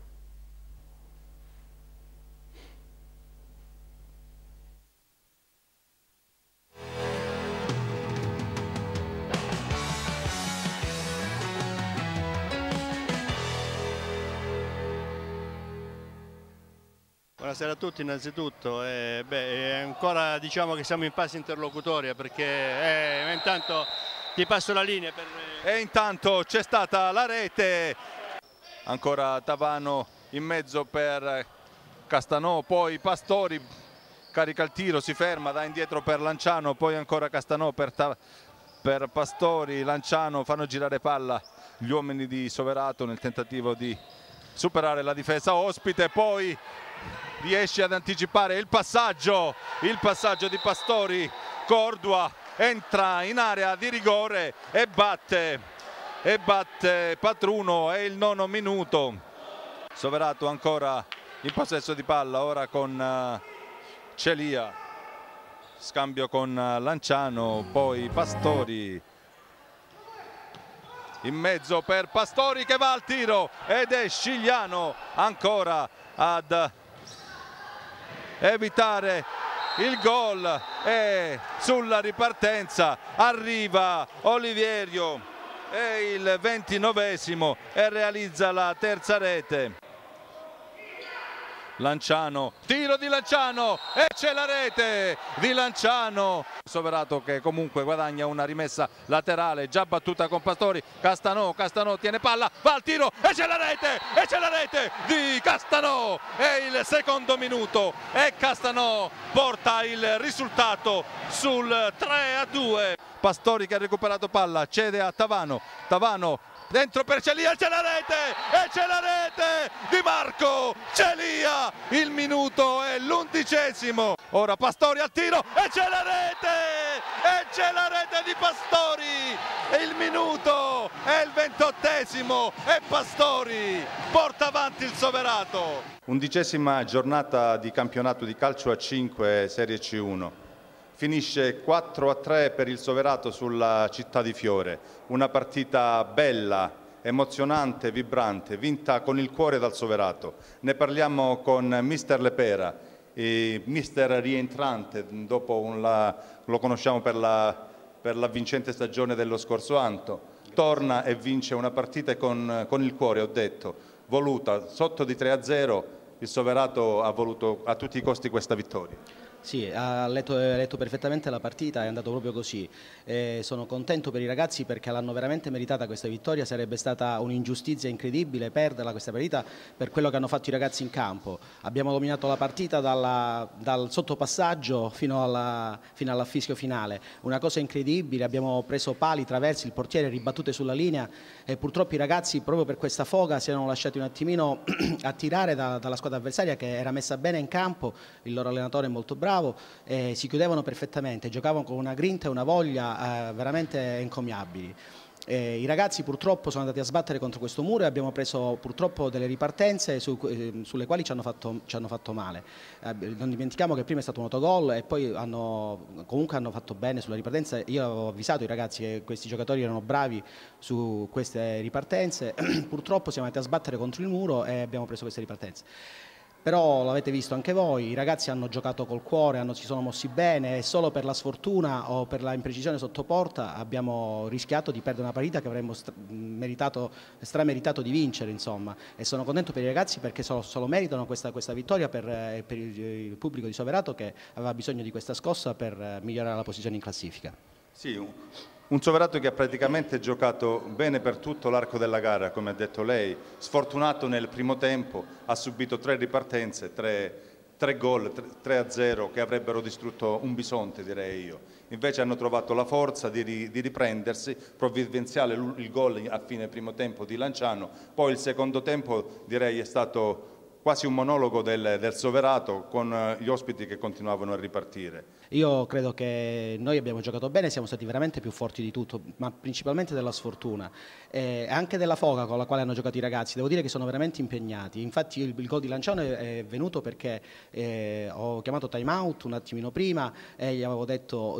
Buonasera a tutti innanzitutto, eh, beh, ancora diciamo che siamo in fase interlocutoria perché eh, intanto ti passo la linea. Per... E intanto c'è stata la rete, ancora Tavano in mezzo per Castanò, poi Pastori carica il tiro, si ferma, dà indietro per Lanciano, poi ancora Castanò per, per Pastori, Lanciano fanno girare palla gli uomini di Soverato nel tentativo di superare la difesa ospite, poi riesce ad anticipare il passaggio, il passaggio di Pastori, Cordua entra in area di rigore e batte, e batte Patruno, è il nono minuto. Soverato ancora in possesso di palla, ora con uh, Celia, scambio con uh, Lanciano, poi Pastori. In mezzo per Pastori che va al tiro ed è Scigliano ancora ad evitare il gol e sulla ripartenza arriva Olivierio, è il ventinovesimo e realizza la terza rete. Lanciano, tiro di Lanciano e c'è la rete di Lanciano. Soverato che comunque guadagna una rimessa laterale già battuta con Pastori. Castanò, Castanò tiene palla, va al tiro e c'è la rete, e c'è la rete di Castanò. È il secondo minuto e Castanò porta il risultato sul tre a due. Pastori che ha recuperato palla, cede a Tavano, Tavano dentro per Celia, c'è la rete e c'è la rete di Marco Celia, il minuto è l'undicesimo, ora Pastori al tiro e c'è la rete e c'è la rete di Pastori, il minuto è il ventottesimo e Pastori porta avanti il Soverato. Undicesima giornata di campionato di calcio a cinque Serie C uno. Finisce quattro a tre per il Soverato sulla Città di Fiore, una partita bella, emozionante, vibrante, vinta con il cuore dal Soverato. Ne parliamo con mister Lepera, e mister rientrante, dopo un la, lo conosciamo per la, per la vincente stagione dello scorso anno, torna e vince una partita con, con il cuore, ho detto, voluta, sotto di tre a zero, il Soverato ha voluto a tutti i costi questa vittoria. Sì, ha letto, ha letto perfettamente la partita, è andato proprio così. Eh, sono contento per i ragazzi perché l'hanno veramente meritata questa vittoria, sarebbe stata un'ingiustizia incredibile perderla questa partita per quello che hanno fatto i ragazzi in campo. Abbiamo dominato la partita dalla, dal sottopassaggio fino alla, fino alla fischio finale, una cosa incredibile, abbiamo preso pali, traversi, il portiere ribattute sulla linea e purtroppo i ragazzi proprio per questa foga si erano lasciati un attimino attirare da, dalla squadra avversaria che era messa bene in campo, il loro allenatore è molto bravo. Eh, si chiudevano perfettamente, giocavano con una grinta e una voglia eh, veramente encomiabili. Eh, I ragazzi purtroppo sono andati a sbattere contro questo muro e abbiamo preso purtroppo delle ripartenze su, eh, sulle quali ci hanno fatto, ci hanno fatto male. Eh, non dimentichiamo che prima è stato un autogol e poi hanno, comunque hanno fatto bene sulla ripartenza. Io avevo avvisato i ragazzi che questi giocatori erano bravi su queste ripartenze, purtroppo siamo andati a sbattere contro il muro e abbiamo preso queste ripartenze. Però l'avete visto anche voi, i ragazzi hanno giocato col cuore, hanno, si sono mossi bene e solo per la sfortuna o per la imprecisione sotto porta abbiamo rischiato di perdere una partita che avremmo stra meritato, strameritato di vincere, insomma. E sono contento per i ragazzi perché solo, solo meritano questa, questa vittoria per, eh, per il, il pubblico di Soverato che aveva bisogno di questa scossa per eh, migliorare la posizione in classifica. Sì, un... Un Soverato che ha praticamente giocato bene per tutto l'arco della gara, come ha detto lei, sfortunato nel primo tempo, ha subito tre ripartenze, tre, tre gol, tre a zero che avrebbero distrutto un bisonte, direi io. Invece hanno trovato la forza di, di riprendersi, provvidenziale il gol a fine primo tempo di Lanciano, poi il secondo tempo direi è stato quasi un monologo del, del Soverato con gli ospiti che continuavano a ripartire. Io credo che noi abbiamo giocato bene, siamo stati veramente più forti di tutto, ma principalmente della sfortuna e anche della foga con la quale hanno giocato i ragazzi. Devo dire che sono veramente impegnati. Infatti il, il gol di Lanciano è, è venuto perché eh, ho chiamato time out un attimino prima e gli avevo detto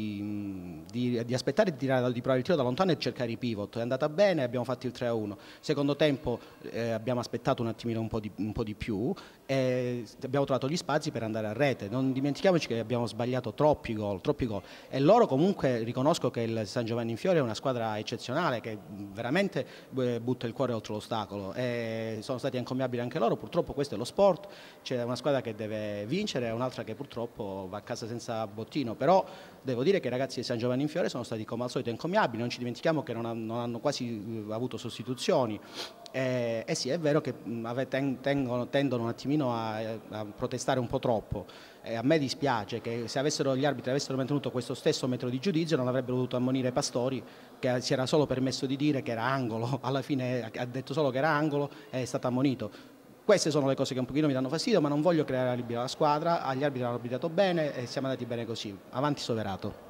di, di, di aspettare di, tirare, di provare il tiro da lontano e cercare i pivot. È andata bene, abbiamo fatto il tre a uno. Secondo tempo eh, abbiamo aspettato un attimino un po' di, un po' di più e abbiamo trovato gli spazi per andare a rete. Non dimentichiamoci che abbiamo sbagliato troppi gol, troppi gol e loro comunque riconosco che il San Giovanni in Fiore è una squadra eccezionale che veramente butta il cuore oltre l'ostacolo e sono stati encomiabili anche loro. Purtroppo questo è lo sport, c'è una squadra che deve vincere e un'altra che purtroppo va a casa senza bottino, però devo dire che i ragazzi di San Giovanni in Fiore sono stati come al solito encomiabili, non ci dimentichiamo che non, ha, non hanno quasi avuto sostituzioni. Eh, eh sì, è vero che mh, tengono, tendono un attimino a, a protestare un po' troppo. Eh, a me dispiace che se avessero, gli arbitri avessero mantenuto questo stesso metro di giudizio non avrebbero dovuto ammonire Pastori, che si era solo permesso di dire che era angolo, alla fine ha detto solo che era angolo e è stato ammonito. Queste sono le cose che un pochino mi danno fastidio, ma non voglio creare arbitri alla squadra, agli arbitri hanno arbitrato bene e siamo andati bene così. Avanti Soverato.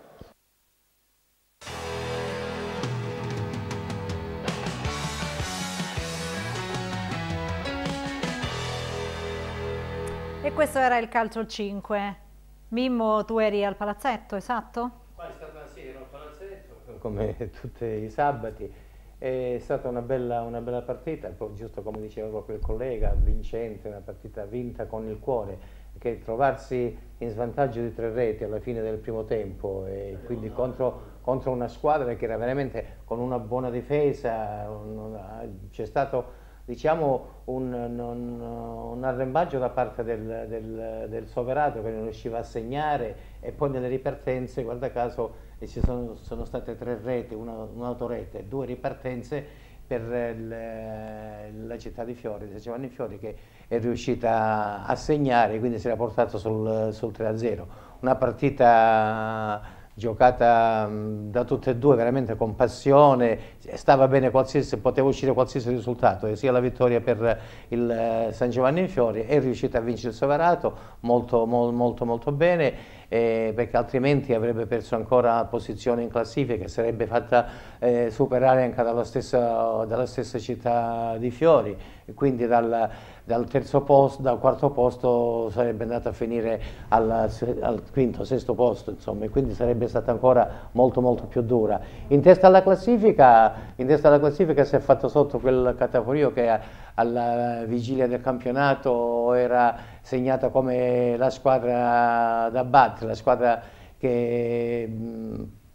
E questo era il calcio cinque. Mimmo, tu eri al palazzetto, esatto? Qua è stata sì, ero al palazzetto, come tutti i sabati. È stata una bella, una bella partita, poi, giusto come diceva proprio il collega, vincente, una partita vinta con il cuore, che trovarsi in svantaggio di tre reti alla fine del primo tempo e quindi contro, contro una squadra che era veramente con una buona difesa, c'è stato diciamo un, un, un arrembaggio da parte del, del, del Soverato che non riusciva a segnare e poi nelle ripartenze, guarda caso, ci sono, sono state tre reti, un'autorete, due ripartenze per il, la città di Fiori, San Giovanni Fiori, che è riuscita a segnare, quindi si era portato sul, sul tre a zero. Una partita giocata da tutte e due veramente con passione, stava bene qualsiasi, poteva uscire qualsiasi risultato, sia la vittoria per il San Giovanni in Fiori, è riuscita a vincere il Soverato molto molto molto, molto bene, eh, perché altrimenti avrebbe perso ancora posizione in classifica, sarebbe fatta eh, superare anche dalla stessa, dalla stessa città di Fiori, e quindi dal, dal terzo posto, dal quarto posto sarebbe andata a finire al, al quinto, sesto posto, insomma, e quindi sarebbe stata ancora molto molto più dura. In testa alla classifica, in testa alla classifica si è fatto sotto quel Cataforio che alla vigilia del campionato era segnata come la squadra da battere, la squadra che mh,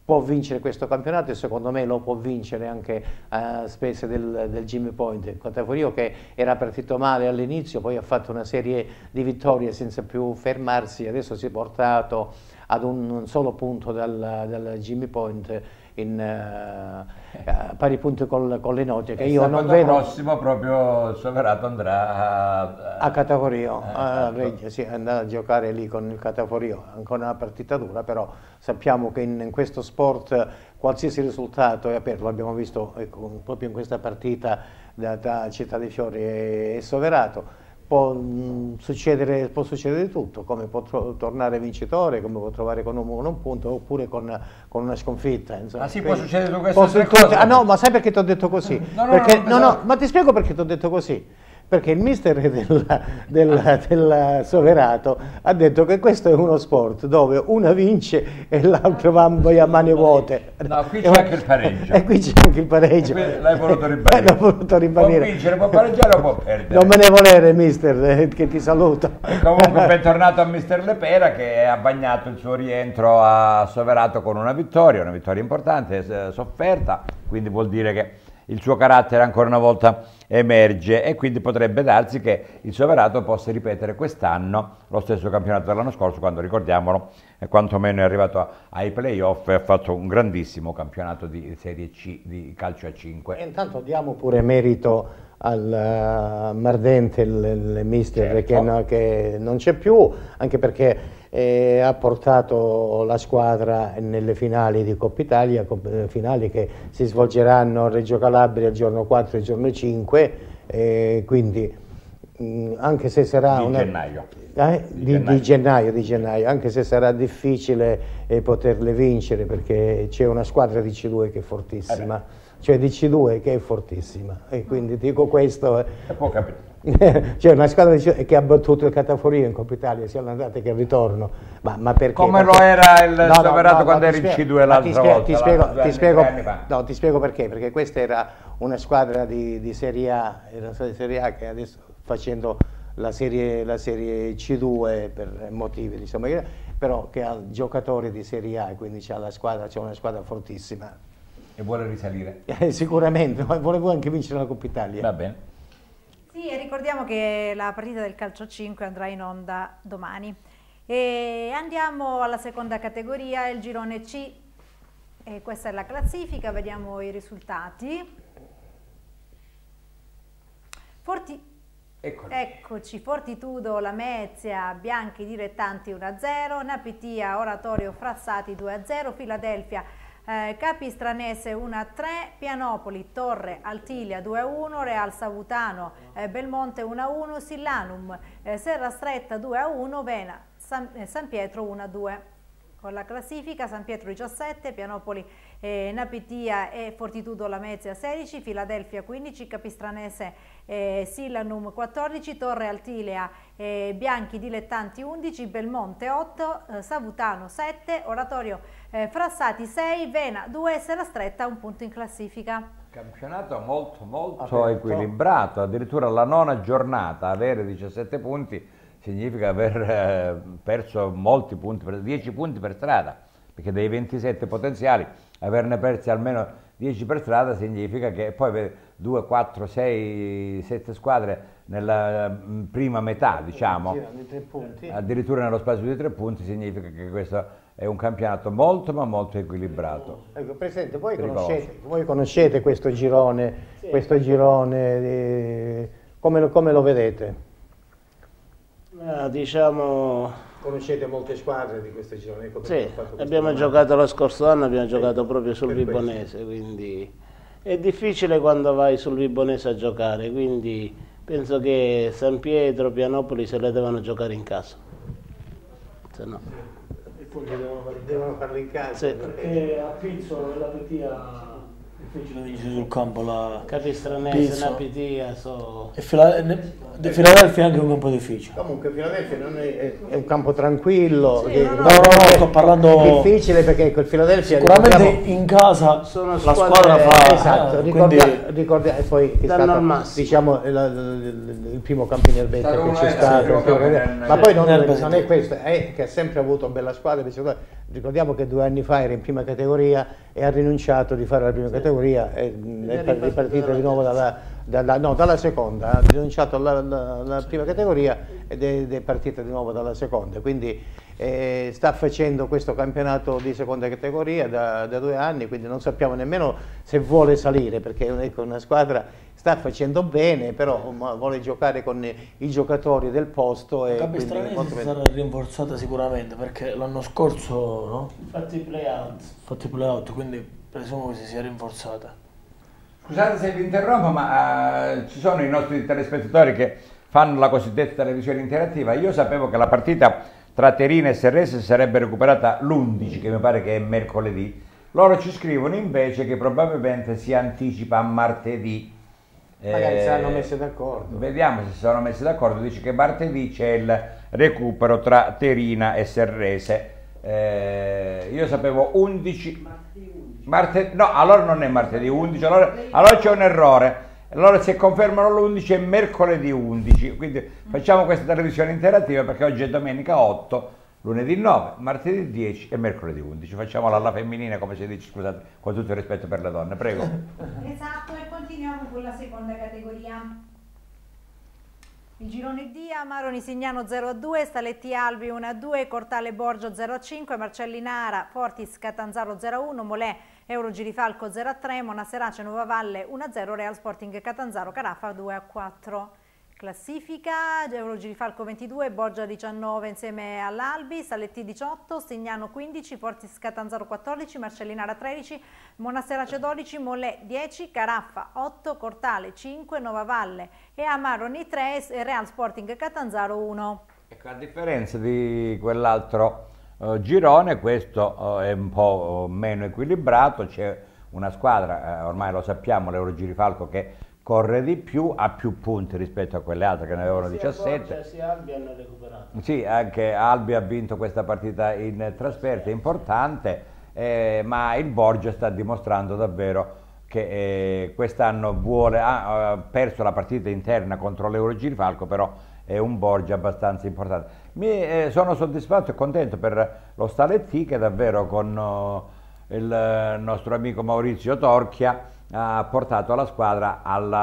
può vincere questo campionato e secondo me lo può vincere anche a spese del, del Jimmy Point. Il Cataforio che era partito male all'inizio, poi ha fatto una serie di vittorie senza più fermarsi, adesso si è portato ad un solo punto dal, dal Jimmy Point in uh, pari punti col, con le note che e io non vedo. L'anno prossimo proprio il Soverato andrà a, a Cataforio, eh, a Reggio, sì, andrà a giocare lì con il Cataforio, ancora una partita dura, però sappiamo che in, in questo sport qualsiasi risultato è aperto, l'abbiamo visto ecco, proprio in questa partita da, da Città dei Fiori e, e Soverato. Può, mh, succedere, può succedere di tutto, come può tornare vincitore, come può trovare con un, con un punto oppure con, con una sconfitta. Insomma. Ma sì, Quindi, può succedere su queste cose? cose? Ah no, ma sai perché ti ho detto così? No, no, perché, no, no, no, no, ma ti spiego perché ti ho detto così. Perché il mister del, del, del Soverato ha detto che questo è uno sport dove una vince e l'altro va a mani vuote. No, qui c'è anche il pareggio. E qui c'è anche il pareggio. L'hai voluto ribadire. L'ho voluto ribadire. Può vincere, può pareggiare o può perdere. Non me ne volere, mister, eh, che ti saluto. E comunque bentornato a mister Lepera che ha bagnato il suo rientro a Soverato con una vittoria, una vittoria importante, sofferta, quindi vuol dire che il suo carattere ancora una volta emerge e quindi potrebbe darsi che il Soverato possa ripetere quest'anno lo stesso campionato dell'anno scorso, quando ricordiamolo eh, quantomeno è arrivato ai playoff e ha fatto un grandissimo campionato di Serie C di calcio a cinque. E intanto diamo pure merito al uh, Mardente, il, il mister certo. che, no, che non c'è più, anche perché eh, ha portato la squadra nelle finali di Coppa Italia, finali che si svolgeranno a Reggio Calabria il giorno quattro e il giorno cinque, eh, quindi mh, anche se sarà di una, gennaio. Eh, di, di, gennaio. di gennaio di gennaio, anche se sarà difficile eh, poterle vincere perché c'è una squadra di C due che è fortissima. Eh cioè di C due che è fortissima e quindi dico questo e può capire. C'è una squadra che ha battuto il Cataforio in Coppa Italia sia all'andata che al ritorno, ma, ma perché? Come perché... lo era il no, Soverato no, no, quando no, era in C due ma l'altra ti spiego, volta ti spiego, due ti anni, spiego, tre anni fa. no, ti spiego perché, perché questa era una squadra di, di Serie A, era una squadra di Serie A che adesso facendo la serie, la serie C due per motivi diciamo, però che ha giocatori di Serie A e quindi c'ha la squadra, c'è una squadra fortissima. E vuole risalire? Eh, sicuramente, ma volevo anche vincere la Coppa Italia. Va bene. Sì, e ricordiamo che la partita del calcio a cinque andrà in onda domani. E andiamo alla seconda categoria, il girone C. E questa è la classifica, vediamo i risultati. Forti... Eccoci. Eccoci, Fortitudo, Lamezia, Bianchi dilettanti uno a zero, Napitia, Oratorio, Frassati due a zero, Filadelfia, eh, Capistranese uno a tre, Pianopoli, Torre, Altilia due a uno, Real Savutano, eh, Belmonte uno a uno, Sillanum, eh, Serra Stretta due a uno, Vena, San, eh, San Pietro uno a due. Con la classifica San Pietro diciassette, Pianopoli, eh, Napitia e Fortitudo Lamezia sedici, Filadelfia quindici, Capistranese, eh, Sillanum quattordici, Torre Altilea, eh, Bianchi Dilettanti undici, Belmonte otto, eh, Savutano sette, Oratorio eh, Frassati sei, Vena due, Serra Stretta un punto in classifica. Campionato molto molto equilibrato, addirittura la nona giornata avere diciassette punti significa aver eh, perso molti punti, per, dieci punti per strada, perché dei ventisette potenziali averne persi almeno dieci per strada significa che poi due, quattro, sei, sette squadre nella mh, prima metà, diciamo, addirittura nello spazio di tre punti, significa che questo è un campionato molto ma molto equilibrato. Ecco, Presidente, voi conoscete, voi conoscete questo girone, sì. questo girone di, come, lo, come lo vedete? Eh, diciamo... Conoscete molte squadre di questo girone? Sì, abbiamo giocato lo scorso anno, abbiamo giocato proprio sul Vibonese, quindi è difficile quando vai sul Vibonese a giocare, quindi penso che San Pietro, Pianopoli se le devono giocare in casa, se no. I punti devono, devono farli in casa. Sì. Perché a Pizzo e la Pettia Difficile vincere sul campo la Capistranese, Napitia, so... e Fila... De Filadelfia è anche un campo difficile. Comunque Filadelfia non è, è un campo tranquillo, Sì, che, no, no, no, no, sto parlando difficile perché quel Filadelfia sicuramente ricordiamo, in casa sono la squadre, squadra fa esatto, eh, ricordia, quindi... ricordia, e poi che è danno stato al massimo. diciamo il, il, il primo campo in erbetta Stato che uno c'è è- stato, sì, ma sì, poi non, Erba, non sì. è questo, è che ha sempre avuto bella squadra. Ricordiamo che due anni fa era in prima categoria e ha rinunciato di fare la prima categoria e mh, è par- ripartita di nuovo dalla, dalla, no, dalla seconda, ha rinunciato alla, alla- alla prima categoria ed è, ed è partita di nuovo dalla seconda, quindi eh, sta facendo questo campionato di seconda categoria da, da due anni, quindi non sappiamo nemmeno se vuole salire, perché ecco, una squadra sta facendo bene, però ma, vuole giocare con i giocatori del posto. E La quindi Capistranese molto sarà rinforzata sicuramente perché l'anno scorso no? Infatti play-out. fatti play-out, quindi presumo che si sia rinforzata. Scusate se vi interrompo, ma eh, ci sono i nostri telespettatori che fanno la cosiddetta televisione interattiva. Io sapevo che la partita tra Terina e Serrese sarebbe recuperata l'undici, che mi pare che è mercoledì. Loro ci scrivono invece che probabilmente si anticipa a martedì. Magari Eh, saranno messi d'accordo. Vediamo se si sono messi d'accordo. Dice che martedì c'è il recupero tra Terina e Serrese. Eh, io sapevo undici. Martedì, no, allora non è martedì undici, allora, allora c'è un errore. Allora se confermano l'undici è mercoledì undici. Quindi facciamo questa televisione interattiva perché oggi è domenica otto, lunedì nove, martedì dieci e mercoledì undici. Facciamola alla femminile, come si dice, scusate, con tutto il rispetto per le donne, prego. Esatto, e continuiamo con la seconda categoria. Il girone D: Amaroni Signano zero a due, Staletti Albi uno a due, Cortale Borgio zero a cinque, Marcellinara Fortis Catanzaro zero a uno, Molè Euro Girifalco zero a tre, Monaserace Nuova Valle uno a zero, Real Sporting Catanzaro Carafa due a quattro. Classifica: Euro Girifalco ventidue, Borgia diciannove insieme all'Albi, Saletti diciotto, Signano quindici, Fortis Catanzaro quattordici, Marcellinara tredici, Monaserace dodici, Molè dieci, Caraffa otto, Cortale cinque, Nuova Valle e Amaroni tre e Real Sporting Catanzaro uno. Ecco, a differenza di quell'altro eh, girone, questo eh, è un po' meno equilibrato, c'è una squadra, eh, ormai lo sappiamo, l'Euro Girifalco, che corre di più, ha più punti rispetto a quelle altre che ne avevano diciassette. Borgia sia Albi hanno recuperato. Sì, anche Albi ha vinto questa partita in trasferta, importante, eh, ma il Borgia sta dimostrando davvero che eh, quest'anno vuole, ha, ha perso la partita interna contro l'Euro Girifalco, però è un Borgia abbastanza importante. Mi, eh, sono soddisfatto e contento per lo Staletti, che davvero con oh, il nostro amico Maurizio Torchia ha portato la squadra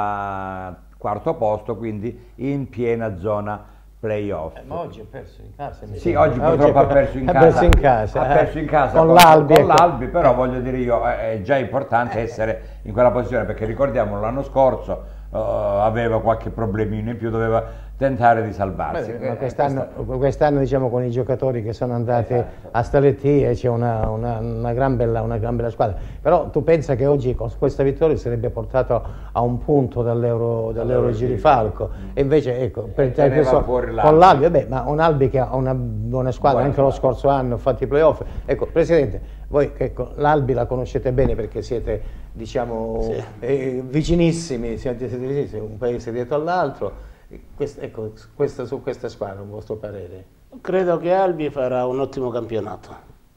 al quarto posto, quindi in piena zona playoff. Eh, ma oggi ha perso in casa. Sì, oggi purtroppo ha perso in ha casa, perso in casa, ha eh. perso in casa con con l'Albi, con ecco. l'Albi, però voglio dire io, è già importante essere in quella posizione, perché ricordiamo l'anno scorso uh, aveva qualche problemino in più, doveva tentare di salvarsi. Beh, ma quest'anno, quest'anno diciamo con i giocatori che sono andati esatto. a Staletti c'è una, una, una, gran bella, una gran bella squadra, però tu pensa che oggi con questa vittoria sarebbe portato a un punto dall'Euro, dall'Euro Girifalco mm. e invece ecco, per te, questo, con l'Albi, vabbè, ma un Albi che ha una buona squadra, buona anche squadra. Lo scorso anno ha fatto i playoff. Ecco, Presidente, voi ecco, l'Albi la conoscete bene perché siete diciamo sì. eh, vicinissimi, siete, siete un paese dietro all'altro. Questo, ecco, questo, su questa squadra, un vostro parere? Credo che Albi farà un ottimo campionato,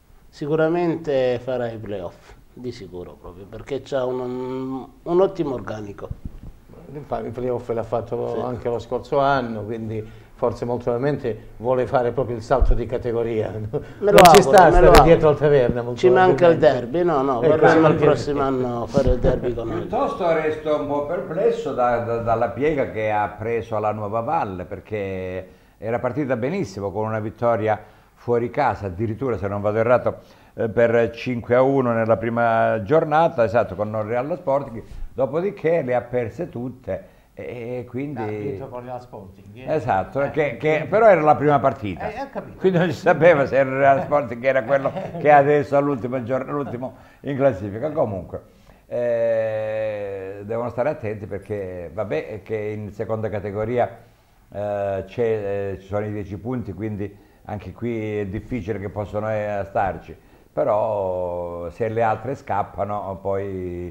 sicuramente farà i playoff, di sicuro proprio, perché c'ha un, un ottimo organico. I playoff l'ha fatto sì. anche lo scorso anno, quindi forse molto probabilmente vuole fare proprio il salto di categoria. Me non lo ci auguro, sta a stare auguro. dietro al Taverna. Ci manca il derby, no, no, ecco, vorremmo il prossimo anno fare il derby con noi. Piuttosto resto un po' perplesso da, da, dalla piega che ha preso alla Nuova Valle, perché era partita benissimo con una vittoria fuori casa, addirittura se non vado errato eh, per cinque a uno nella prima giornata, esatto, con il Real Sporting, dopodiché le ha perse tutte. E quindi... Ha vinto con Real Sporting. Eh? Esatto, eh, che, che, però era la prima partita, eh, quindi non si sapeva se era il Real Sporting che era quello che adesso all'ultimo giorno, l'ultimo in classifica. Comunque eh, devono stare attenti perché vabbè che in seconda categoria eh, c'è, eh, ci sono i dieci punti, quindi anche qui è difficile che possano eh, starci, però se le altre scappano poi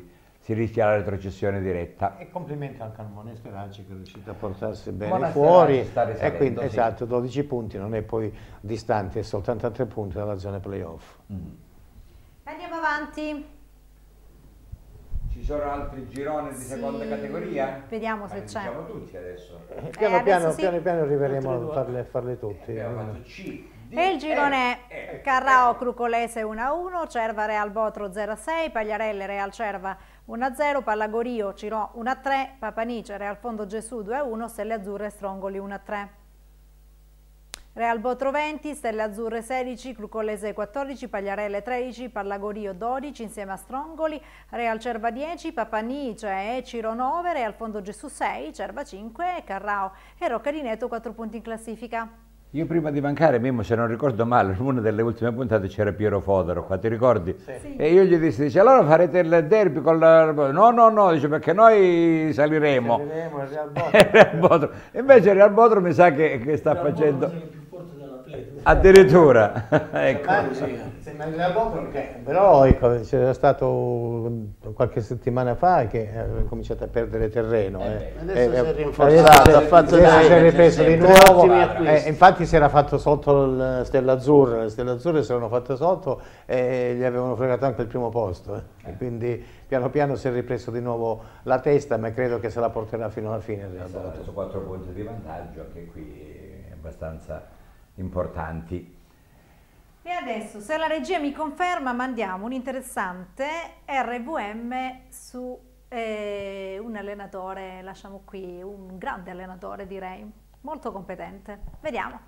si rischia la retrocessione diretta. E complimenti anche al Monasterace che è riuscito a portarsi bene Monasterace fuori, sta risalendo, e quindi, sì. esatto, dodici punti, non è poi distante, è soltanto a tre punti dalla zona playoff. Mm. Andiamo avanti. Ci sono altri gironi di Sì. seconda categoria? Vediamo Ma se li c'è. diciamo tutti adesso. Eh, piano, adesso piano, sì. piano piano arriveremo a farle, farle tutte. Abbiamo fatto C, D, E il girone E, è Carrao Crucolese uno a uno, Cerva Real Botro zero a sei, Pagliarelle Real Cerva uno a zero, Pallagorio Cirò uno a tre, Papanice Real Fondo Gesù due a uno, Stelle Azzurre Strongoli uno a tre. Real Botro venti, Stelle Azzurre sedici, Crucolese quattordici, Pagliarelle tredici, Pallagorio dodici insieme a Strongoli, Real Cerva dieci, Papanice e Ciro nove, Real Fondo Gesù sei, Cerva cinque, Carrao e Rocca di Neto quattro punti in classifica. Io prima di mancare, Mimmo, se non ricordo male, in una delle ultime puntate c'era Piero Fodero, qua ti ricordi? Sì. E io gli dissi, dice, allora farete il derby con la... No, no, no, dice, perché noi saliremo. Saliremo il Real Botro. Il Real Botro. Invece il Real Botro mi sa che, che sta facendo... Addirittura, ecco. Ah, sì. Sembra il Real Botro perché però ecco, c'era stato qualche settimana fa che aveva cominciato a perdere terreno. Eh. Adesso si è Eh, rinforzato, ha fatto si è- si è dei- ripreso di tre nuovo. ottimi acquisti. Eh, infatti si era fatto sotto il Stella Azzurra, le Stelle Azzurre si erano fatte sotto e gli avevano fregato anche il primo posto. Eh. E quindi piano piano si è ripreso di nuovo la testa, ma credo che se la porterà fino alla fine il Real Botro. Adesso quattro punti di vantaggio, anche qui abbastanza importanti. E adesso, se la regia mi conferma, mandiamo un interessante R V M su eh, un allenatore, lasciamo qui, un grande allenatore direi, molto competente. Vediamo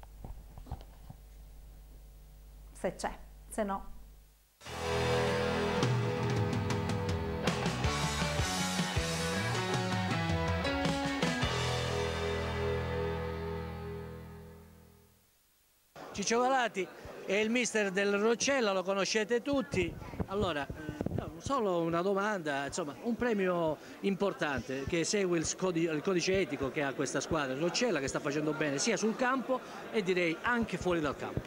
se c'è, se no. Ciccio Galati è il mister del Roccella, lo conoscete tutti. Allora, eh, no, solo una domanda, insomma, un premio importante che segue il, codi- il codice etico che ha questa squadra, il Roccella, che sta facendo bene sia sul campo e direi anche fuori dal campo.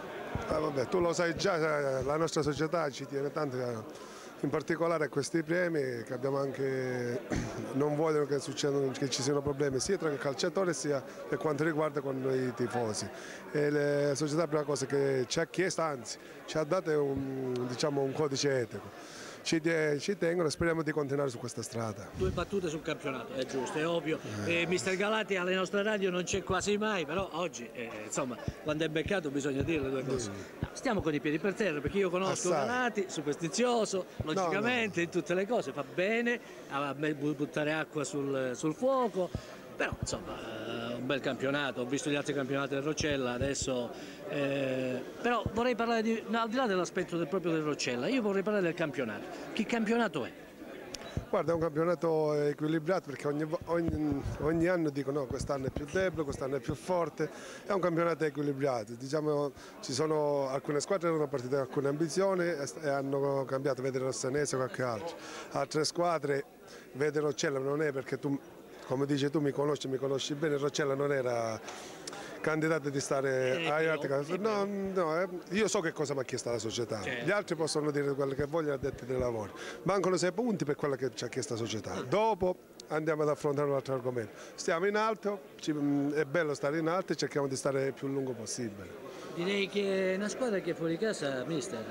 Ah, vabbè, tu lo sai già, la nostra società ci tiene tanto in particolare a questi premi, che abbiamo anche, non vogliono che, succedano, che ci siano problemi sia tra il calciatore sia per quanto riguarda con i tifosi. E la società, la prima cosa che ci ha chiesto, anzi ci ha dato un, diciamo, un codice etico. Ci, ci tengono e speriamo di continuare su questa strada. Due battute sul campionato, è giusto, è ovvio. Eh, mister Galati alle nostre radio non c'è quasi mai, però oggi, eh, insomma, quando è beccato bisogna dire le due cose. No, stiamo con i piedi per terra, perché io conosco Assai. Galati, superstizioso, logicamente, no. in tutte le cose, fa bene, a me buttare acqua sul, sul fuoco, però insomma, eh, un bel campionato, ho visto gli altri campionati del Roccella, adesso... Eh, però vorrei parlare di, no, al di là dell'aspetto del, proprio del Roccella, io vorrei parlare del campionato. Che campionato è? Guarda, è un campionato equilibrato perché ogni, ogni, ogni anno dicono no, quest'anno è più debole, quest'anno è più forte, è un campionato equilibrato. Diciamo, ci sono alcune squadre che hanno partito con alcune ambizioni e hanno cambiato, vede Rossanese o qualche altro. Altre squadre, vede Roccella, non è perché tu, come dici tu, mi conosci, mi conosci bene, Roccella non era candidato di stare Eh, ai però, altri. eh, No, no, eh, io so che cosa mi ha chiesto la società, Certo. gli altri possono dire quello che vogliono, addetti dei lavori. Mancano sei punti per quello che ci ha chiesto la società. Dopo andiamo ad affrontare un altro argomento. Stiamo in alto, ci- mh, è bello stare in alto e cerchiamo di stare il più lungo possibile. Direi che è una squadra che fuori casa, mister,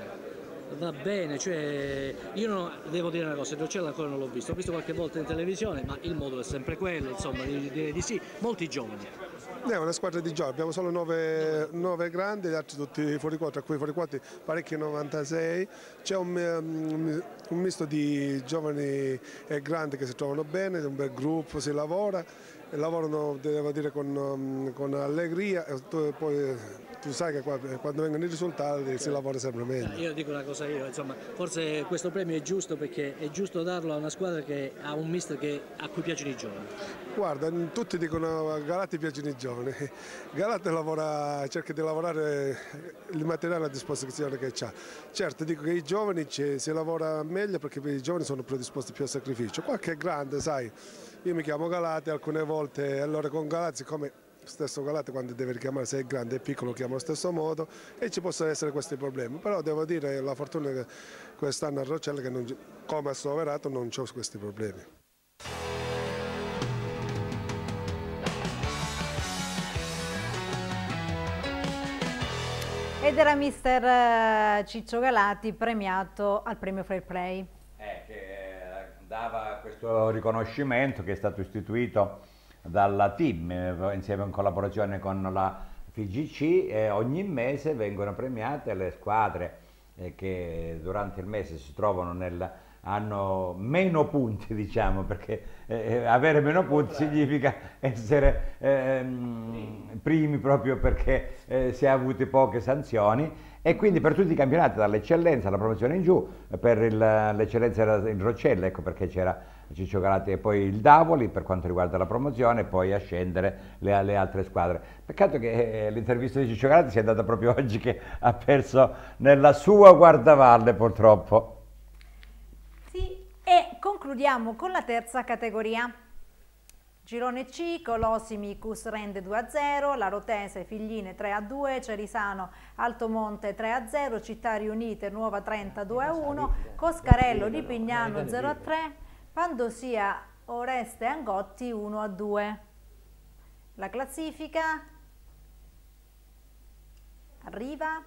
va bene, cioè io non, devo dire una cosa, il Roccella ancora non l'ho visto, ho visto qualche volta in televisione, ma il modulo è sempre quello, insomma, direi di sì, molti giovani. È una squadra di gioco, abbiamo solo nove, nove grandi, gli altri tutti fuori quota, tra cui fuori quota parecchi novantasei, c'è un, um, un misto di giovani e grandi che si trovano bene, è un bel gruppo, si lavora, e lavorano devo dire con, um, con allegria e tu, poi tu sai che qua, quando vengono i risultati si lavora sempre meglio. Io dico una cosa io, insomma, forse questo premio è giusto perché è giusto darlo a una squadra che ha un mister che, a cui piacciono i giovani. Guarda, tutti dicono a Galati piacciono i giovani, Galati lavora, cerca di lavorare il materiale a disposizione che ha. Certo, dico che i giovani ci, si lavora meglio perché i giovani sono predisposti più al sacrificio. Qualche grande, sai, io mi chiamo Galati alcune volte, allora con Galati siccome stesso Galate quando deve richiamare se è grande e piccolo chiama allo stesso modo e ci possono essere questi problemi, però devo dire la fortuna che quest'anno a Roccella che non, come a Soverato non c'ho questi problemi. Ed era mister Ciccio Galati premiato al premio Fair Play. Eh, che dava questo riconoscimento che è stato istituito dalla team eh, insieme in collaborazione con la F G C e ogni mese vengono premiate le squadre eh, che durante il mese si trovano nel hanno meno punti, diciamo, perché eh, avere meno punti significa essere eh, primi proprio perché eh, si è avuti poche sanzioni e quindi per tutti i campionati, dall'eccellenza alla promozione in giù, per l'eccellenza era in Roccella, ecco perché c'era Ciccio Galati e poi il Davoli per quanto riguarda la promozione e poi a scendere le, le altre squadre. Peccato che eh, l'intervista di Ciccio Galati sia andata proprio oggi che ha perso nella sua guardavalle purtroppo. E concludiamo con la terza categoria. Girone C, Colosimi, Cusrende due a zero, Larotese, Figline tre a due, Cerisano, Altomonte tre a zero, Città Riunite, Nuova Trenta due a uno, Coscarello di Pignano zero a tre, Pandosia, Oreste Angotti uno a due. La classifica arriva.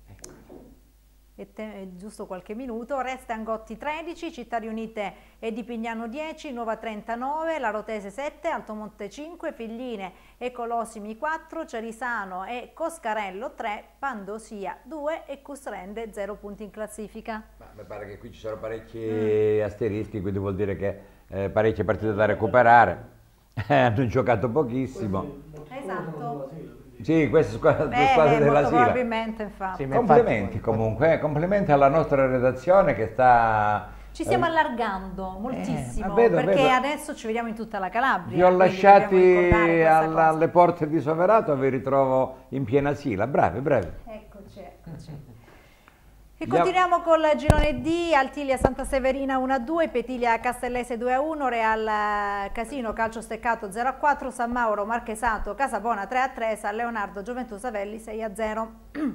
E te, giusto qualche minuto, Oreste Angotti tredici, Città Riunite e di Pignano dieci, Nuova Trenta nove, Larotese sette, Altomonte cinque, Figline e Colosimi quattro, Cerisano e Coscarello tre, Pandosia due e Cusrende zero punti in classifica. Ma mi pare che qui ci sono parecchi mm. asterischi, quindi vuol dire che eh, parecchie partite da recuperare, hanno giocato pochissimo. Esatto. Sì, queste squadre, Beh, squadre della Sila. Probabilmente, infatti. Sì, complimenti comunque, eh, complimenti alla nostra redazione che sta... Ci stiamo eh, allargando moltissimo, eh, vedo, perché vedo. adesso ci vediamo in tutta la Calabria. Vi ho lasciati alla, alle porte di Soverato e vi ritrovo in piena Sila. Bravi, bravi. Eccoci, eccoci. E continuiamo col girone D, Altilia Santa Severina uno a due, Petilia Castellese due a uno, Real Casino Calcio Steccato zero a quattro, San Mauro Marchesato Casabona tre a tre, San Leonardo Gioventù Savelli sei a zero.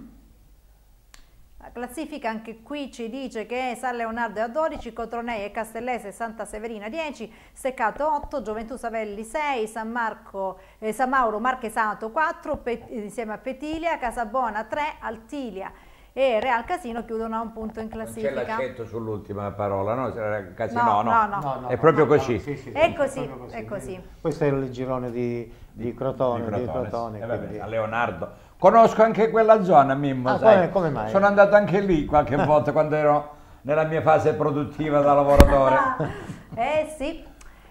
La classifica anche qui ci dice che San Leonardo è a dodici, Cotronei e Castellese Santa Severina dieci, Steccato otto, Gioventù Savelli sei, San, Marco, eh, San Mauro Marchesato quattro, Pet, insieme a Petilia, Casabona tre, Altilia e Real Casino chiudono a un punto in classifica. Non c'è l'accento sull'ultima parola, no? Casino, no, no, no, no, no, è proprio no, così. No, sì, sì, è sì, così, è così, è così. Questo è il girone di, di Crotone. Di Crotone, di Crotone eh, vabbè, quindi... a Leonardo. Conosco anche quella zona, Mimmo, ah, sai? Come, come mai? Sono andato anche lì qualche volta quando ero nella mia fase produttiva da lavoratore. Eh sì.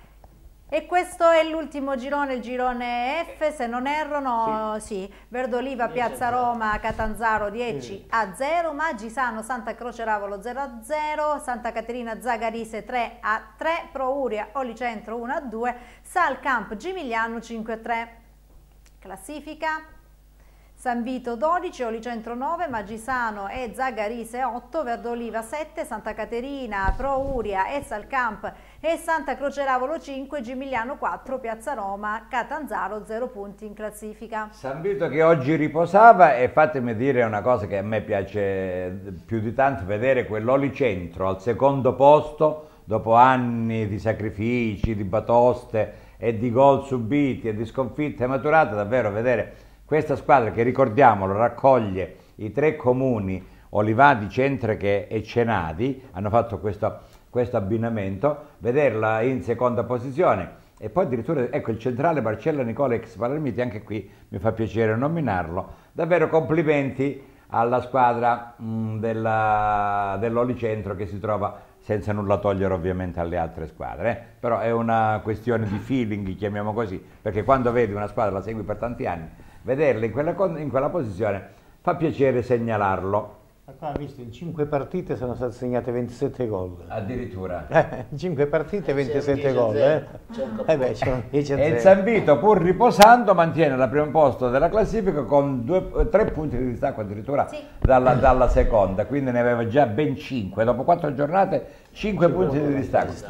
E questo è l'ultimo girone, il girone F, se non erro, no, sì. sì. Verdoliva, Piazza Roma, Catanzaro dieci a zero, Maggisano, Santa Croce Ravolo zero a zero, Santa Caterina Zagarise tre a tre, Pro Uria, Olicentro uno a due, Salcamp Gimigliano cinque a tre. Classifica: San Vito dodici, Olicentro nove, Maggisano e Zagarise otto, Verdoliva sette, Santa Caterina, Pro Uria e Salcamp e Santa Croce Ravolo cinque, Gimigliano quattro, Piazza Roma, Catanzaro zero punti in classifica. San Vito che oggi riposava, e fatemi dire una cosa che a me piace più di tanto, vedere quell'Olicentro al secondo posto dopo anni di sacrifici, di batoste e di gol subiti e di sconfitte maturate, davvero vedere questa squadra che, ricordiamolo, raccoglie i tre comuni Olivati, Centreche e Cenadi, hanno fatto questo, questo abbinamento, vederla in seconda posizione e poi addirittura, ecco, il centrale Marcello Nicola ex Palermiti, anche qui mi fa piacere nominarlo. Davvero complimenti alla squadra mh, della, dell'Olicentro che si trova, senza nulla togliere ovviamente alle altre squadre, eh? Però è una questione di feeling, chiamiamo così, perché quando vedi una squadra, la segui per tanti anni, vederla in quella, in quella posizione fa piacere segnalarlo. Ma qua, visto, in cinque partite sono state segnate ventisette gol. Addirittura. Eh, in cinque partite ventisette gol. Eh. Eh beh, dieci a zero. E il San Vito, pur riposando, mantiene il primo posto della classifica con due, tre punti di distacco addirittura sì. dalla, dalla seconda, quindi ne aveva già ben cinque. Dopo quattro giornate, cinque punti di distacco.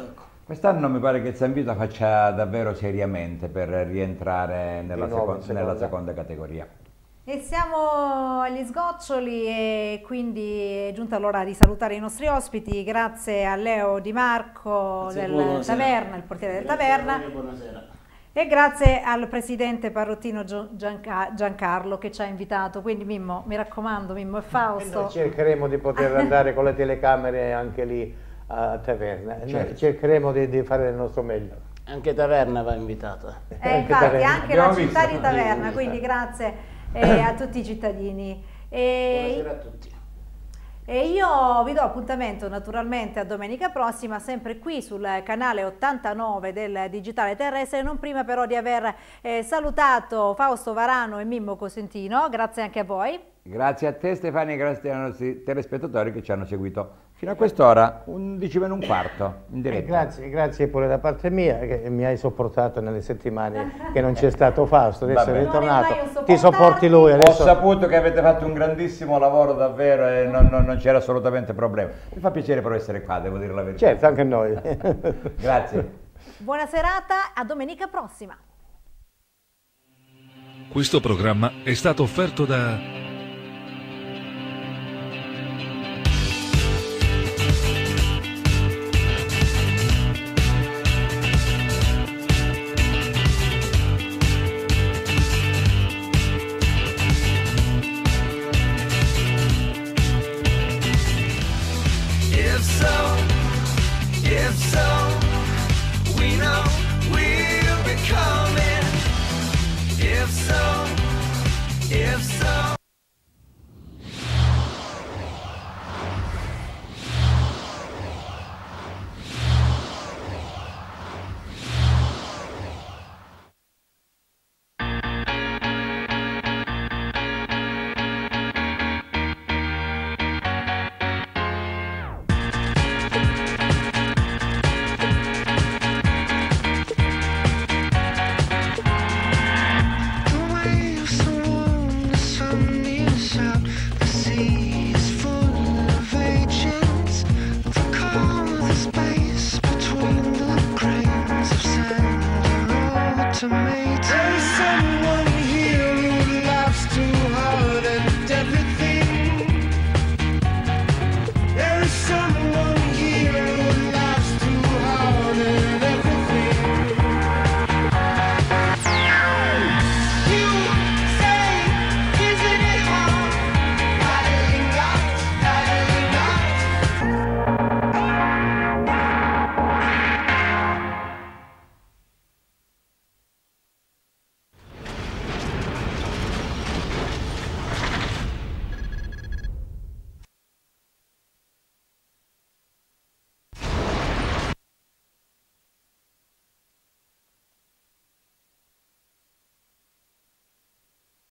Quest'anno mi pare che San Vito faccia davvero seriamente per rientrare nella, nuovo, seco- nella seconda categoria. E siamo agli sgoccioli e quindi è giunta l'ora di salutare i nostri ospiti. Grazie a Leo Di Marco Grazie, del buonasera. Taverna, il portiere del Grazie Taverna. a voi e buonasera. E grazie al presidente parrottino Gio- Gianca- Giancarlo che ci ha invitato. Quindi Mimmo, mi raccomando, Mimmo e Fausto. Noi cercheremo di poter andare con le telecamere anche lì a Taverna. Noi Certo. cercheremo di, di fare il nostro meglio. Anche Taverna va invitata. Eh, infatti Taverna. anche la Abbiamo città visto. di Taverna, quindi grazie eh, a tutti i cittadini. E, Buonasera a tutti. e io vi do appuntamento naturalmente a domenica prossima, sempre qui sul canale ottantanove del Digitale Terrestre, non prima però di aver eh, salutato Fausto Varano e Mimmo Cosentino. Grazie anche a voi. Grazie a te Stefania e grazie ai nostri telespettatori che ci hanno seguito fino a quest'ora, undici meno un quarto, in E diretta. grazie, grazie pure da parte mia che mi hai sopportato nelle settimane che non c'è stato Fausto, adesso Vabbè. è ritornato, Non è mai un ti sopporti lui Ho adesso. saputo che avete fatto un grandissimo lavoro davvero e non, non- non c'era assolutamente problema. Mi fa piacere però essere qua, devo dire la verità. Certo, anche noi. Grazie. Buona serata, a domenica prossima. Questo programma è stato offerto da If so, if so.